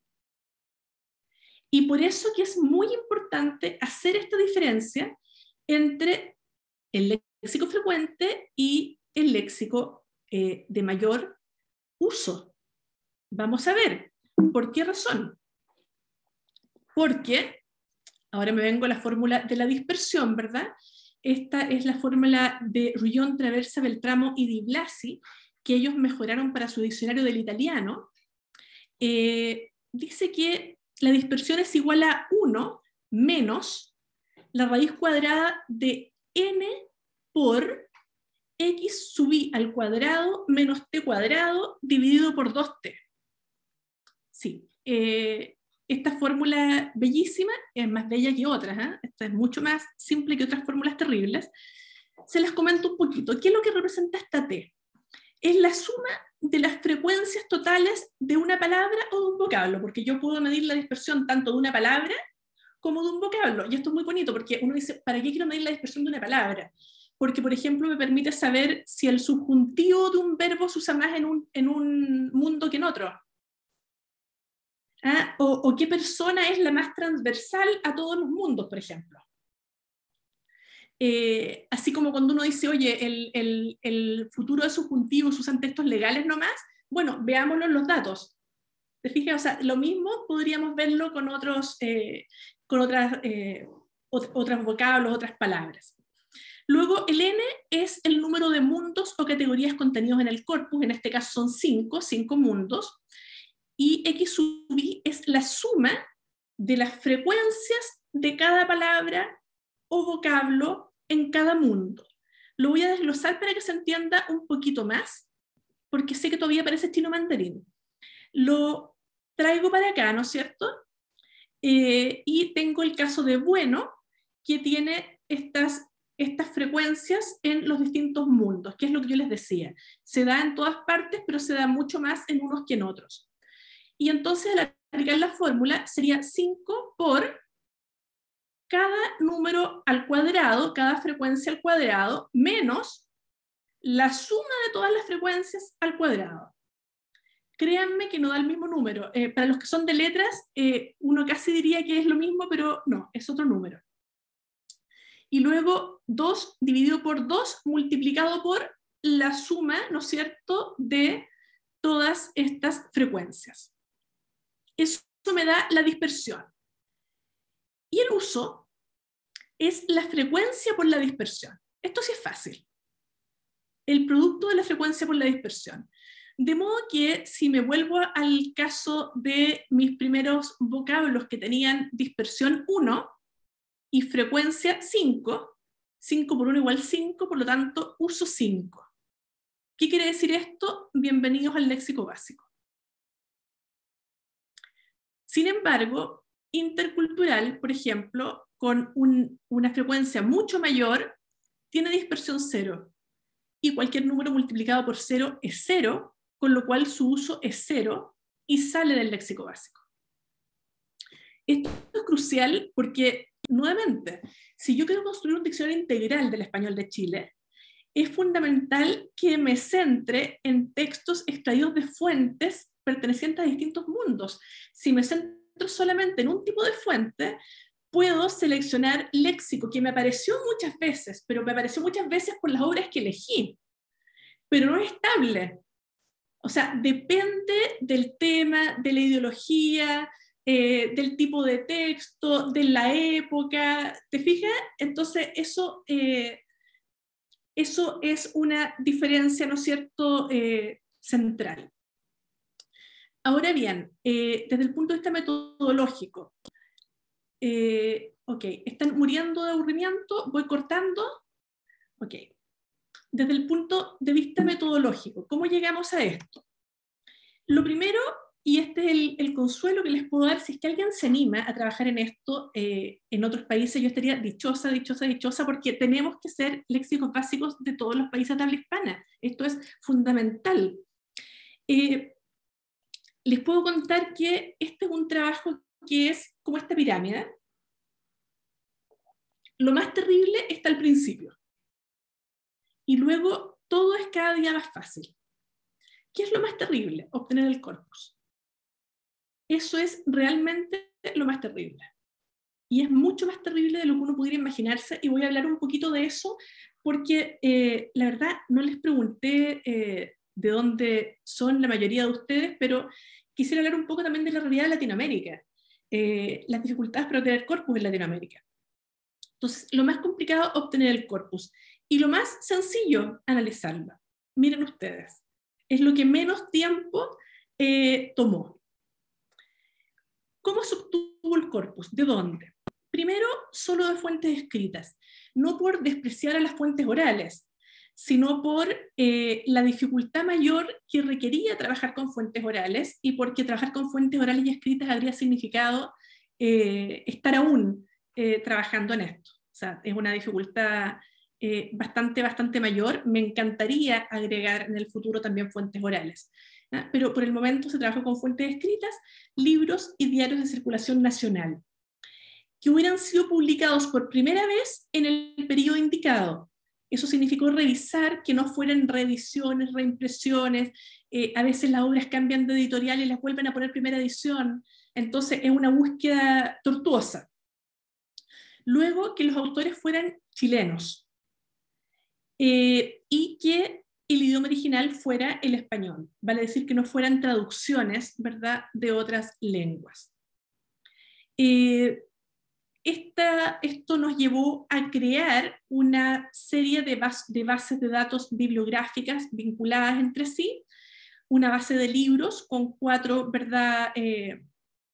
Y por eso que es muy importante hacer esta diferencia entre el léxico frecuente y el léxico eh, de mayor uso. Vamos a ver, ¿por qué razón? Porque, ahora me vengo a la fórmula de la dispersión, ¿verdad? Esta es la fórmula de Rullón, Traversa, Beltramo y Di Blasi, que ellos mejoraron para su diccionario del italiano. Eh, dice que la dispersión es igual a uno menos la raíz cuadrada de n por x sub i al cuadrado menos t cuadrado dividido por dos t. Sí, eh, esta fórmula bellísima es más bella que otras, ¿eh? Esta es mucho más simple que otras fórmulas terribles. Se las comento un poquito. ¿Qué es lo que representa esta t? Es la suma de las frecuencias totales de una palabra o de un vocablo, porque yo puedo medir la dispersión tanto de una palabra como de un vocablo. Y esto es muy bonito, porque uno dice, ¿para qué quiero medir la dispersión de una palabra? Porque, por ejemplo, me permite saber si el subjuntivo de un verbo se usa más en un, en un mundo que en otro. ¿Ah? O, o qué persona es la más transversal a todos los mundos, por ejemplo. Eh, así como cuando uno dice, oye, el, el, el futuro de subjuntivos usan textos legales nomás, bueno, veámoslo en los datos. ¿Te fijas? O sea, lo mismo podríamos verlo con otros, eh, con otras, eh, ot otros vocablos, otras palabras. Luego, el n es el número de mundos o categorías contenidos en el corpus, en este caso son cinco, cinco mundos, y x sub i es la suma de las frecuencias de cada palabra o vocablo en cada mundo. Lo voy a desglosar para que se entienda un poquito más, porque sé que todavía parece chino mandarín. Lo traigo para acá, ¿no es cierto? Eh, y tengo el caso de bueno, que tiene estas, estas frecuencias en los distintos mundos, que es lo que yo les decía. Se da en todas partes, pero se da mucho más en unos que en otros. Y entonces, al aplicar la fórmula, sería cinco por cada número al cuadrado, cada frecuencia al cuadrado, menos la suma de todas las frecuencias al cuadrado. créanme que no da el mismo número. Eh, para los que son de letras, eh, uno casi diría que es lo mismo, pero no, es otro número. Y luego dos dividido por dos multiplicado por la suma, ¿no es cierto?, de todas estas frecuencias. Eso me da la dispersión. Y el uso es la frecuencia por la dispersión. Esto sí es fácil. El producto de la frecuencia por la dispersión. De modo que si me vuelvo al caso de mis primeros vocablos que tenían dispersión uno y frecuencia cinco, cinco por uno igual cinco, por lo tanto uso cinco. ¿Qué quiere decir esto? Bienvenidos al léxico básico. Sin embargo, intercultural, por ejemplo, con un, una frecuencia mucho mayor, tiene dispersión cero. Y cualquier número multiplicado por cero es cero, con lo cual su uso es cero y sale del léxico básico. Esto es crucial porque, nuevamente, si yo quiero construir un diccionario integral del español de Chile, es fundamental que me centre en textos extraídos de fuentes pertenecientes a distintos mundos. Si me centro solamente en un tipo de fuente, puedo seleccionar léxico que me apareció muchas veces, pero me apareció muchas veces por las obras que elegí, pero no es estable. O sea, depende del tema, de la ideología, eh, del tipo de texto, de la época. ¿Te fijas? Entonces, eso, eh, eso es una diferencia, ¿no es cierto?, eh, central. Ahora bien, eh, desde el punto de vista metodológico, eh, ok, ¿están muriendo de aburrimiento? ¿Voy cortando? Ok. Desde el punto de vista metodológico, ¿cómo llegamos a esto? Lo primero, y este es el, el consuelo que les puedo dar, si es que alguien se anima a trabajar en esto eh, en otros países, yo estaría dichosa, dichosa, dichosa, porque tenemos que ser léxicos básicos de todos los países de habla hispana. Esto es fundamental. Eh, les puedo contar que este es un trabajo que es como esta pirámide. Lo más terrible está al principio. Y luego todo es cada día más fácil. ¿Qué es lo más terrible? Obtener el corpus. Eso es realmente lo más terrible. Y es mucho más terrible de lo que uno pudiera imaginarse, y voy a hablar un poquito de eso, porque eh, la verdad no les pregunté eh, de dónde son la mayoría de ustedes, pero quisiera hablar un poco también de la realidad de Latinoamérica, eh, las dificultades para obtener corpus en Latinoamérica. Entonces, lo más complicado es obtener el corpus, y lo más sencillo, analizarlo. Miren ustedes, es lo que menos tiempo eh, tomó. ¿Cómo se obtuvo el corpus? ¿De dónde? Primero, solo de fuentes escritas, no por despreciar a las fuentes orales, sino por eh, la dificultad mayor que requería trabajar con fuentes orales, y porque trabajar con fuentes orales y escritas habría significado eh, estar aún eh, trabajando en esto. O sea, es una dificultad eh, bastante, bastante mayor. Me encantaría agregar en el futuro también fuentes orales, ¿no? Pero por el momento se trabajó con fuentes escritas, libros y diarios de circulación nacional, que hubieran sido publicados por primera vez en el periodo indicado. Eso significó revisar que no fueran reediciones, reimpresiones, eh, a veces las obras cambian de editorial y las vuelven a poner primera edición, entonces es una búsqueda tortuosa. Luego, que los autores fueran chilenos, eh, y que el idioma original fuera el español, vale decir que no fueran traducciones, ¿verdad?, de otras lenguas. Eh, Esta, esto nos llevó a crear una serie de, bas, de bases de datos bibliográficas vinculadas entre sí, una base de libros con cuatro, ¿verdad?, eh,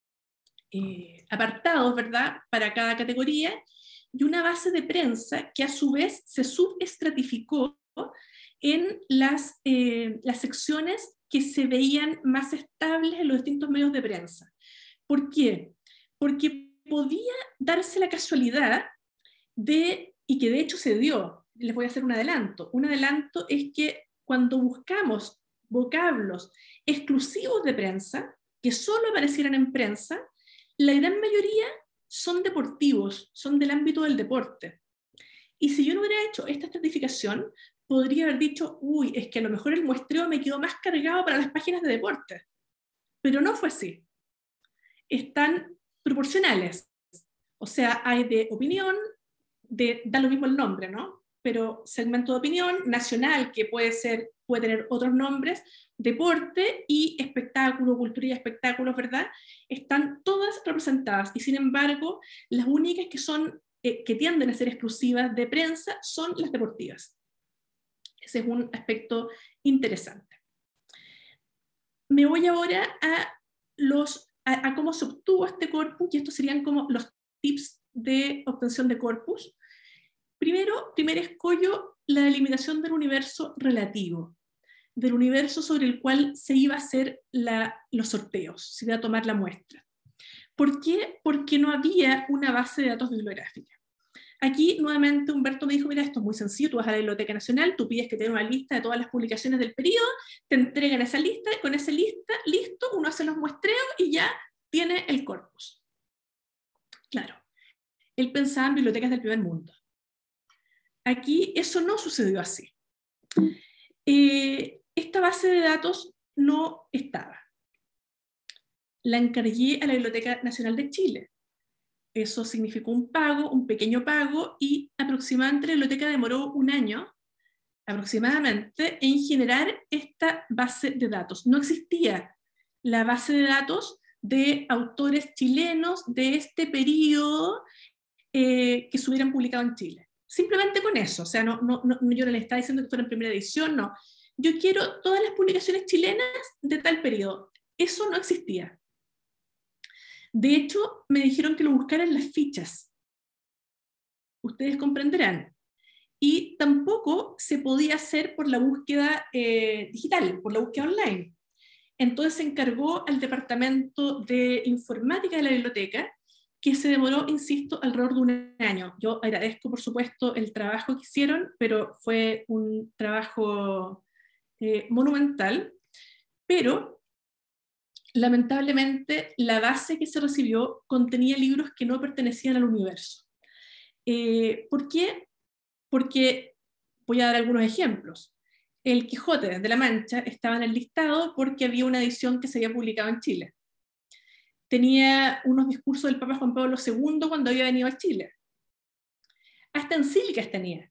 eh, apartados, ¿verdad?, para cada categoría, y una base de prensa que a su vez se subestratificó en las, eh, las secciones que se veían más estables en los distintos medios de prensa. ¿Por qué? Porque podía darse la casualidad de, y que de hecho se dio, les voy a hacer un adelanto, un adelanto es que cuando buscamos vocablos exclusivos de prensa, que solo aparecieran en prensa, la gran mayoría son deportivos, son del ámbito del deporte. Y si yo no hubiera hecho esta estratificación, podría haber dicho, uy, es que a lo mejor el muestreo me quedó más cargado para las páginas de deporte. pero no fue así. Están proporcionales, o sea, hay de opinión, de, da lo mismo el nombre, ¿no? Pero segmento de opinión, nacional, que puede ser, puede tener otros nombres, deporte y espectáculo, cultura y espectáculos, ¿verdad? Están todas representadas, y sin embargo, las únicas que son, eh, que tienden a ser exclusivas de prensa son las deportivas. Ese es un aspecto interesante. Me voy ahora a, los, a, a cómo se obtuvo este corpus, y estos serían como los tips de obtención de corpus. Primero, primer escollo, la delimitación del universo relativo, del universo sobre el cual se iba a hacer la, los sorteos, se iba a tomar la muestra. ¿Por qué? Porque no había una base de datos bibliográfica. Aquí, nuevamente, Humberto me dijo, mira, esto es muy sencillo, tú vas a la Biblioteca Nacional, tú pides que te den una lista de todas las publicaciones del periodo, te entregan esa lista, y con esa lista, listo, uno hace los muestreos y ya tiene el corpus. Claro, él pensaba en bibliotecas del primer mundo. Aquí eso no sucedió así. Eh, esta base de datos no estaba. La encargué a la Biblioteca Nacional de Chile. Eso significó un pago, un pequeño pago, y aproximadamente la biblioteca demoró un año, aproximadamente, en generar esta base de datos. No existía la base de datos de autores chilenos de este periodo eh, que se hubieran publicado en Chile. Simplemente con eso, o sea, no, no, no, yo no le estaba diciendo que fuera en primera edición, no. Yo quiero todas las publicaciones chilenas de tal periodo. Eso no existía. De hecho, me dijeron que lo buscara en las fichas. Ustedes comprenderán. Y tampoco se podía hacer por la búsqueda eh, digital, por la búsqueda online. Entonces se encargó al departamento de informática de la biblioteca, que se demoró, insisto, alrededor de un año. Yo agradezco, por supuesto, el trabajo que hicieron, pero fue un trabajo eh, monumental, pero lamentablemente la base que se recibió contenía libros que no pertenecían al universo. Eh, ¿Por qué? Porque, voy a dar algunos ejemplos. El Quijote de la Mancha estaba en el listado porque había una edición que se había publicado en Chile. Tenía unos discursos del Papa Juan Pablo segundo cuando había venido a Chile. Hasta encíclicas tenía.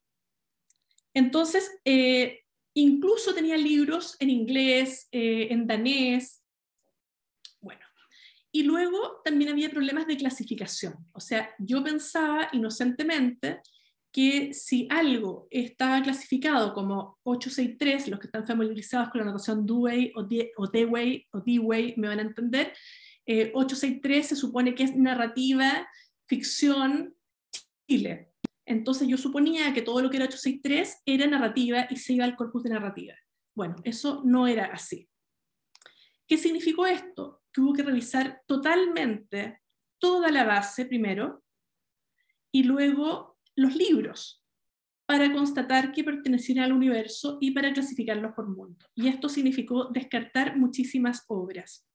Entonces, eh, incluso tenía libros en inglés, eh, en danés. Bueno, y luego también había problemas de clasificación. O sea, yo pensaba inocentemente que si algo estaba clasificado como ochocientos sesenta y tres, los que están familiarizados con la notación Dewey o Dewey o Dewey me van a entender, eh, ochocientos sesenta y tres se supone que es narrativa, ficción, Chile. Entonces yo suponía que todo lo que era ochocientos sesenta y tres era narrativa y se iba al corpus de narrativa. Bueno, eso no era así. ¿Qué significó esto? Que hubo que revisar totalmente toda la base primero y luego los libros para constatar que pertenecían al universo y para clasificarlos por mundo. Y esto significó descartar muchísimas obras.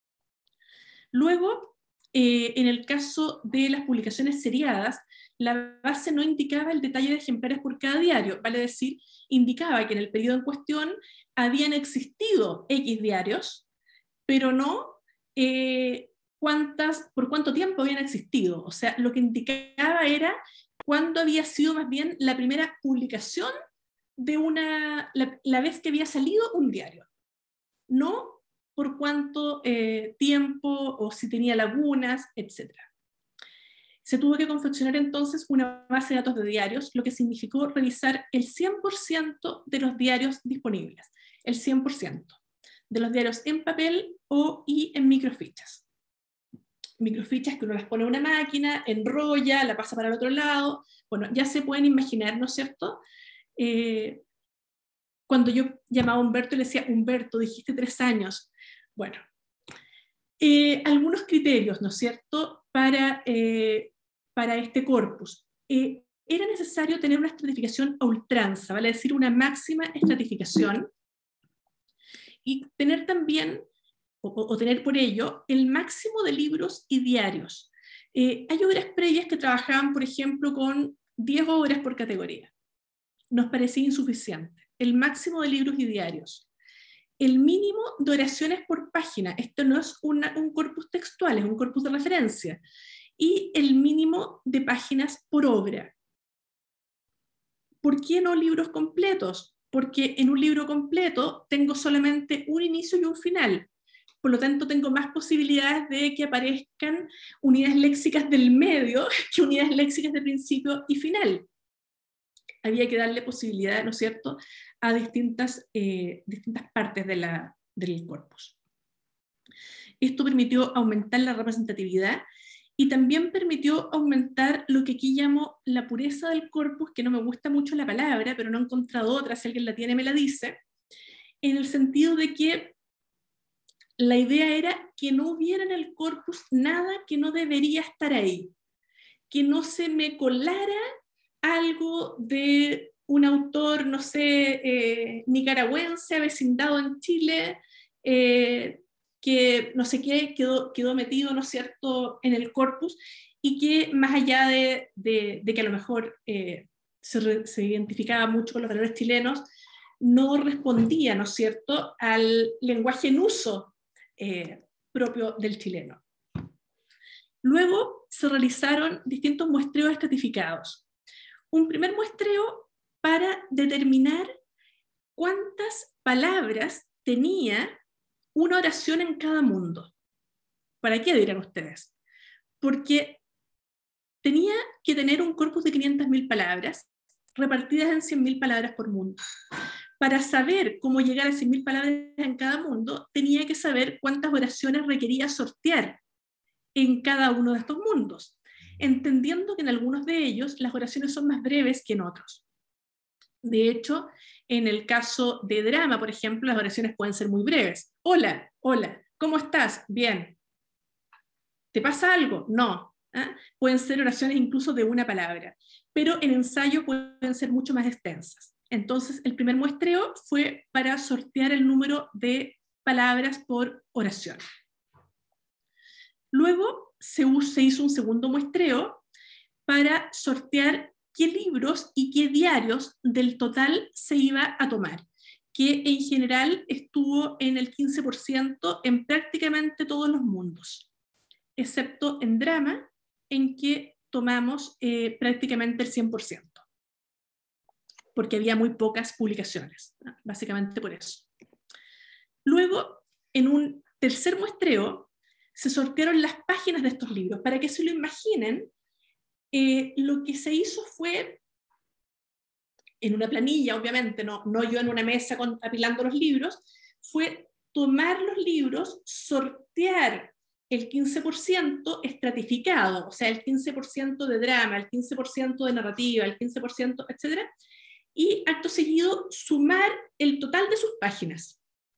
Luego, eh, en el caso de las publicaciones seriadas, la base no indicaba el detalle de ejemplares por cada diario, vale decir, indicaba que en el periodo en cuestión habían existido X diarios, pero no eh, cuántas, por cuánto tiempo habían existido. O sea, lo que indicaba era cuándo había sido más bien la primera publicación de una, la, la vez que había salido un diario. No por cuánto eh, tiempo o si tenía lagunas, etcétera. Se tuvo que confeccionar entonces una base de datos de diarios, lo que significó revisar el cien por ciento de los diarios disponibles, el cien por ciento de los diarios en papel o y en microfichas. Microfichas que uno las pone en una máquina, enrolla, la pasa para el otro lado. Bueno, ya se pueden imaginar, ¿no es cierto? Eh, cuando yo llamaba a Humberto y le decía, Humberto, dijiste tres años. Bueno, eh, algunos criterios, ¿no es cierto?, para, eh, para este corpus. Eh, era necesario tener una estratificación a ultranza, vale decir, una máxima estratificación, y tener también, o, o tener por ello, el máximo de libros y diarios. Eh, hay obras previas que trabajaban, por ejemplo, con diez obras por categoría. Nos parecía insuficiente. El máximo de libros y diarios. el mínimo de oraciones por página. Esto no es una, un corpus textual, es un corpus de referencia. Y el mínimo de páginas por obra. ¿Por qué no libros completos? Porque en un libro completo tengo solamente un inicio y un final. Por lo tanto, tengo más posibilidades de que aparezcan unidades léxicas del medio que unidades léxicas de principio y final. Había que darle posibilidad, ¿no es cierto?, a distintas, eh, distintas partes de la, del corpus. Esto permitió aumentar la representatividad y también permitió aumentar lo que aquí llamo la pureza del corpus, que no me gusta mucho la palabra, pero no he encontrado otra, si alguien la tiene me la dice, en el sentido de que la idea era que no hubiera en el corpus nada que no debería estar ahí, que no se me colara algo de un autor, no sé, eh, nicaragüense, avecindado en Chile, eh, que no sé qué, quedó, quedó metido, ¿no es cierto?, en el corpus, y que más allá de, de, de que a lo mejor eh, se, re, se identificaba mucho con los valores chilenos, no respondía, ¿no es cierto?, al lenguaje en uso eh, propio del chileno. Luego se realizaron distintos muestreos estratificados. Un primer muestreo para determinar cuántas palabras tenía una oración en cada mundo. ¿Para qué dirán ustedes? Porque tenía que tener un corpus de quinientas mil palabras repartidas en cien mil palabras por mundo. Para saber cómo llegar a cien mil palabras en cada mundo, tenía que saber cuántas oraciones requería sortear en cada uno de estos mundos, entendiendo que en algunos de ellos las oraciones son más breves que en otros. De hecho, en el caso de drama, por ejemplo, las oraciones pueden ser muy breves. Hola, hola, ¿cómo estás? Bien. ¿Te pasa algo? No. ¿Eh? Pueden ser oraciones incluso de una palabra, pero en ensayo pueden ser mucho más extensas. Entonces, el primer muestreo fue para sortear el número de palabras por oración. Luego se, se hizo un segundo muestreo para sortear qué libros y qué diarios del total se iba a tomar, que en general estuvo en el quince por ciento en prácticamente todos los mundos, excepto en drama, en que tomamos eh, prácticamente el cien por ciento, porque había muy pocas publicaciones, ¿no? Básicamente por eso. Luego, en un tercer muestreo, se sortearon las páginas de estos libros. Para que se lo imaginen, eh, lo que se hizo fue, en una planilla, obviamente, no, no yo en una mesa con, apilando los libros, fue tomar los libros, sortear el quince por ciento estratificado, o sea, el quince por ciento de drama, el quince por ciento de narrativa, el quince por ciento, etcétera, y acto seguido sumar el total de sus páginas.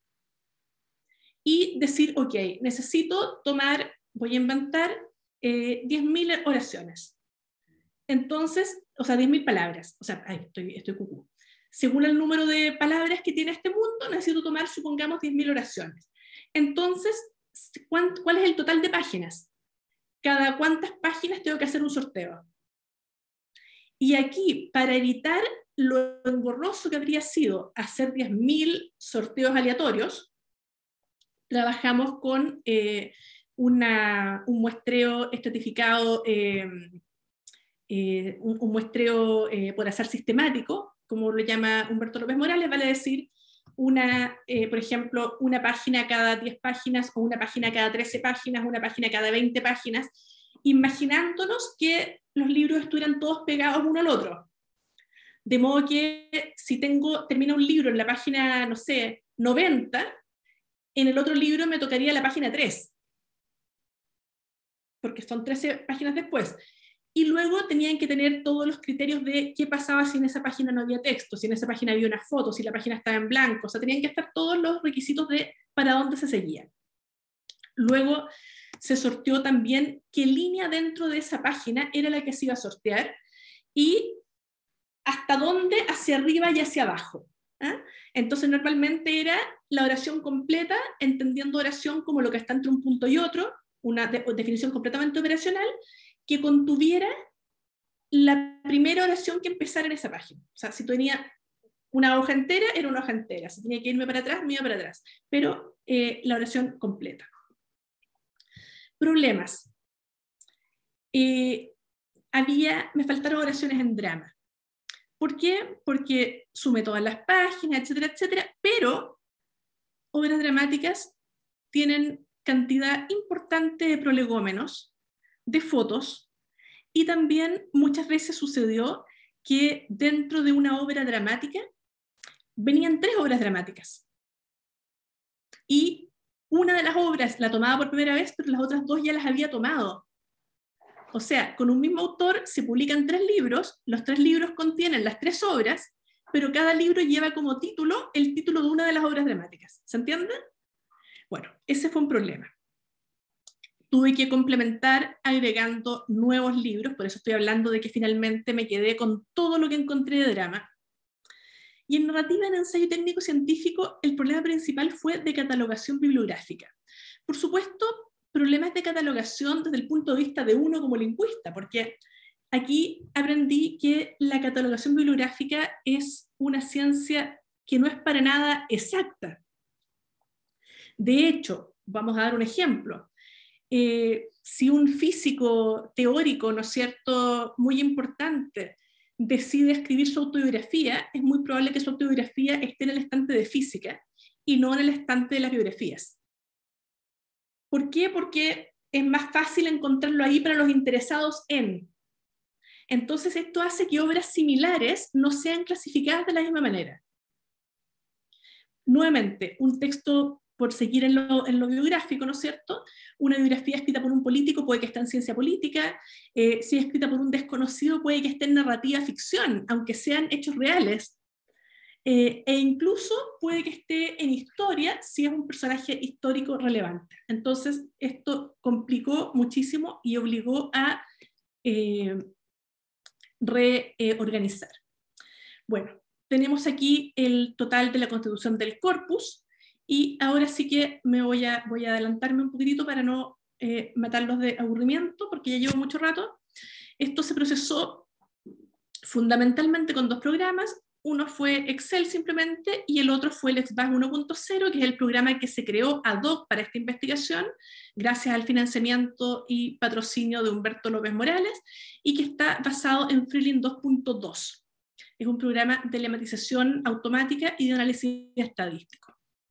Y decir, ok, necesito tomar, voy a inventar eh, diez mil oraciones. Entonces, o sea, diez mil palabras, o sea, ay, estoy, estoy cucú. Según el número de palabras que tiene este mundo, necesito tomar, supongamos, diez mil oraciones. Entonces, ¿cuál es el total de páginas? Cada cuántas páginas tengo que hacer un sorteo. Y aquí, para evitar lo engorroso que habría sido hacer diez mil sorteos aleatorios, trabajamos con eh, una, un muestreo estratificado, eh, eh, un, un muestreo eh, por azar sistemático, como lo llama Humberto López Morales, vale decir, una, eh, por ejemplo, una página cada diez páginas, o una página cada trece páginas, una página cada veinte páginas, imaginándonos que los libros estuvieran todos pegados uno al otro. De modo que si tengo, termina un libro en la página, no sé, noventa, en el otro libro me tocaría la página tres, porque son trece páginas después. Y luego tenían que tener todos los criterios de qué pasaba si en esa página no había texto, si en esa página había una foto, si la página estaba en blanco. O sea, tenían que estar todos los requisitos de para dónde se seguía. Luego se sorteó también qué línea dentro de esa página era la que se iba a sortear y hasta dónde hacia arriba y hacia abajo. ¿eh? Entonces normalmente era la oración completa, entendiendo oración como lo que está entre un punto y otro, una de, definición completamente operacional, que contuviera la primera oración que empezara en esa página. O sea, si tenía una hoja entera era una hoja entera, si tenía que irme para atrás, me iba para atrás, pero eh, la oración completa. Problemas. Eh, había, me faltaron oraciones en drama. ¿Por qué? Porque sumé todas las páginas, etcétera, etcétera, pero obras dramáticas tienen cantidad importante de prolegómenos, de fotos, y también muchas veces sucedió que dentro de una obra dramática venían tres obras dramáticas. Y una de las obras la tomaba por primera vez, pero las otras dos ya las había tomado. O sea, con un mismo autor se publican tres libros, los tres libros contienen las tres obras, pero cada libro lleva como título el título de una de las obras dramáticas. ¿Se entiende? Bueno, ese fue un problema. Tuve que complementar agregando nuevos libros, por eso estoy hablando de que finalmente me quedé con todo lo que encontré de drama. Y en narrativa en ensayo técnico científico, el problema principal fue de catalogación bibliográfica. Por supuesto, problemas de catalogación desde el punto de vista de uno como lingüista, porque aquí aprendí que la catalogación bibliográfica es una ciencia que no es para nada exacta. De hecho, vamos a dar un ejemplo. Eh, si un físico teórico, ¿no es cierto?, muy importante, decide escribir su autobiografía, es muy probable que su autobiografía esté en el estante de física y no en el estante de las biografías. ¿Por qué? Porque es más fácil encontrarlo ahí para los interesados en. Entonces esto hace que obras similares no sean clasificadas de la misma manera. Nuevamente, un texto, por seguir en lo, en lo biográfico, ¿no es cierto? Una biografía escrita por un político puede que esté en ciencia política, eh, si es escrita por un desconocido puede que esté en narrativa ficción, aunque sean hechos reales. Eh, e incluso puede que esté en historia si es un personaje histórico relevante. Entonces, esto complicó muchísimo y obligó a eh, reorganizar. Bueno, tenemos aquí el total de la constitución del corpus, y ahora sí que me voy a, voy a adelantarme un poquitito para no eh, matarlos de aburrimiento, porque ya llevo mucho rato. Esto se procesó fundamentalmente con dos programas. Uno fue Excel simplemente, y el otro fue el Exbas uno punto cero, que es el programa que se creó ad hoc para esta investigación, gracias al financiamiento y patrocinio de Humberto López Morales, y que está basado en Freelin dos punto dos. Es un programa de lematización automática y de análisis estadístico.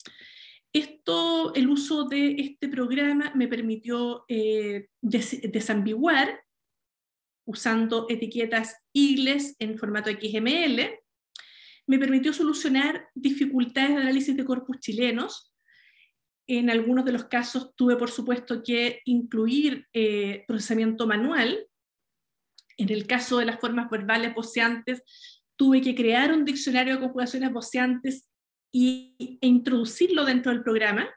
Esto, el uso de este programa me permitió eh, des desambiguar, usando etiquetas igles en formato X M L, me permitió solucionar dificultades de análisis de corpus chilenos. En algunos de los casos tuve, por supuesto, que incluir eh, procesamiento manual. En el caso de las formas verbales voceantes, tuve que crear un diccionario de conjugaciones voceantes y, e introducirlo dentro del programa.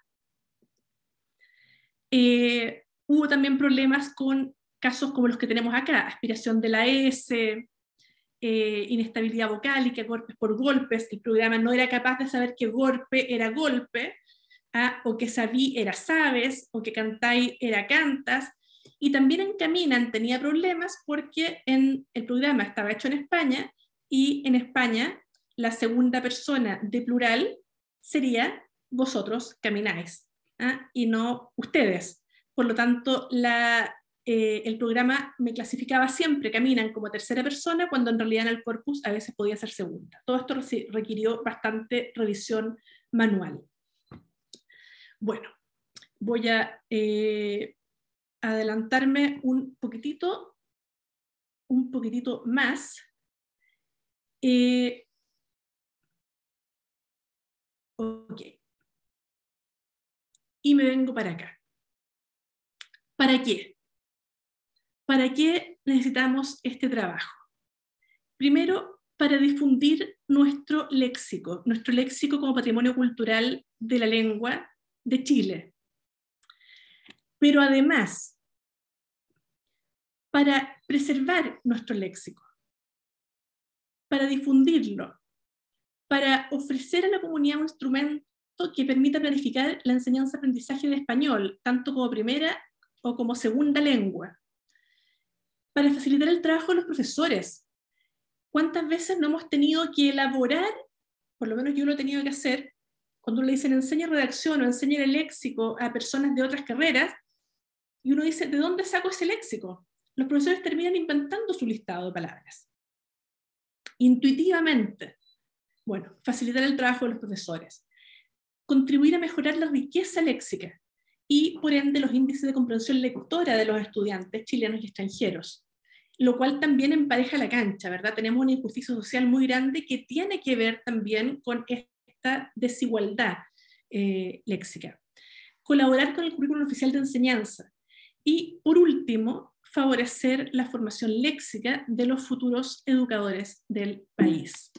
Eh, hubo también problemas con casos como los que tenemos acá, aspiración de la S, eh, inestabilidad vocálica, golpes por golpes. El programa no era capaz de saber que golpe era golpe, ¿ah? O que sabí era sabes, o que cantai era cantas. Y también en Caminan tenía problemas porque en, el programa estaba hecho en España, y en España la segunda persona de plural sería vosotros camináis, ¿ah? Y no ustedes. Por lo tanto, la, eh, el programa me clasificaba siempre caminan como tercera persona, cuando en realidad en el corpus a veces podía ser segunda. Todo esto requirió bastante revisión manual. Bueno, voy a eh, adelantarme un poquitito, un poquitito más. Eh, ok. Y me vengo para acá. ¿Para qué? ¿Para qué necesitamos este trabajo? Primero, para difundir nuestro léxico, nuestro léxico como patrimonio cultural de la lengua de Chile. Pero además, para preservar nuestro léxico, para difundirlo, para ofrecer a la comunidad un instrumento que permita planificar la enseñanza-aprendizaje de español, tanto como primera o como segunda lengua, para facilitar el trabajo de los profesores. ¿Cuántas veces no hemos tenido que elaborar por lo menos yo lo he tenido que hacer, cuando le dicen enseña redacción o enseña el léxico a personas de otras carreras, y uno dice, ¿de dónde saco ese léxico? Los profesores terminan inventando su listado de palabras. Intuitivamente. Bueno, facilitar el trabajo de los profesores. Contribuir a mejorar la riqueza léxica y, por ende, los índices de comprensión lectora de los estudiantes chilenos y extranjeros, lo cual también empareja la cancha, ¿verdad? Tenemos una injusticia social muy grande que tiene que ver también con esta desigualdad eh, léxica. Colaborar con el currículum oficial de enseñanza. Y, por último, favorecer la formación léxica de los futuros educadores del país.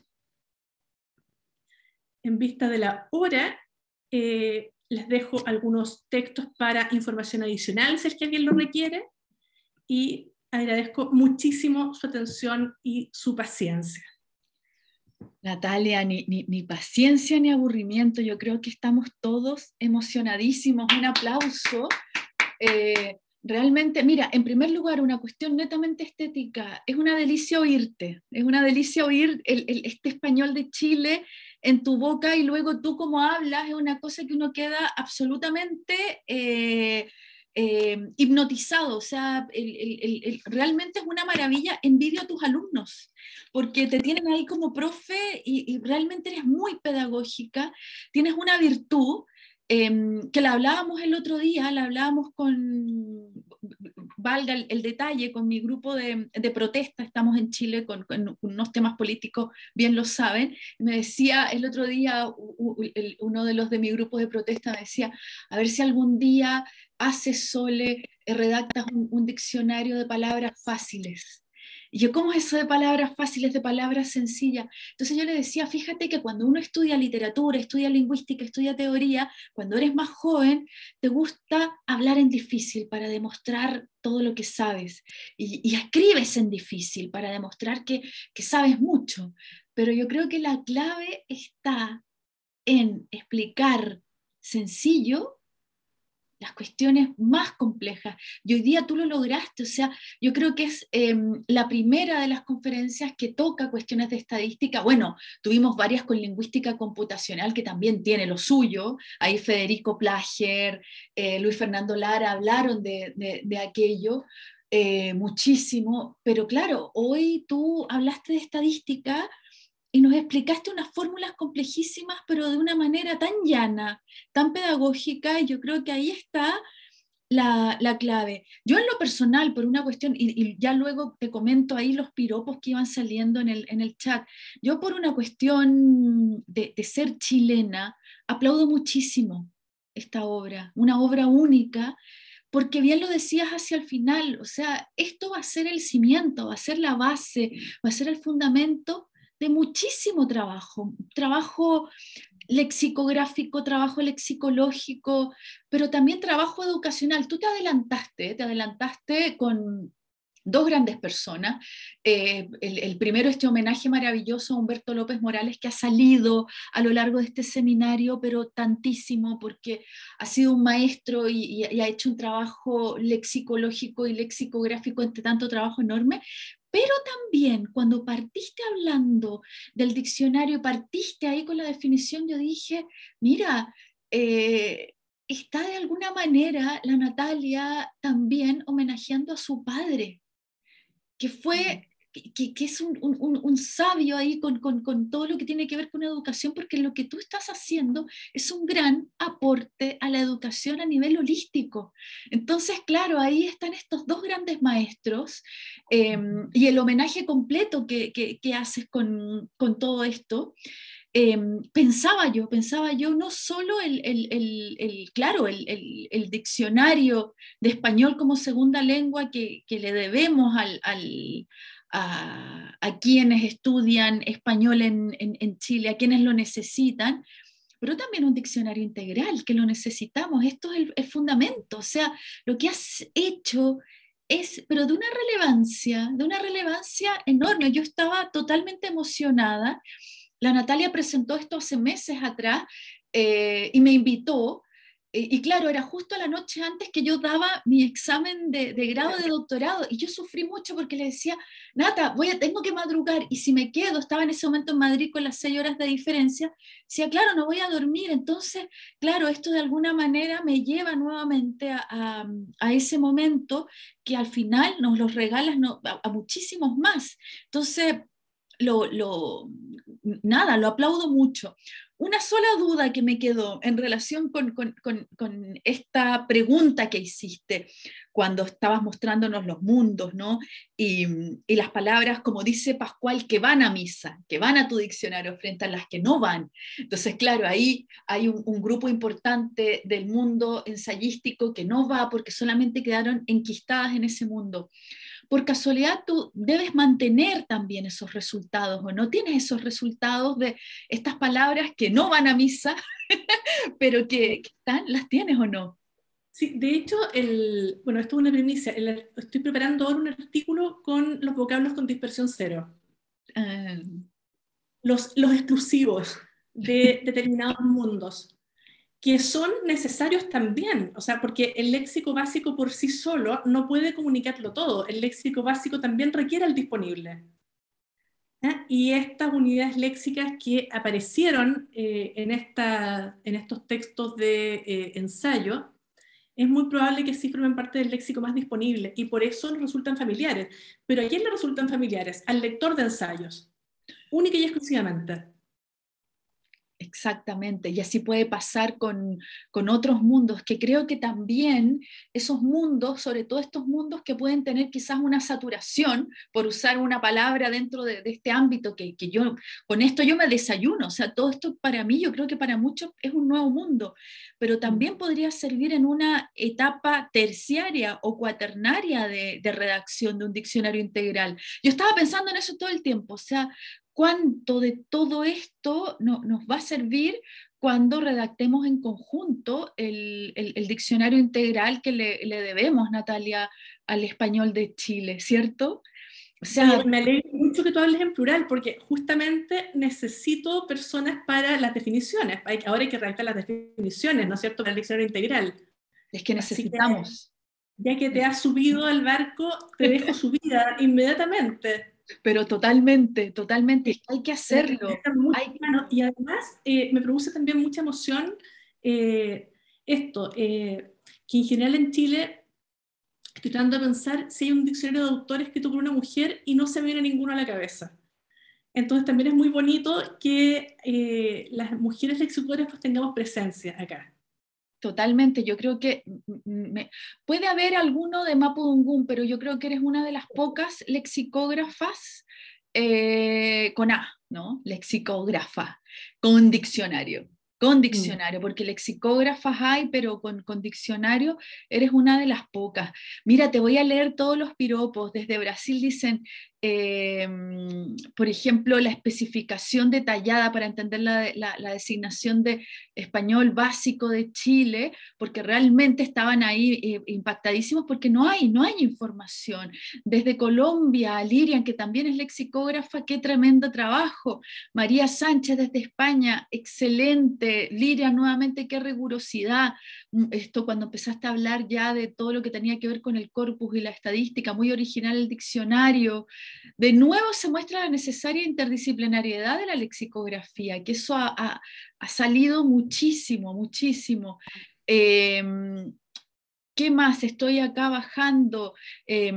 En vista de la hora, eh, les dejo algunos textos para información adicional, si es que alguien lo requiere, y agradezco muchísimo su atención y su paciencia. Natalia, ni, ni, ni paciencia ni aburrimiento, yo creo que estamos todos emocionadísimos, un aplauso. Eh, realmente, mira, en primer lugar, una cuestión netamente estética, es una delicia oírte, es una delicia oír el, el, este español de Chile en tu boca y luego tú como hablas, es una cosa que uno queda absolutamente eh, eh, hipnotizado, o sea, el, el, el, realmente es una maravilla, envidio a tus alumnos, porque te tienen ahí como profe y, y realmente eres muy pedagógica, tienes una virtud, Eh, que la hablábamos el otro día, la hablábamos con, valga el, el detalle, con mi grupo de, de protesta, estamos en Chile con, con unos temas políticos, bien lo saben, me decía el otro día, u, u, el, uno de los de mi grupo de protesta me decía, a ver si algún día haces, Sole, redactas un, un diccionario de palabras fáciles. Y yo, ¿cómo es eso de palabras fáciles, de palabras sencillas? Entonces yo le decía, fíjate que cuando uno estudia literatura, estudia lingüística, estudia teoría, cuando eres más joven, te gusta hablar en difícil para demostrar todo lo que sabes. Y, y escribes en difícil para demostrar que, que sabes mucho. Pero yo creo que la clave está en explicar sencillo las cuestiones más complejas. Y hoy día tú lo lograste, o sea, yo creo que es eh, la primera de las conferencias que toca cuestiones de estadística. Bueno, tuvimos varias con lingüística computacional, que también tiene lo suyo. Ahí Federico Plager, eh, Luis Fernando Lara hablaron de, de, de aquello eh, muchísimo, pero claro, hoy tú hablaste de estadística y nos explicaste unas fórmulas complejísimas, pero de una manera tan llana, tan pedagógica, y yo creo que ahí está la, la clave. Yo en lo personal, por una cuestión, y, y ya luego te comento ahí los piropos que iban saliendo en el, en el chat, yo por una cuestión de, de ser chilena, aplaudo muchísimo esta obra, una obra única, porque bien lo decías hacia el final, o sea, esto va a ser el cimiento, va a ser la base, va a ser el fundamento de muchísimo trabajo, trabajo lexicográfico, trabajo lexicológico, pero también trabajo educacional. Tú te adelantaste, te adelantaste con dos grandes personas. Eh, el, el primero, este homenaje maravilloso a Humberto López Morales, que ha salido a lo largo de este seminario, pero tantísimo, porque ha sido un maestro y, y, y ha hecho un trabajo lexicológico y lexicográfico, entre tanto trabajo enorme. Pero también cuando partiste hablando del diccionario, partiste ahí con la definición, yo dije, mira, eh, está de alguna manera la Natalia también homenajeando a su padre, que fue, que, que es un, un, un sabio ahí con, con, con todo lo que tiene que ver con educación, porque lo que tú estás haciendo es un gran aporte a la educación a nivel holístico. Entonces, claro, ahí están estos dos grandes maestros eh, y el homenaje completo que, que, que haces con, con todo esto. Eh, pensaba yo, pensaba yo, no solo el, el, el, el claro, el, el, el diccionario de español como segunda lengua que, que le debemos al, al, a, a quienes estudian español en, en, en Chile, a quienes lo necesitan, pero también un diccionario integral, que lo necesitamos. Esto es el, el fundamento, o sea, lo que has hecho es, pero de una relevancia, de una relevancia enorme. Yo estaba totalmente emocionada. La Natalia presentó esto hace meses atrás eh, y me invitó, Y, y claro, era justo la noche antes que yo daba mi examen de, de grado de doctorado, y yo sufrí mucho porque le decía, Nata, voy a, tengo que madrugar, y si me quedo, estaba en ese momento en Madrid con las seis horas de diferencia, decía, claro, no voy a dormir. Entonces, claro, esto de alguna manera me lleva nuevamente a, a, a ese momento que al final nos los regalas no, a, a muchísimos más. Entonces, lo, lo, nada, lo aplaudo mucho. Una sola duda que me quedó en relación con, con, con, con esta pregunta que hiciste cuando estabas mostrándonos los mundos, ¿no? Y, y las palabras, como dice Pascual, que van a misa, que van a tu diccionario frente a las que no van. Entonces, claro, ahí hay un, un grupo importante del mundo ensayístico que no va porque solamente quedaron enquistadas en ese mundo. Por casualidad tú debes mantener también esos resultados, o no tienes esos resultados de estas palabras que no van a misa, pero que, que están, ¿las tienes o no? Sí, de hecho, el, bueno, esto es una primicia. El- estoy preparando ahora un artículo con los vocablos con dispersión cero, Uh, los, los exclusivos de determinados mundos, que son necesarios también, o sea, porque el léxico básico por sí solo no puede comunicarlo todo, el léxico básico también requiere el disponible. ¿Eh? Y estas unidades léxicas que aparecieron eh, en, esta, en estos textos de eh, ensayo, es muy probable que sí formen parte del léxico más disponible y por eso nos resultan familiares. Pero ¿a quién le resultan familiares? Al lector de ensayos, única y exclusivamente. Exactamente, y así puede pasar con, con otros mundos, que creo que también esos mundos, sobre todo estos mundos que pueden tener quizás una saturación, por usar una palabra dentro de, de este ámbito, que, que yo, con esto yo me desayuno, o sea, todo esto para mí, yo creo que para muchos es un nuevo mundo, pero también podría servir en una etapa terciaria o cuaternaria de, de redacción de un diccionario integral. Yo estaba pensando en eso todo el tiempo, o sea, cuánto de todo esto no, nos va a servir cuando redactemos en conjunto el, el, el diccionario integral que le, le, debemos, Natalia, al español de Chile, ¿cierto? O sea, Oye, me alegro mucho que tú hables en plural, porque justamente necesito personas para las definiciones. Hay, ahora hay que redactar las definiciones, ¿no es cierto?, para el diccionario integral. es que Así que, necesitamos. ya que te has subido al barco, te dejo subida inmediatamente. Pero totalmente, totalmente, es que hay que hacerlo. Mucho, Hay, hermano, y además eh, me produce también mucha emoción eh, esto, eh, que en general en Chile estoy tratando de pensar si hay un diccionario de autores que tuvo una mujer y no se me viene ninguno a la cabeza. Entonces también es muy bonito que eh, las mujeres lexicógrafas tengamos presencia acá. totalmente, yo creo que me, puede haber alguno de Mapudungún, pero yo creo que eres una de las pocas lexicógrafas eh, con A, ¿no? Lexicógrafa, con diccionario, con Mm. diccionario, porque lexicógrafas hay, pero con, con diccionario eres una de las pocas. Mira, te voy a leer todos los piropos. Desde Brasil dicen, eh, por ejemplo, la especificación detallada para entender la, la, la designación de español básico de Chile, porque realmente estaban ahí eh, impactadísimos porque no hay, no hay información. Desde Colombia, Lirian, que también es lexicógrafa, qué tremendo trabajo. María Sánchez desde España, excelente. Lirian, nuevamente, qué rigurosidad. Esto cuando empezaste a hablar ya de todo lo que tenía que ver con el corpus y la estadística, muy original el diccionario. De nuevo se muestra la necesaria interdisciplinariedad de la lexicografía, que eso ha, ha, ha salido muchísimo, muchísimo. Eh, ¿Qué más? Estoy acá bajando. Eh,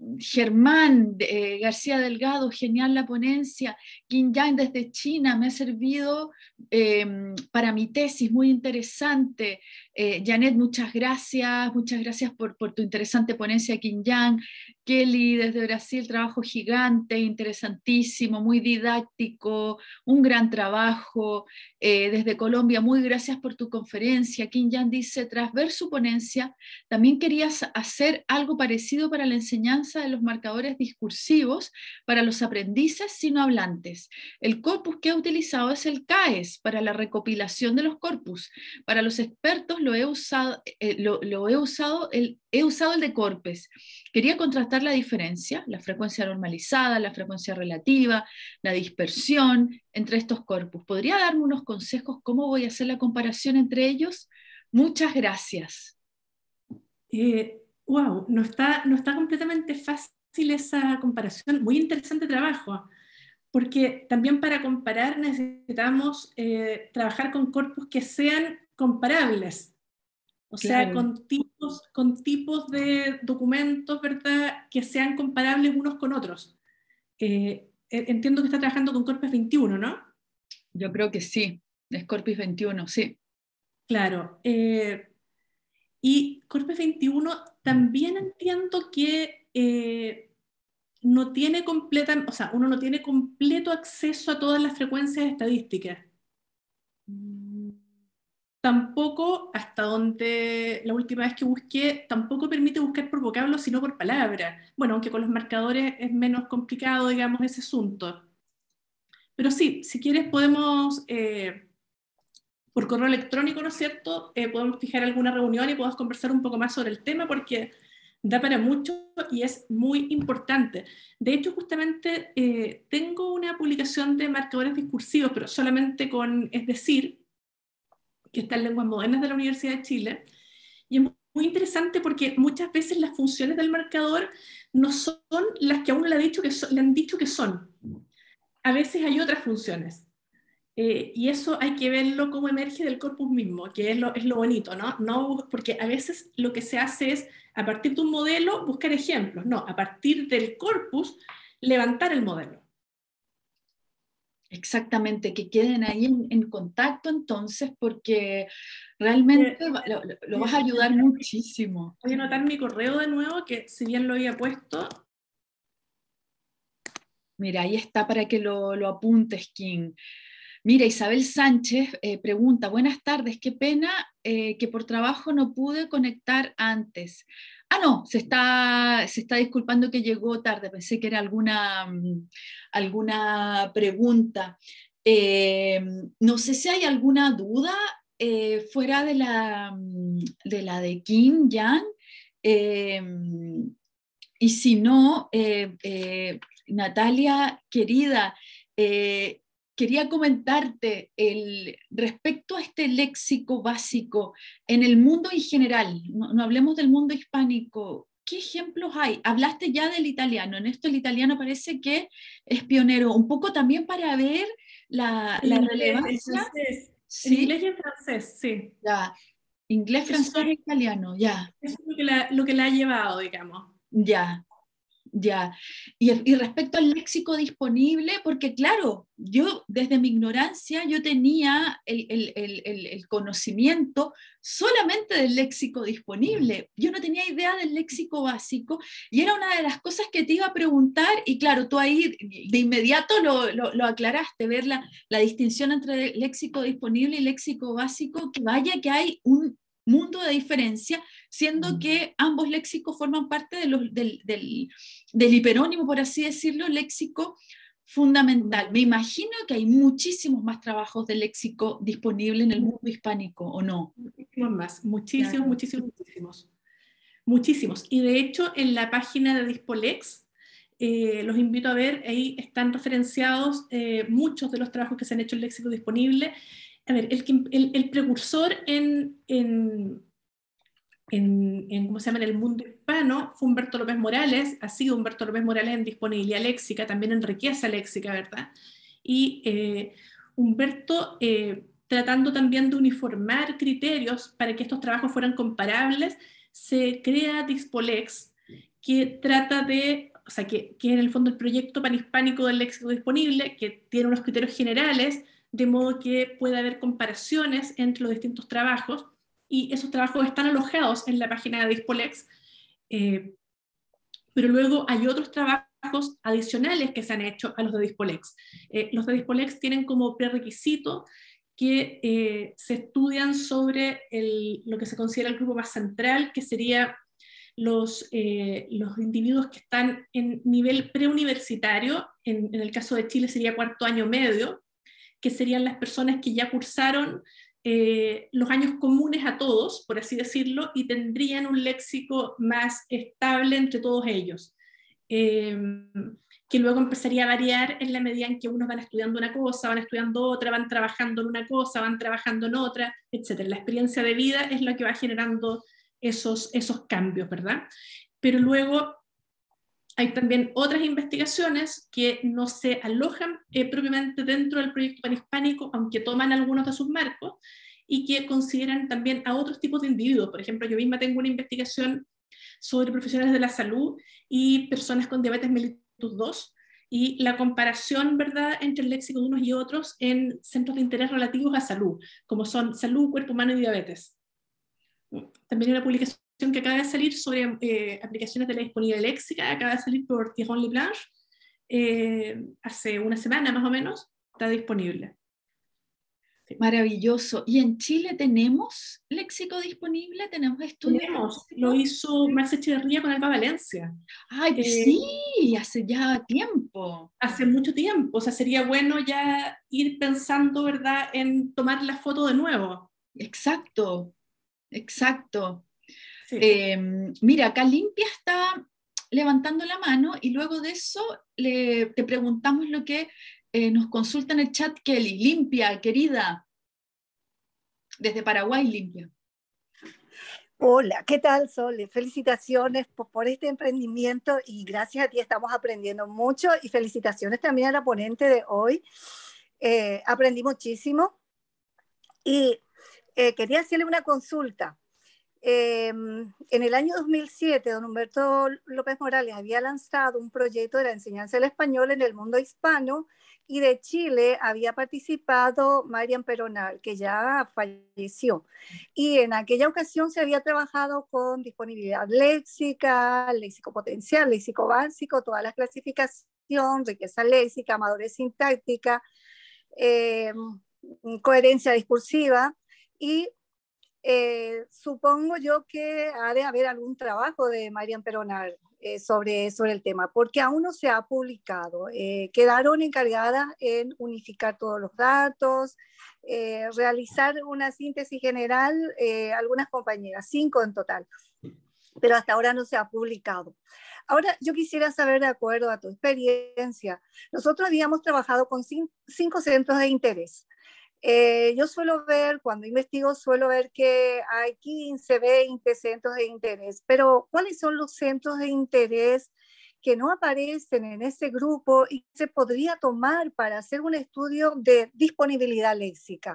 Germán eh, García Delgado, genial la ponencia. Qin Yang desde China me ha servido eh, para mi tesis, muy interesante. Eh, Janet, muchas gracias. Muchas gracias por, por tu interesante ponencia, Qin Yang. Kelly desde Brasil, trabajo gigante, interesantísimo, muy didáctico, un gran trabajo. Eh, desde Colombia, muy gracias por tu conferencia. Qin Yang dice, tras ver su ponencia, también querías hacer algo parecido para la enseñanza de los marcadores discursivos para los aprendices sino hablantes. El corpus que he utilizado es el CAES para la recopilación de los corpus. Para los expertos lo he usado, eh, lo, lo he usado, el, he usado el de Corpes. Quería contrastar la diferencia, la frecuencia normalizada, la frecuencia relativa, la dispersión entre estos corpus. ¿Podría darme unos consejos cómo voy a hacer la comparación entre ellos? Muchas gracias. Eh, wow, no está, no está completamente fácil esa comparación. Muy interesante trabajo, porque también para comparar necesitamos eh, trabajar con corpus que sean comparables, o sea, Claro. con tipos, con tipos de documentos, ¿verdad?, que sean comparables unos con otros. Eh, entiendo que está trabajando con Corpus veintiuno, ¿no? Yo creo que sí, es Corpus veintiuno, sí. Claro. Eh, y Corpus veintiuno también entiendo que eh, no tiene completa, o sea, uno no tiene completo acceso a todas las frecuencias estadísticas. Tampoco, hasta donde la última vez que busqué, tampoco permite buscar por vocablo, sino por palabra. Bueno, aunque con los marcadores es menos complicado, digamos, ese asunto. Pero sí, si quieres podemos, eh, por correo electrónico, ¿no es cierto?, Eh, podemos fijar alguna reunión y podemos conversar un poco más sobre el tema, porque da para mucho y es muy importante. De hecho, justamente eh, tengo una publicación de marcadores discursivos, pero solamente con es decir, que está en Lenguas Modernas de la Universidad de Chile, y es muy interesante porque muchas veces las funciones del marcador no son las que a uno le, ha dicho que son, le han dicho que son. A veces hay otras funciones. Eh, y eso hay que verlo como emerge del corpus mismo, que es lo, es lo bonito, ¿no? No, porque a veces lo que se hace es, a partir de un modelo, buscar ejemplos. No, a partir del corpus, levantar el modelo. Exactamente, que queden ahí en, en contacto entonces, porque realmente va- lo, lo- lo vas a ayudar muchísimo. Voy a anotar mi correo de nuevo, que si bien lo había puesto. Mira, ahí está para que lo, lo apuntes, Kim. Mira, Isabel Sánchez eh, pregunta, buenas tardes, qué pena eh, que por trabajo no pude conectar antes. Ah, no, se está, se está disculpando que llegó tarde, pensé que era alguna, mm, alguna pregunta. Eh, no sé si hay alguna duda eh, fuera de la, mm, de la de Kim, Yang. Eh, y si no, eh, eh, Natalia, querida, eh, quería comentarte el, respecto a este léxico básico en el mundo en general, no, no hablemos del mundo hispánico. ¿Qué ejemplos hay? Hablaste ya del italiano, en esto el italiano parece que es pionero, un poco también para ver la, El la inglés, el relevancia, francés, el ¿sí? inglés y el francés, sí. Ya, inglés, Eso, francés e italiano, ya, eso es lo que, la, lo que la ha llevado, digamos. ya. Ya, y, y respecto al léxico disponible, porque claro, yo desde mi ignorancia yo tenía el, el, el, el, el conocimiento solamente del léxico disponible, yo no tenía idea del léxico básico y era una de las cosas que te iba a preguntar y claro, tú ahí de inmediato lo, lo, lo aclaraste, ver la, la distinción entre léxico disponible y léxico básico, que vaya que hay un mundo de diferencia, siendo que ambos léxicos forman parte de los, del, del, del hiperónimo, por así decirlo, léxico fundamental. Me imagino que hay muchísimos más trabajos de léxico disponible en el mundo hispánico, ¿o no? Muchísimos más, muchísimos, Claro. muchísimos, muchísimos. Muchísimos. Y de hecho, en la página de Dispolex, eh, los invito a ver, ahí están referenciados eh, muchos de los trabajos que se han hecho en léxico disponible. A ver, el, el, el precursor en, en, en, en, ¿cómo se llama?, en el mundo hispano fue Humberto López Morales, ha sido Humberto López Morales en disponibilidad léxica, también en riqueza léxica, ¿verdad? Y eh, Humberto, eh, tratando también de uniformar criterios para que estos trabajos fueran comparables, se crea Dispolex, que trata de, o sea, que, que en el fondo el proyecto panhispánico del léxico disponible, que tiene unos criterios generales, de modo que pueda haber comparaciones entre los distintos trabajos, y esos trabajos están alojados en la página de Dispolex, eh, pero luego hay otros trabajos adicionales que se han hecho a los de Dispolex. Eh, los de Dispolex tienen como prerequisito que eh, se estudian sobre el, lo que se considera el grupo más central, que sería los, eh, los individuos que están en nivel preuniversitario, en, en el caso de Chile sería cuarto año medio, que serían las personas que ya cursaron eh, los años comunes a todos, por así decirlo, y tendrían un léxico más estable entre todos ellos. Eh, que luego empezaría a variar en la medida en que unos van estudiando una cosa, van estudiando otra, van trabajando en una cosa, van trabajando en otra, etcétera. La experiencia de vida es lo que va generando esos, esos cambios, ¿verdad? Pero luego hay también otras investigaciones que no se alojan eh, propiamente dentro del proyecto panhispánico, aunque toman algunos de sus marcos, y que consideran también a otros tipos de individuos. Por ejemplo, yo misma tengo una investigación sobre profesionales de la salud y personas con diabetes mellitus dos, y la comparación, ¿verdad?, entre el léxico de unos y otros en centros de interés relativos a salud, como son salud, cuerpo humano y diabetes. También hay una publicación que acaba de salir sobre eh, aplicaciones de la disponibilidad léxica, acaba de salir por Thierry Leblanche, eh, hace una semana más o menos, está disponible. Sí. Maravilloso. ¿Y en Chile tenemos léxico disponible? ¿Tenemos estudios? Tenemos, lo hizo Max Echeverría con Alba Valencia. ¡Ay, eh, sí! Hace ya tiempo. Hace mucho tiempo, o sea, sería bueno ya ir pensando, ¿verdad?, en tomar la foto de nuevo. Exacto, exacto. Sí. Eh, mira, acá Limpia está levantando la mano y luego de eso le, te preguntamos lo que eh, nos consulta en el chat Kelly. Limpia, querida, desde Paraguay, Limpia. Hola, ¿qué tal, Sole? Felicitaciones por, por este emprendimiento y gracias a ti estamos aprendiendo mucho y felicitaciones también a la ponente de hoy. Eh, aprendí muchísimo y eh, quería hacerle una consulta. Eh, en el año dos mil siete, don Humberto López Morales había lanzado un proyecto de la enseñanza del español en el mundo hispano y de Chile había participado Marian Peronal, que ya falleció. Y en aquella ocasión se había trabajado con disponibilidad léxica, léxico potencial, léxico básico, todas las clasificaciones, riqueza léxica, madurez sintáctica, eh, coherencia discursiva y Eh, supongo yo que ha de haber algún trabajo de Marian Peronal eh, sobre, sobre el tema, porque aún no se ha publicado. Eh, quedaron encargadas en unificar todos los datos, eh, realizar una síntesis general, eh, algunas compañeras, cinco en total, pero hasta ahora no se ha publicado. Ahora, yo quisiera saber, de acuerdo a tu experiencia, nosotros habíamos trabajado con cinco centros de interés. Eh, yo suelo ver, cuando investigo, suelo ver que hay quince, veinte centros de interés, pero ¿cuáles son los centros de interés que no aparecen en ese grupo y se podría tomar para hacer un estudio de disponibilidad léxica?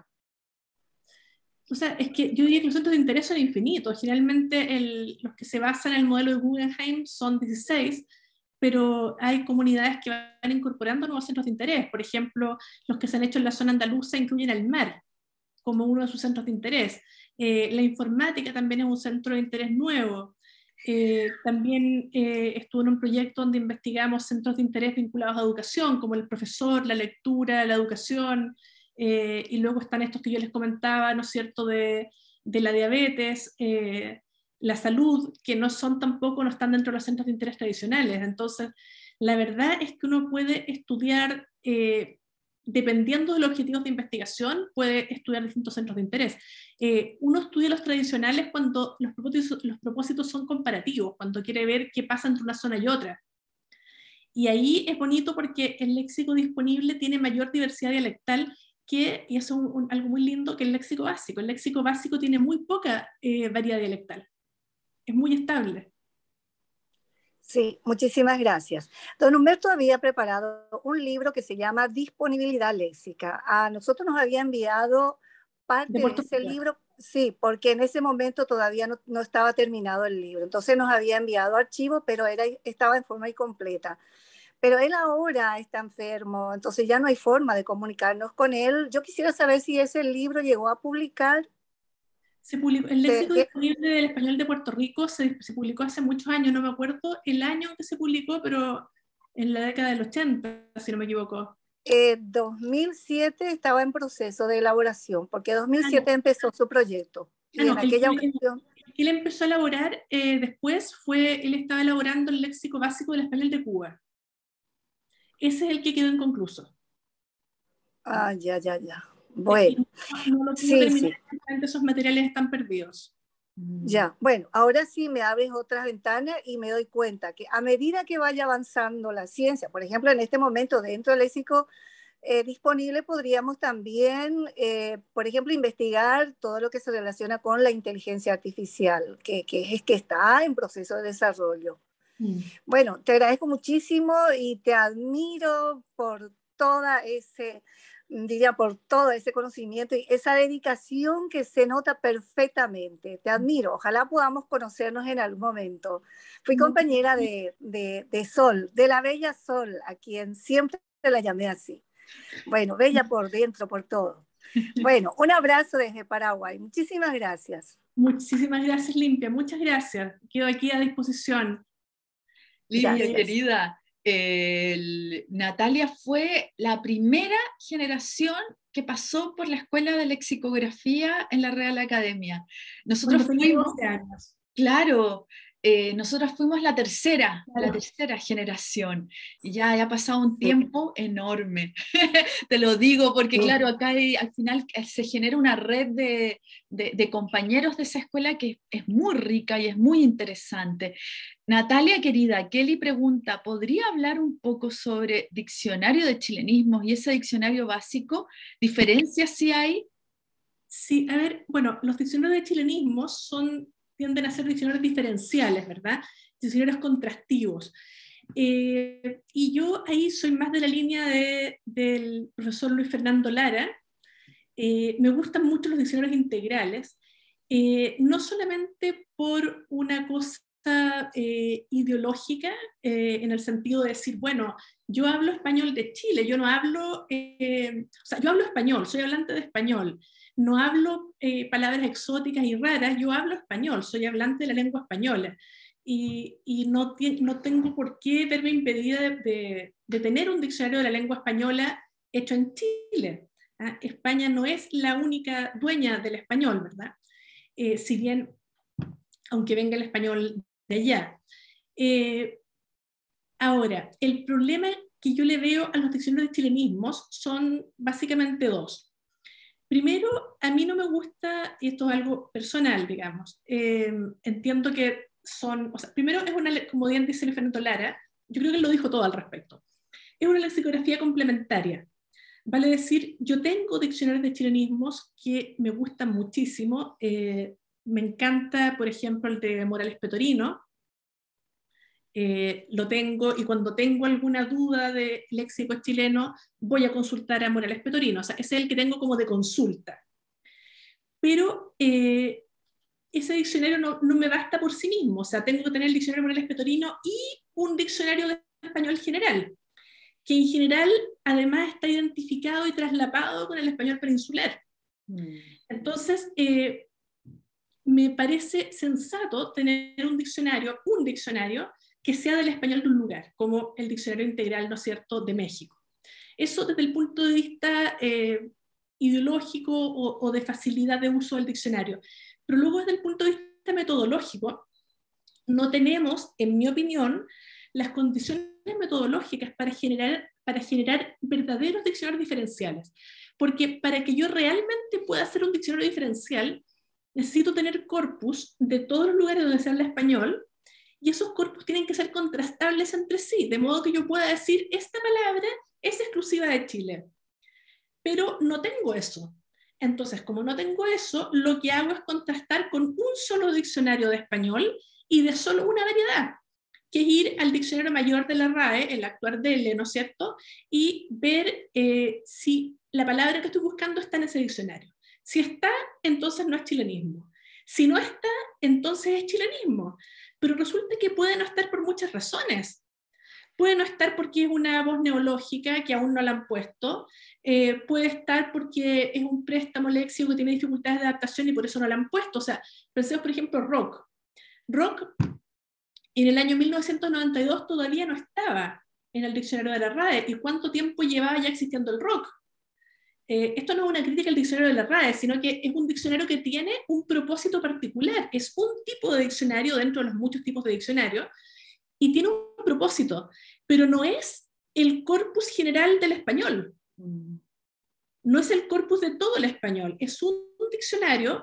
O sea, es que yo diría que los centros de interés son infinitos. Generalmente el, los que se basan en el modelo de Guggenheim son dieciséis, pero hay comunidades que van incorporando nuevos centros de interés. Por ejemplo, los que se han hecho en la zona andaluza incluyen el mar como uno de sus centros de interés. Eh, la informática también es un centro de interés nuevo. Eh, también eh, estuve en un proyecto donde investigamos centros de interés vinculados a educación, como el profesor, la lectura, la educación, eh, y luego están estos que yo les comentaba, ¿no es cierto?, de, de la diabetes, eh, la salud, que no son tampoco, no están dentro de los centros de interés tradicionales. Entonces, la verdad es que uno puede estudiar, eh, dependiendo de los objetivos de investigación, puede estudiar distintos centros de interés. Eh, uno estudia los tradicionales cuando los propósitos, los propósitos son comparativos, cuando quiere ver qué pasa entre una zona y otra. Y ahí es bonito porque el léxico disponible tiene mayor diversidad dialectal que, y eso es un, un, algo muy lindo, que el léxico básico. El léxico básico tiene muy poca eh, variedad dialectal. Es muy estable. Sí, muchísimas gracias. Don Humberto había preparado un libro que se llama Disponibilidad léxica. A nosotros nos había enviado parte de, de ese libro, sí, porque en ese momento todavía no, no estaba terminado el libro. Entonces nos había enviado archivo, pero era, estaba en forma incompleta. Pero él ahora está enfermo, entonces ya no hay forma de comunicarnos con él. Yo quisiera saber si ese libro llegó a publicar. Se publicó, el léxico de, disponible del español de Puerto Rico se, se publicó hace muchos años, no me acuerdo el año en que se publicó, pero en la década del ochenta, si no me equivoco. Eh, dos mil siete estaba en proceso de elaboración, porque dos mil siete ah, no. empezó su proyecto. Y ah, no, en aquella el, ocasión... El que él empezó a elaborar eh, después fue, él estaba elaborando el léxico básico del español de Cuba. Ese es el que quedó inconcluso. Ah, ya, ya, ya. Bueno. No, no lo pudo sí, terminar, sí. esos materiales están perdidos. Ya, bueno, ahora sí me abres otras ventanas y me doy cuenta que a medida que vaya avanzando la ciencia, por ejemplo, en este momento dentro del léxico eh, disponible podríamos también, eh, por ejemplo, investigar todo lo que se relaciona con la inteligencia artificial, que, que es que está en proceso de desarrollo. Mm. Bueno, te agradezco muchísimo y te admiro por toda ese... diría por todo ese conocimiento y esa dedicación que se nota perfectamente. Te admiro, ojalá podamos conocernos en algún momento. Fui compañera de, de, de Sol, de la bella Sol, a quien siempre la llamé así. Bueno, bella por dentro, por todo. Bueno, un abrazo desde Paraguay. Muchísimas gracias. Muchísimas gracias, Limpia. Muchas gracias. Quedo aquí a disposición. Limpia, gracias. Querida. El, Natalia fue la primera generación que pasó por la escuela de lexicografía en la Real Academia. Nosotros fuimos, doce años. Claro, eh, nosotras fuimos la tercera, claro. la tercera generación, y ya, ya ha pasado un tiempo sí. enorme. Te lo digo porque, sí. claro, acá hay, al final se genera una red de, de, de compañeros de esa escuela que es muy rica y es muy interesante. Natalia, querida, Kelly pregunta, ¿podría hablar un poco sobre diccionario de chilenismos y ese diccionario básico? ¿Diferencias si hay? Sí, a ver, bueno, los diccionarios de chilenismos son, tienden a ser diccionarios diferenciales, ¿verdad? Diccionarios contrastivos. Eh, y yo ahí soy más de la línea de, del profesor Luis Fernando Lara. Eh, me gustan mucho los diccionarios integrales, eh, no solamente por una cosa Eh, ideológica, eh, en el sentido de decir, bueno, yo hablo español de Chile, yo no hablo, eh, o sea, yo hablo español, soy hablante de español, no hablo eh, palabras exóticas y raras, yo hablo español, soy hablante de la lengua española, y, y no, no tengo por qué verme impedida de, de, de tener un diccionario de la lengua española hecho en Chile. ¿Ah? España no es la única dueña del español, ¿verdad? Eh, si bien, aunque venga el español de allá. Eh, ahora, el problema que yo le veo a los diccionarios de chilenismos son básicamente dos. Primero, a mí no me gusta, y esto es algo personal, digamos, eh, entiendo que son, o sea, primero es una, como bien dice Fernando Lara, yo creo que él lo dijo todo al respecto, es una lexicografía complementaria. Vale decir, yo tengo diccionarios de chilenismos que me gustan muchísimo, eh, me encanta, por ejemplo, el de Morales Petorino, eh, lo tengo, y cuando tengo alguna duda de léxico chileno, voy a consultar a Morales Petorino, o sea, ese es el que tengo como de consulta. Pero eh, ese diccionario no, no me basta por sí mismo, o sea, tengo que tener el diccionario Morales Petorino y un diccionario de español general, que en general además está identificado y traslapado con el español peninsular. Mm. Entonces, eh, me parece sensato tener un diccionario, un diccionario que sea del español de un lugar, como el diccionario integral, ¿no es cierto?, de México. Eso desde el punto de vista eh, ideológico o, o de facilidad de uso del diccionario. Pero luego desde el punto de vista metodológico, no tenemos, en mi opinión, las condiciones metodológicas para generar, para generar verdaderos diccionarios diferenciales. Porque para que yo realmente pueda hacer un diccionario diferencial, necesito tener corpus de todos los lugares donde se habla español, y esos corpus tienen que ser contrastables entre sí, de modo que yo pueda decir, esta palabra es exclusiva de Chile. Pero no tengo eso. Entonces, como no tengo eso, lo que hago es contrastar con un solo diccionario de español y de solo una variedad, que es ir al diccionario mayor de la R A E, el actual D L, ¿no es cierto?, y ver eh, si la palabra que estoy buscando está en ese diccionario. Si está, entonces no es chilenismo. Si no está, entonces es chilenismo. Pero resulta que puede no estar por muchas razones. Puede no estar porque es una voz neológica que aún no la han puesto. Eh, puede estar porque es un préstamo léxico que tiene dificultades de adaptación y por eso no la han puesto. O sea, pensemos, por ejemplo, rock. Rock en el año mil novecientos noventa y dos todavía no estaba en el diccionario de la R A E. ¿Y cuánto tiempo llevaba ya existiendo el rock? Eh, esto no es una crítica al diccionario de la R A E, sino que es un diccionario que tiene un propósito particular. Es un tipo de diccionario dentro de los muchos tipos de diccionario y tiene un propósito, pero no es el corpus general del español. No es el corpus de todo el español. Es un, un diccionario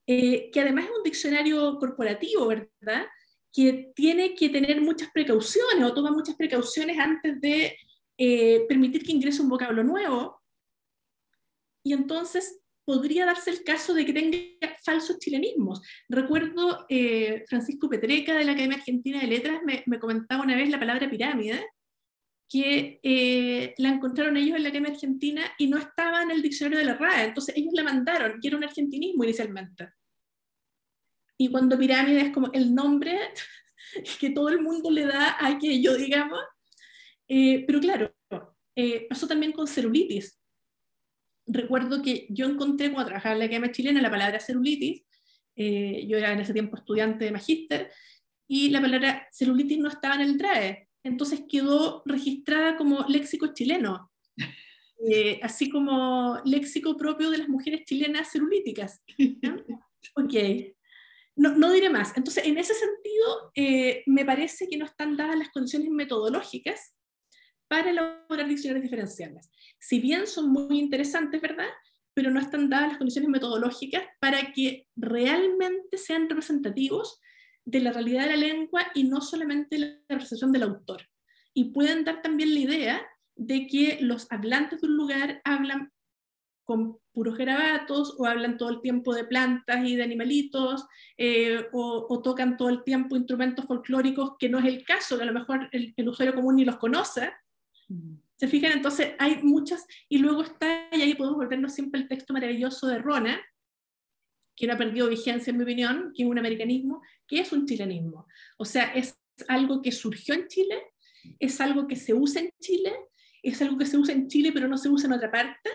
eh, que además es un diccionario corporativo, ¿verdad? Que tiene que tener muchas precauciones o toma muchas precauciones antes de eh, permitir que ingrese un vocablo nuevo, y entonces podría darse el caso de que tenga falsos chilenismos. Recuerdo eh, Francisco Petreca de la Academia Argentina de Letras me, me comentaba una vez la palabra pirámide, que eh, la encontraron ellos en la Academia Argentina y no estaba en el diccionario de la R A E, entonces ellos la mandaron, que era un argentinismo inicialmente. Y cuando pirámide es como el nombre que todo el mundo le da a aquello, digamos. Eh, pero claro, eh, pasó también con celulitis. Recuerdo que yo encontré cuando trabajaba en la Academia Chilena la palabra celulitis, eh, yo era en ese tiempo estudiante de magíster, y la palabra celulitis no estaba en el D R A E, entonces quedó registrada como léxico chileno, eh, así como léxico propio de las mujeres chilenas celulíticas. ¿No? Ok, no, no diré más. Entonces, en ese sentido, eh, me parece que no están dadas las condiciones metodológicas para elaborar diccionarios diferenciales. Si bien son muy interesantes, ¿verdad? Pero no están dadas las condiciones metodológicas para que realmente sean representativos de la realidad de la lengua y no solamente la percepción del autor. Y pueden dar también la idea de que los hablantes de un lugar hablan con puros garabatos, o hablan todo el tiempo de plantas y de animalitos, eh, o, o tocan todo el tiempo instrumentos folclóricos, que no es el caso, que a lo mejor el, el usuario común ni los conoce. ¿Se fijan? Entonces hay muchas, y luego está, y ahí podemos volvernos siempre al texto maravilloso de Rona, que no ha perdido vigencia en mi opinión, que es un americanismo, que es un chilenismo. O sea, es algo que surgió en Chile, es algo que se usa en Chile, es algo que se usa en Chile pero no se usa en otra parte,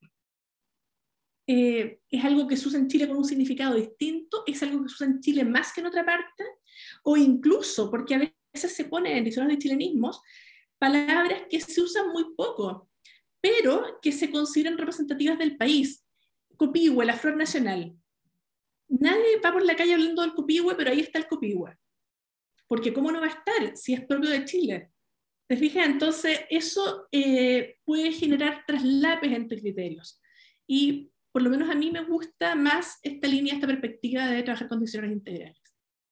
eh, es algo que se usa en Chile con un significado distinto, es algo que se usa en Chile más que en otra parte, o incluso, porque a veces se ponen en diccionarios de chilenismos, palabras que se usan muy poco, pero que se consideran representativas del país. Copihue, la flor nacional. Nadie va por la calle hablando del copihue, pero ahí está el copihue. Porque ¿cómo no va a estar si es propio de Chile? ¿Te fijas? Entonces, eso eh, puede generar traslapes entre criterios. Y por lo menos a mí me gusta más esta línea, esta perspectiva de trabajar con diccionarios integrales.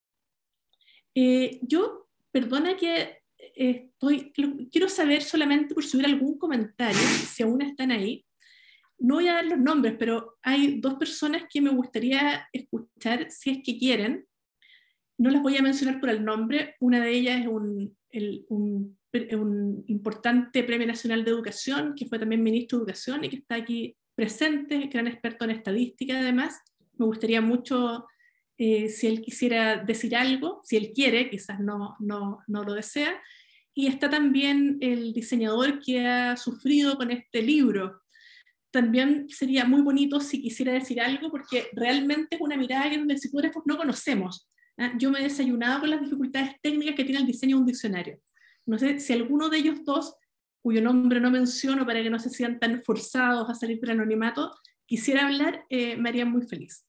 Eh, yo, perdona que eh, estoy, lo, quiero saber solamente por subir algún comentario, si aún están ahí. No voy a dar los nombres, pero hay dos personas que me gustaría escuchar, si es que quieren. No las voy a mencionar por el nombre. Una de ellas es un, el, un, un importante Premio Nacional de Educación, que fue también ministro de Educación y que está aquí presente, gran experto en estadística además. Me gustaría mucho, eh, si él quisiera decir algo, si él quiere, quizás no, no, no lo desea. Y está también el diseñador que ha sufrido con este libro. También sería muy bonito si quisiera decir algo, porque realmente es una mirada que los lexicógrafos no conocemos. ¿Ah? Yo me he desayunado con las dificultades técnicas que tiene el diseño de un diccionario. No sé si alguno de ellos dos, cuyo nombre no menciono para que no se sientan tan forzados a salir del anonimato, quisiera hablar, eh, me haría muy feliz.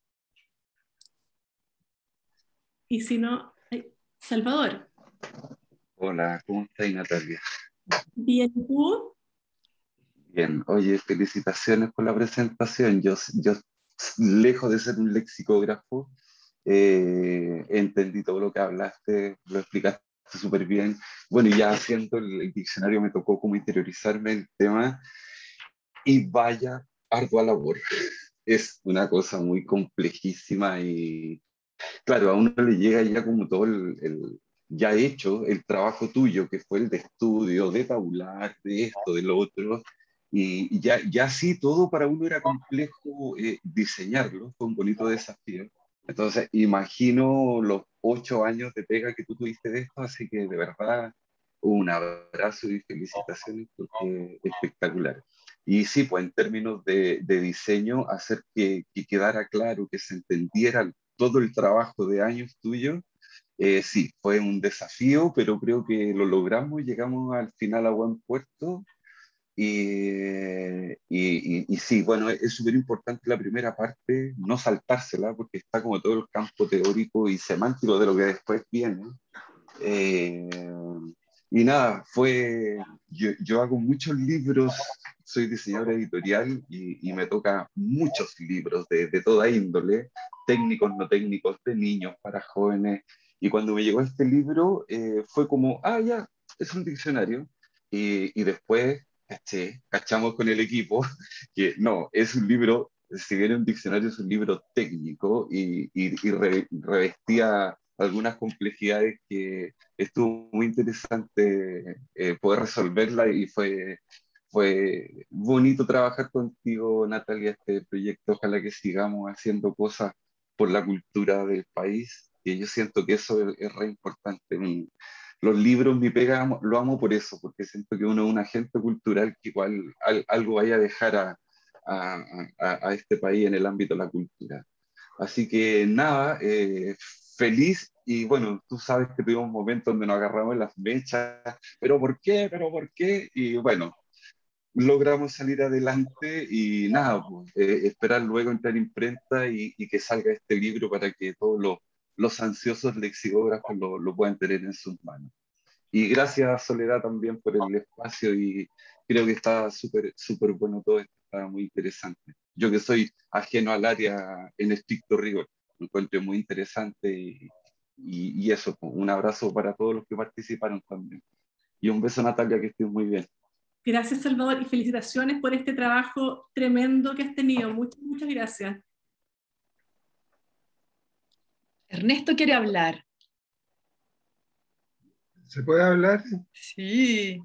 Y si no, ay, Salvador. Hola, ¿cómo estás, Natalia? Bien, ¿tú? Bien, oye, felicitaciones por la presentación. Yo, yo lejos de ser un lexicógrafo, eh, entendí todo lo que hablaste, lo explicaste súper bien. Bueno, y ya haciendo el, el diccionario me tocó como interiorizarme en el tema, y vaya ardua labor. Es una cosa muy complejísima y, claro, a uno le llega ya como todo el, el ya hecho, el trabajo tuyo, que fue el de estudio, de tabular, de esto, de lo otro, y, y ya, ya sí, todo para uno era complejo, eh, diseñarlo, fue un bonito desafío. Entonces, imagino los ocho años de pega que tú tuviste de esto, así que de verdad, un abrazo y felicitaciones, porque espectacular. Y sí, pues en términos de, de diseño, hacer que, que quedara claro, que se entendiera todo el trabajo de años tuyo, eh, sí, fue un desafío, pero creo que lo logramos, llegamos al final a buen puerto. Y, y, y, y sí, bueno, es súper importante la primera parte, no saltársela, porque está como todo el campo teórico y semántico de lo que después viene. Eh, y nada, fue, yo, yo hago muchos libros, soy diseñador editorial y, y me toca muchos libros de, de toda índole, técnicos, no técnicos, de niños, para jóvenes. Y cuando me llegó este libro, eh, fue como, ah, ya, es un diccionario. Y, y después, caché, cachamos con el equipo que no, es un libro, si bien un diccionario es un libro técnico y, y, y re, revestía algunas complejidades que estuvo muy interesante eh, poder resolverla y fue, fue bonito trabajar contigo, Natalia, este proyecto. Ojalá que sigamos haciendo cosas por la cultura del país, que yo siento que eso es, es re importante. Mi, los libros, mi pega, amo- lo amo por eso, porque siento que uno es un agente cultural que igual al- algo vaya a dejar a, a, a- a este país en el ámbito de la cultura. Así que nada, eh, feliz y bueno, tú sabes que tuvimos momentos donde nos agarramos en las mechas, pero ¿por qué? ¿Pero por qué? Y bueno, logramos salir adelante y nada, pues, eh, esperar luego entrar en imprenta y, y que salga este libro para que todos los, los ansiosos lexicógrafos lo, lo puedan tener en sus manos. Y gracias, Soledad, también por el espacio y creo que está súper súper bueno todo esto, está muy interesante. Yo que soy ajeno al área en estricto rigor, lo encuentro muy interesante y, y, y eso, pues, un abrazo para todos los que participaron también. Y un beso, Natalia, que estés muy bien. Gracias, Salvador, y felicitaciones por este trabajo tremendo que has tenido. Muchas, muchas gracias. Ernesto quiere hablar. ¿Se puede hablar? Sí.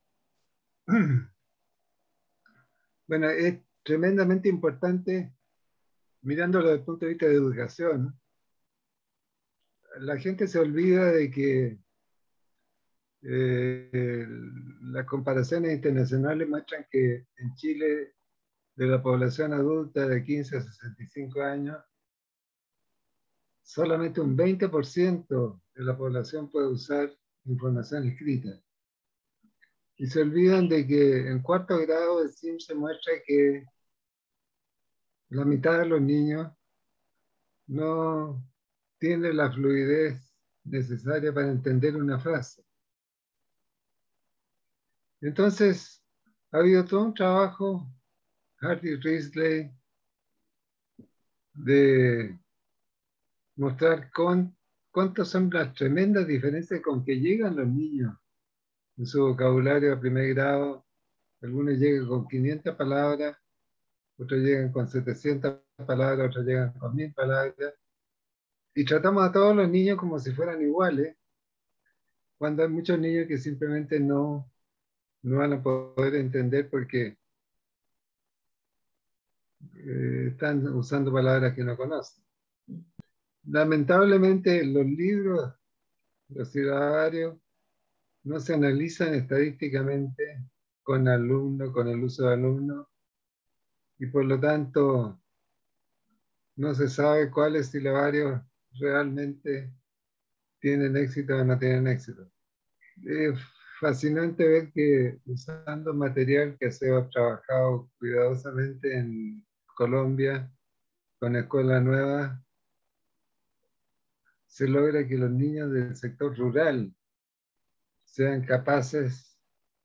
Bueno, es tremendamente importante mirándolo desde el punto de vista de educación. La gente se olvida de que eh, las comparaciones internacionales muestran que en Chile, de la población adulta de quince a sesenta y cinco años, solamente un veinte por ciento de la población puede usar información escrita. Y se olvidan de que en cuarto grado el C I M se muestra que la mitad de los niños no tiene la fluidez necesaria para entender una frase. Entonces, ha habido todo un trabajo, Hardy Risley, de mostrar con, cuántas son las tremendas diferencias con que llegan los niños en su vocabulario a primer grado. Algunos llegan con quinientas palabras, otros llegan con setecientas palabras, otros llegan con mil palabras. Y tratamos a todos los niños como si fueran iguales, cuando hay muchos niños que simplemente no, no van a poder entender porque eh, están usando palabras que no conocen. Lamentablemente, los libros, los silabarios, no se analizan estadísticamente con alumnos, con el uso de alumnos, y por lo tanto no se sabe cuáles silabarios realmente tienen éxito o no tienen éxito. Es fascinante ver que usando material que se ha trabajado cuidadosamente en Colombia, con escuelas nuevas, se logra que los niños del sector rural sean capaces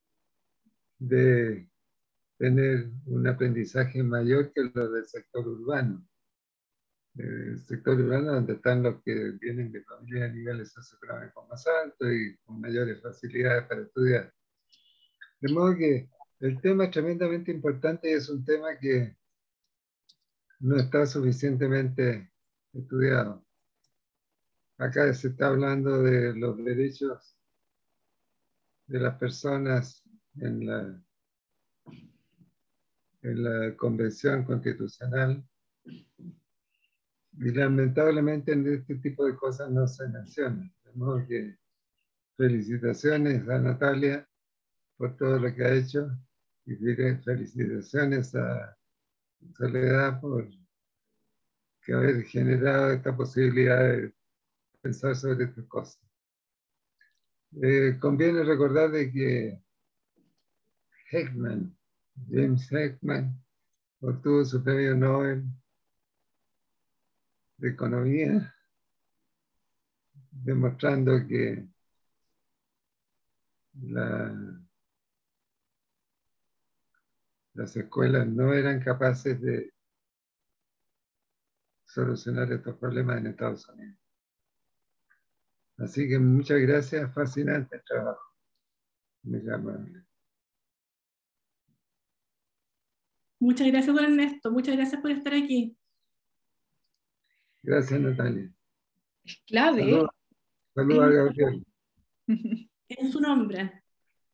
de tener un aprendizaje mayor que los del sector urbano. El sector urbano donde están los que vienen de familias de niveles socioeconómicos más altos y con mayores facilidades para estudiar. De modo que el tema es tremendamente importante y es un tema que no está suficientemente estudiado. Acá se está hablando de los derechos de las personas en la, en la Convención Constitucional y lamentablemente en este tipo de cosas no se mencionan. De modo que felicitaciones a Natalia por todo lo que ha hecho y felicitaciones a Soledad por que haber generado esta posibilidad de pensar sobre estas cosas. Eh, conviene recordar de que Heckman, James Heckman, obtuvo su premio Nobel de Economía, demostrando que la, las escuelas no eran capaces de solucionar estos problemas en Estados Unidos. Así que muchas gracias, fascinante el trabajo. Muy amable. Muchas gracias, don Ernesto. Muchas gracias por estar aquí. Gracias, Natalia. Es clave. Saludos saludo a Gabriel. En su nombre.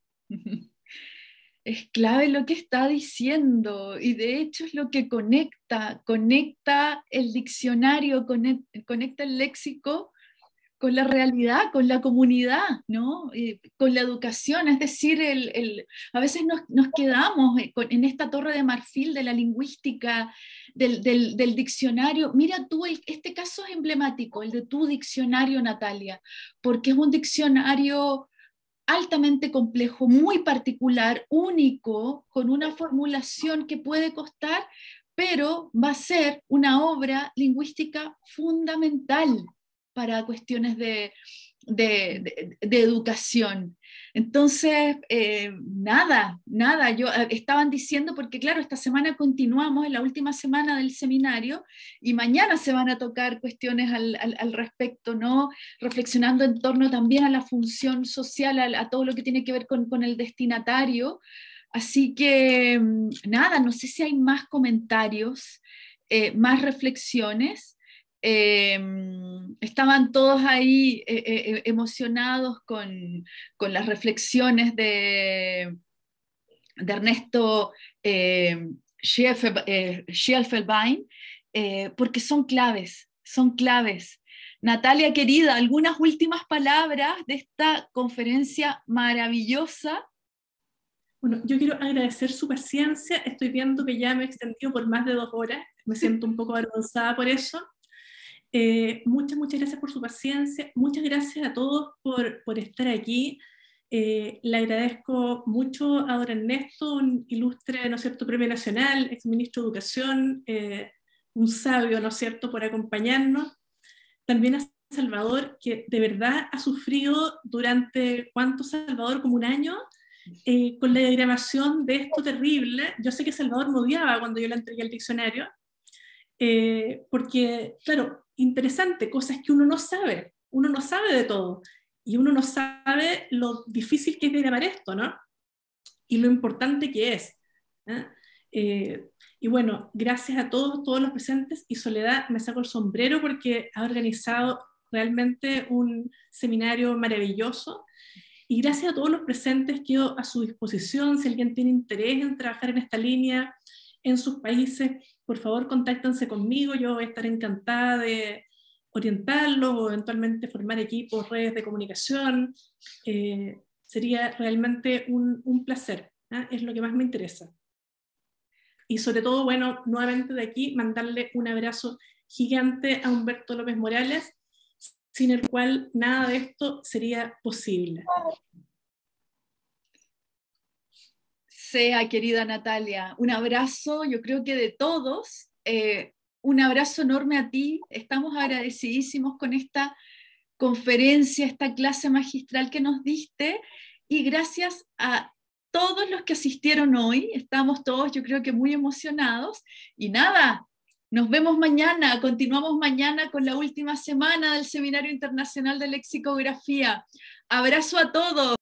Es clave lo que está diciendo y de hecho es lo que conecta, conecta el diccionario, conecta el léxico con la realidad, con la comunidad, ¿no? Eh, con la educación, es decir, el, el, a veces nos, nos quedamos en esta torre de marfil de la lingüística, del, del, del diccionario. Mira tú, el, este caso es emblemático, el de tu diccionario, Natalia, porque es un diccionario altamente complejo, muy particular, único, con una formulación que puede costar, pero va a ser una obra lingüística fundamental para cuestiones de, de, de, de educación. Entonces, eh, nada, nada, yo, eh, estaban diciendo, porque claro, esta semana continuamos, en la última semana del seminario, y mañana se van a tocar cuestiones al, al, al respecto, ¿no? Reflexionando en torno también a la función social, a, a todo lo que tiene que ver con, con el destinatario. Así que, nada, no sé si hay más comentarios, eh, más reflexiones. Eh, estaban todos ahí eh, eh, emocionados con, con las reflexiones de, de Ernesto eh, Schieffelbein, eh, porque son claves, son claves. Natalia, querida, ¿algunas últimas palabras de esta conferencia maravillosa? Bueno, yo quiero agradecer su paciencia. Estoy viendo que ya me he extendido por más de dos horas. Me siento un poco avergonzada por eso. Eh, muchas, muchas gracias por su paciencia. Muchas gracias a todos por, por estar aquí. Eh, le agradezco mucho a don Ernesto, un ilustre, ¿no es cierto?, Premio Nacional, exministro de Educación, eh, un sabio, ¿no es cierto?, por acompañarnos. También a Salvador, que de verdad ha sufrido durante, ¿cuánto, Salvador? Como un año, eh, con la diagramación de esto terrible. Yo sé que Salvador me odiaba cuando yo le entregué el diccionario, eh, porque, claro, interesante, cosas que uno no sabe, uno no sabe de todo, y uno no sabe lo difícil que es diagramar esto, ¿no? Y lo importante que es. ¿eh? Eh, y bueno, gracias a todos, todos los presentes, y Soledad, me saco el sombrero porque ha organizado realmente un seminario maravilloso, y gracias a todos los presentes, quedo a su disposición si alguien tiene interés en trabajar en esta línea en sus países. Por favor, contáctense conmigo, yo voy a estar encantada de orientarlos o eventualmente formar equipos, redes de comunicación. Eh, sería realmente un, un placer, ¿eh? Es lo que más me interesa. Y sobre todo, bueno, nuevamente de aquí, mandarle un abrazo gigante a Humberto López Morales, sin el cual nada de esto sería posible. Sea, querida Natalia, un abrazo, yo creo que de todos, eh, un abrazo enorme a ti. Estamos agradecidísimos con esta conferencia, esta clase magistral que nos diste, y gracias a todos los que asistieron hoy. Estamos todos, yo creo que muy emocionados, y nada, nos vemos mañana, continuamos mañana con la última semana del Seminario Internacional de Lexicografía. Abrazo a todos.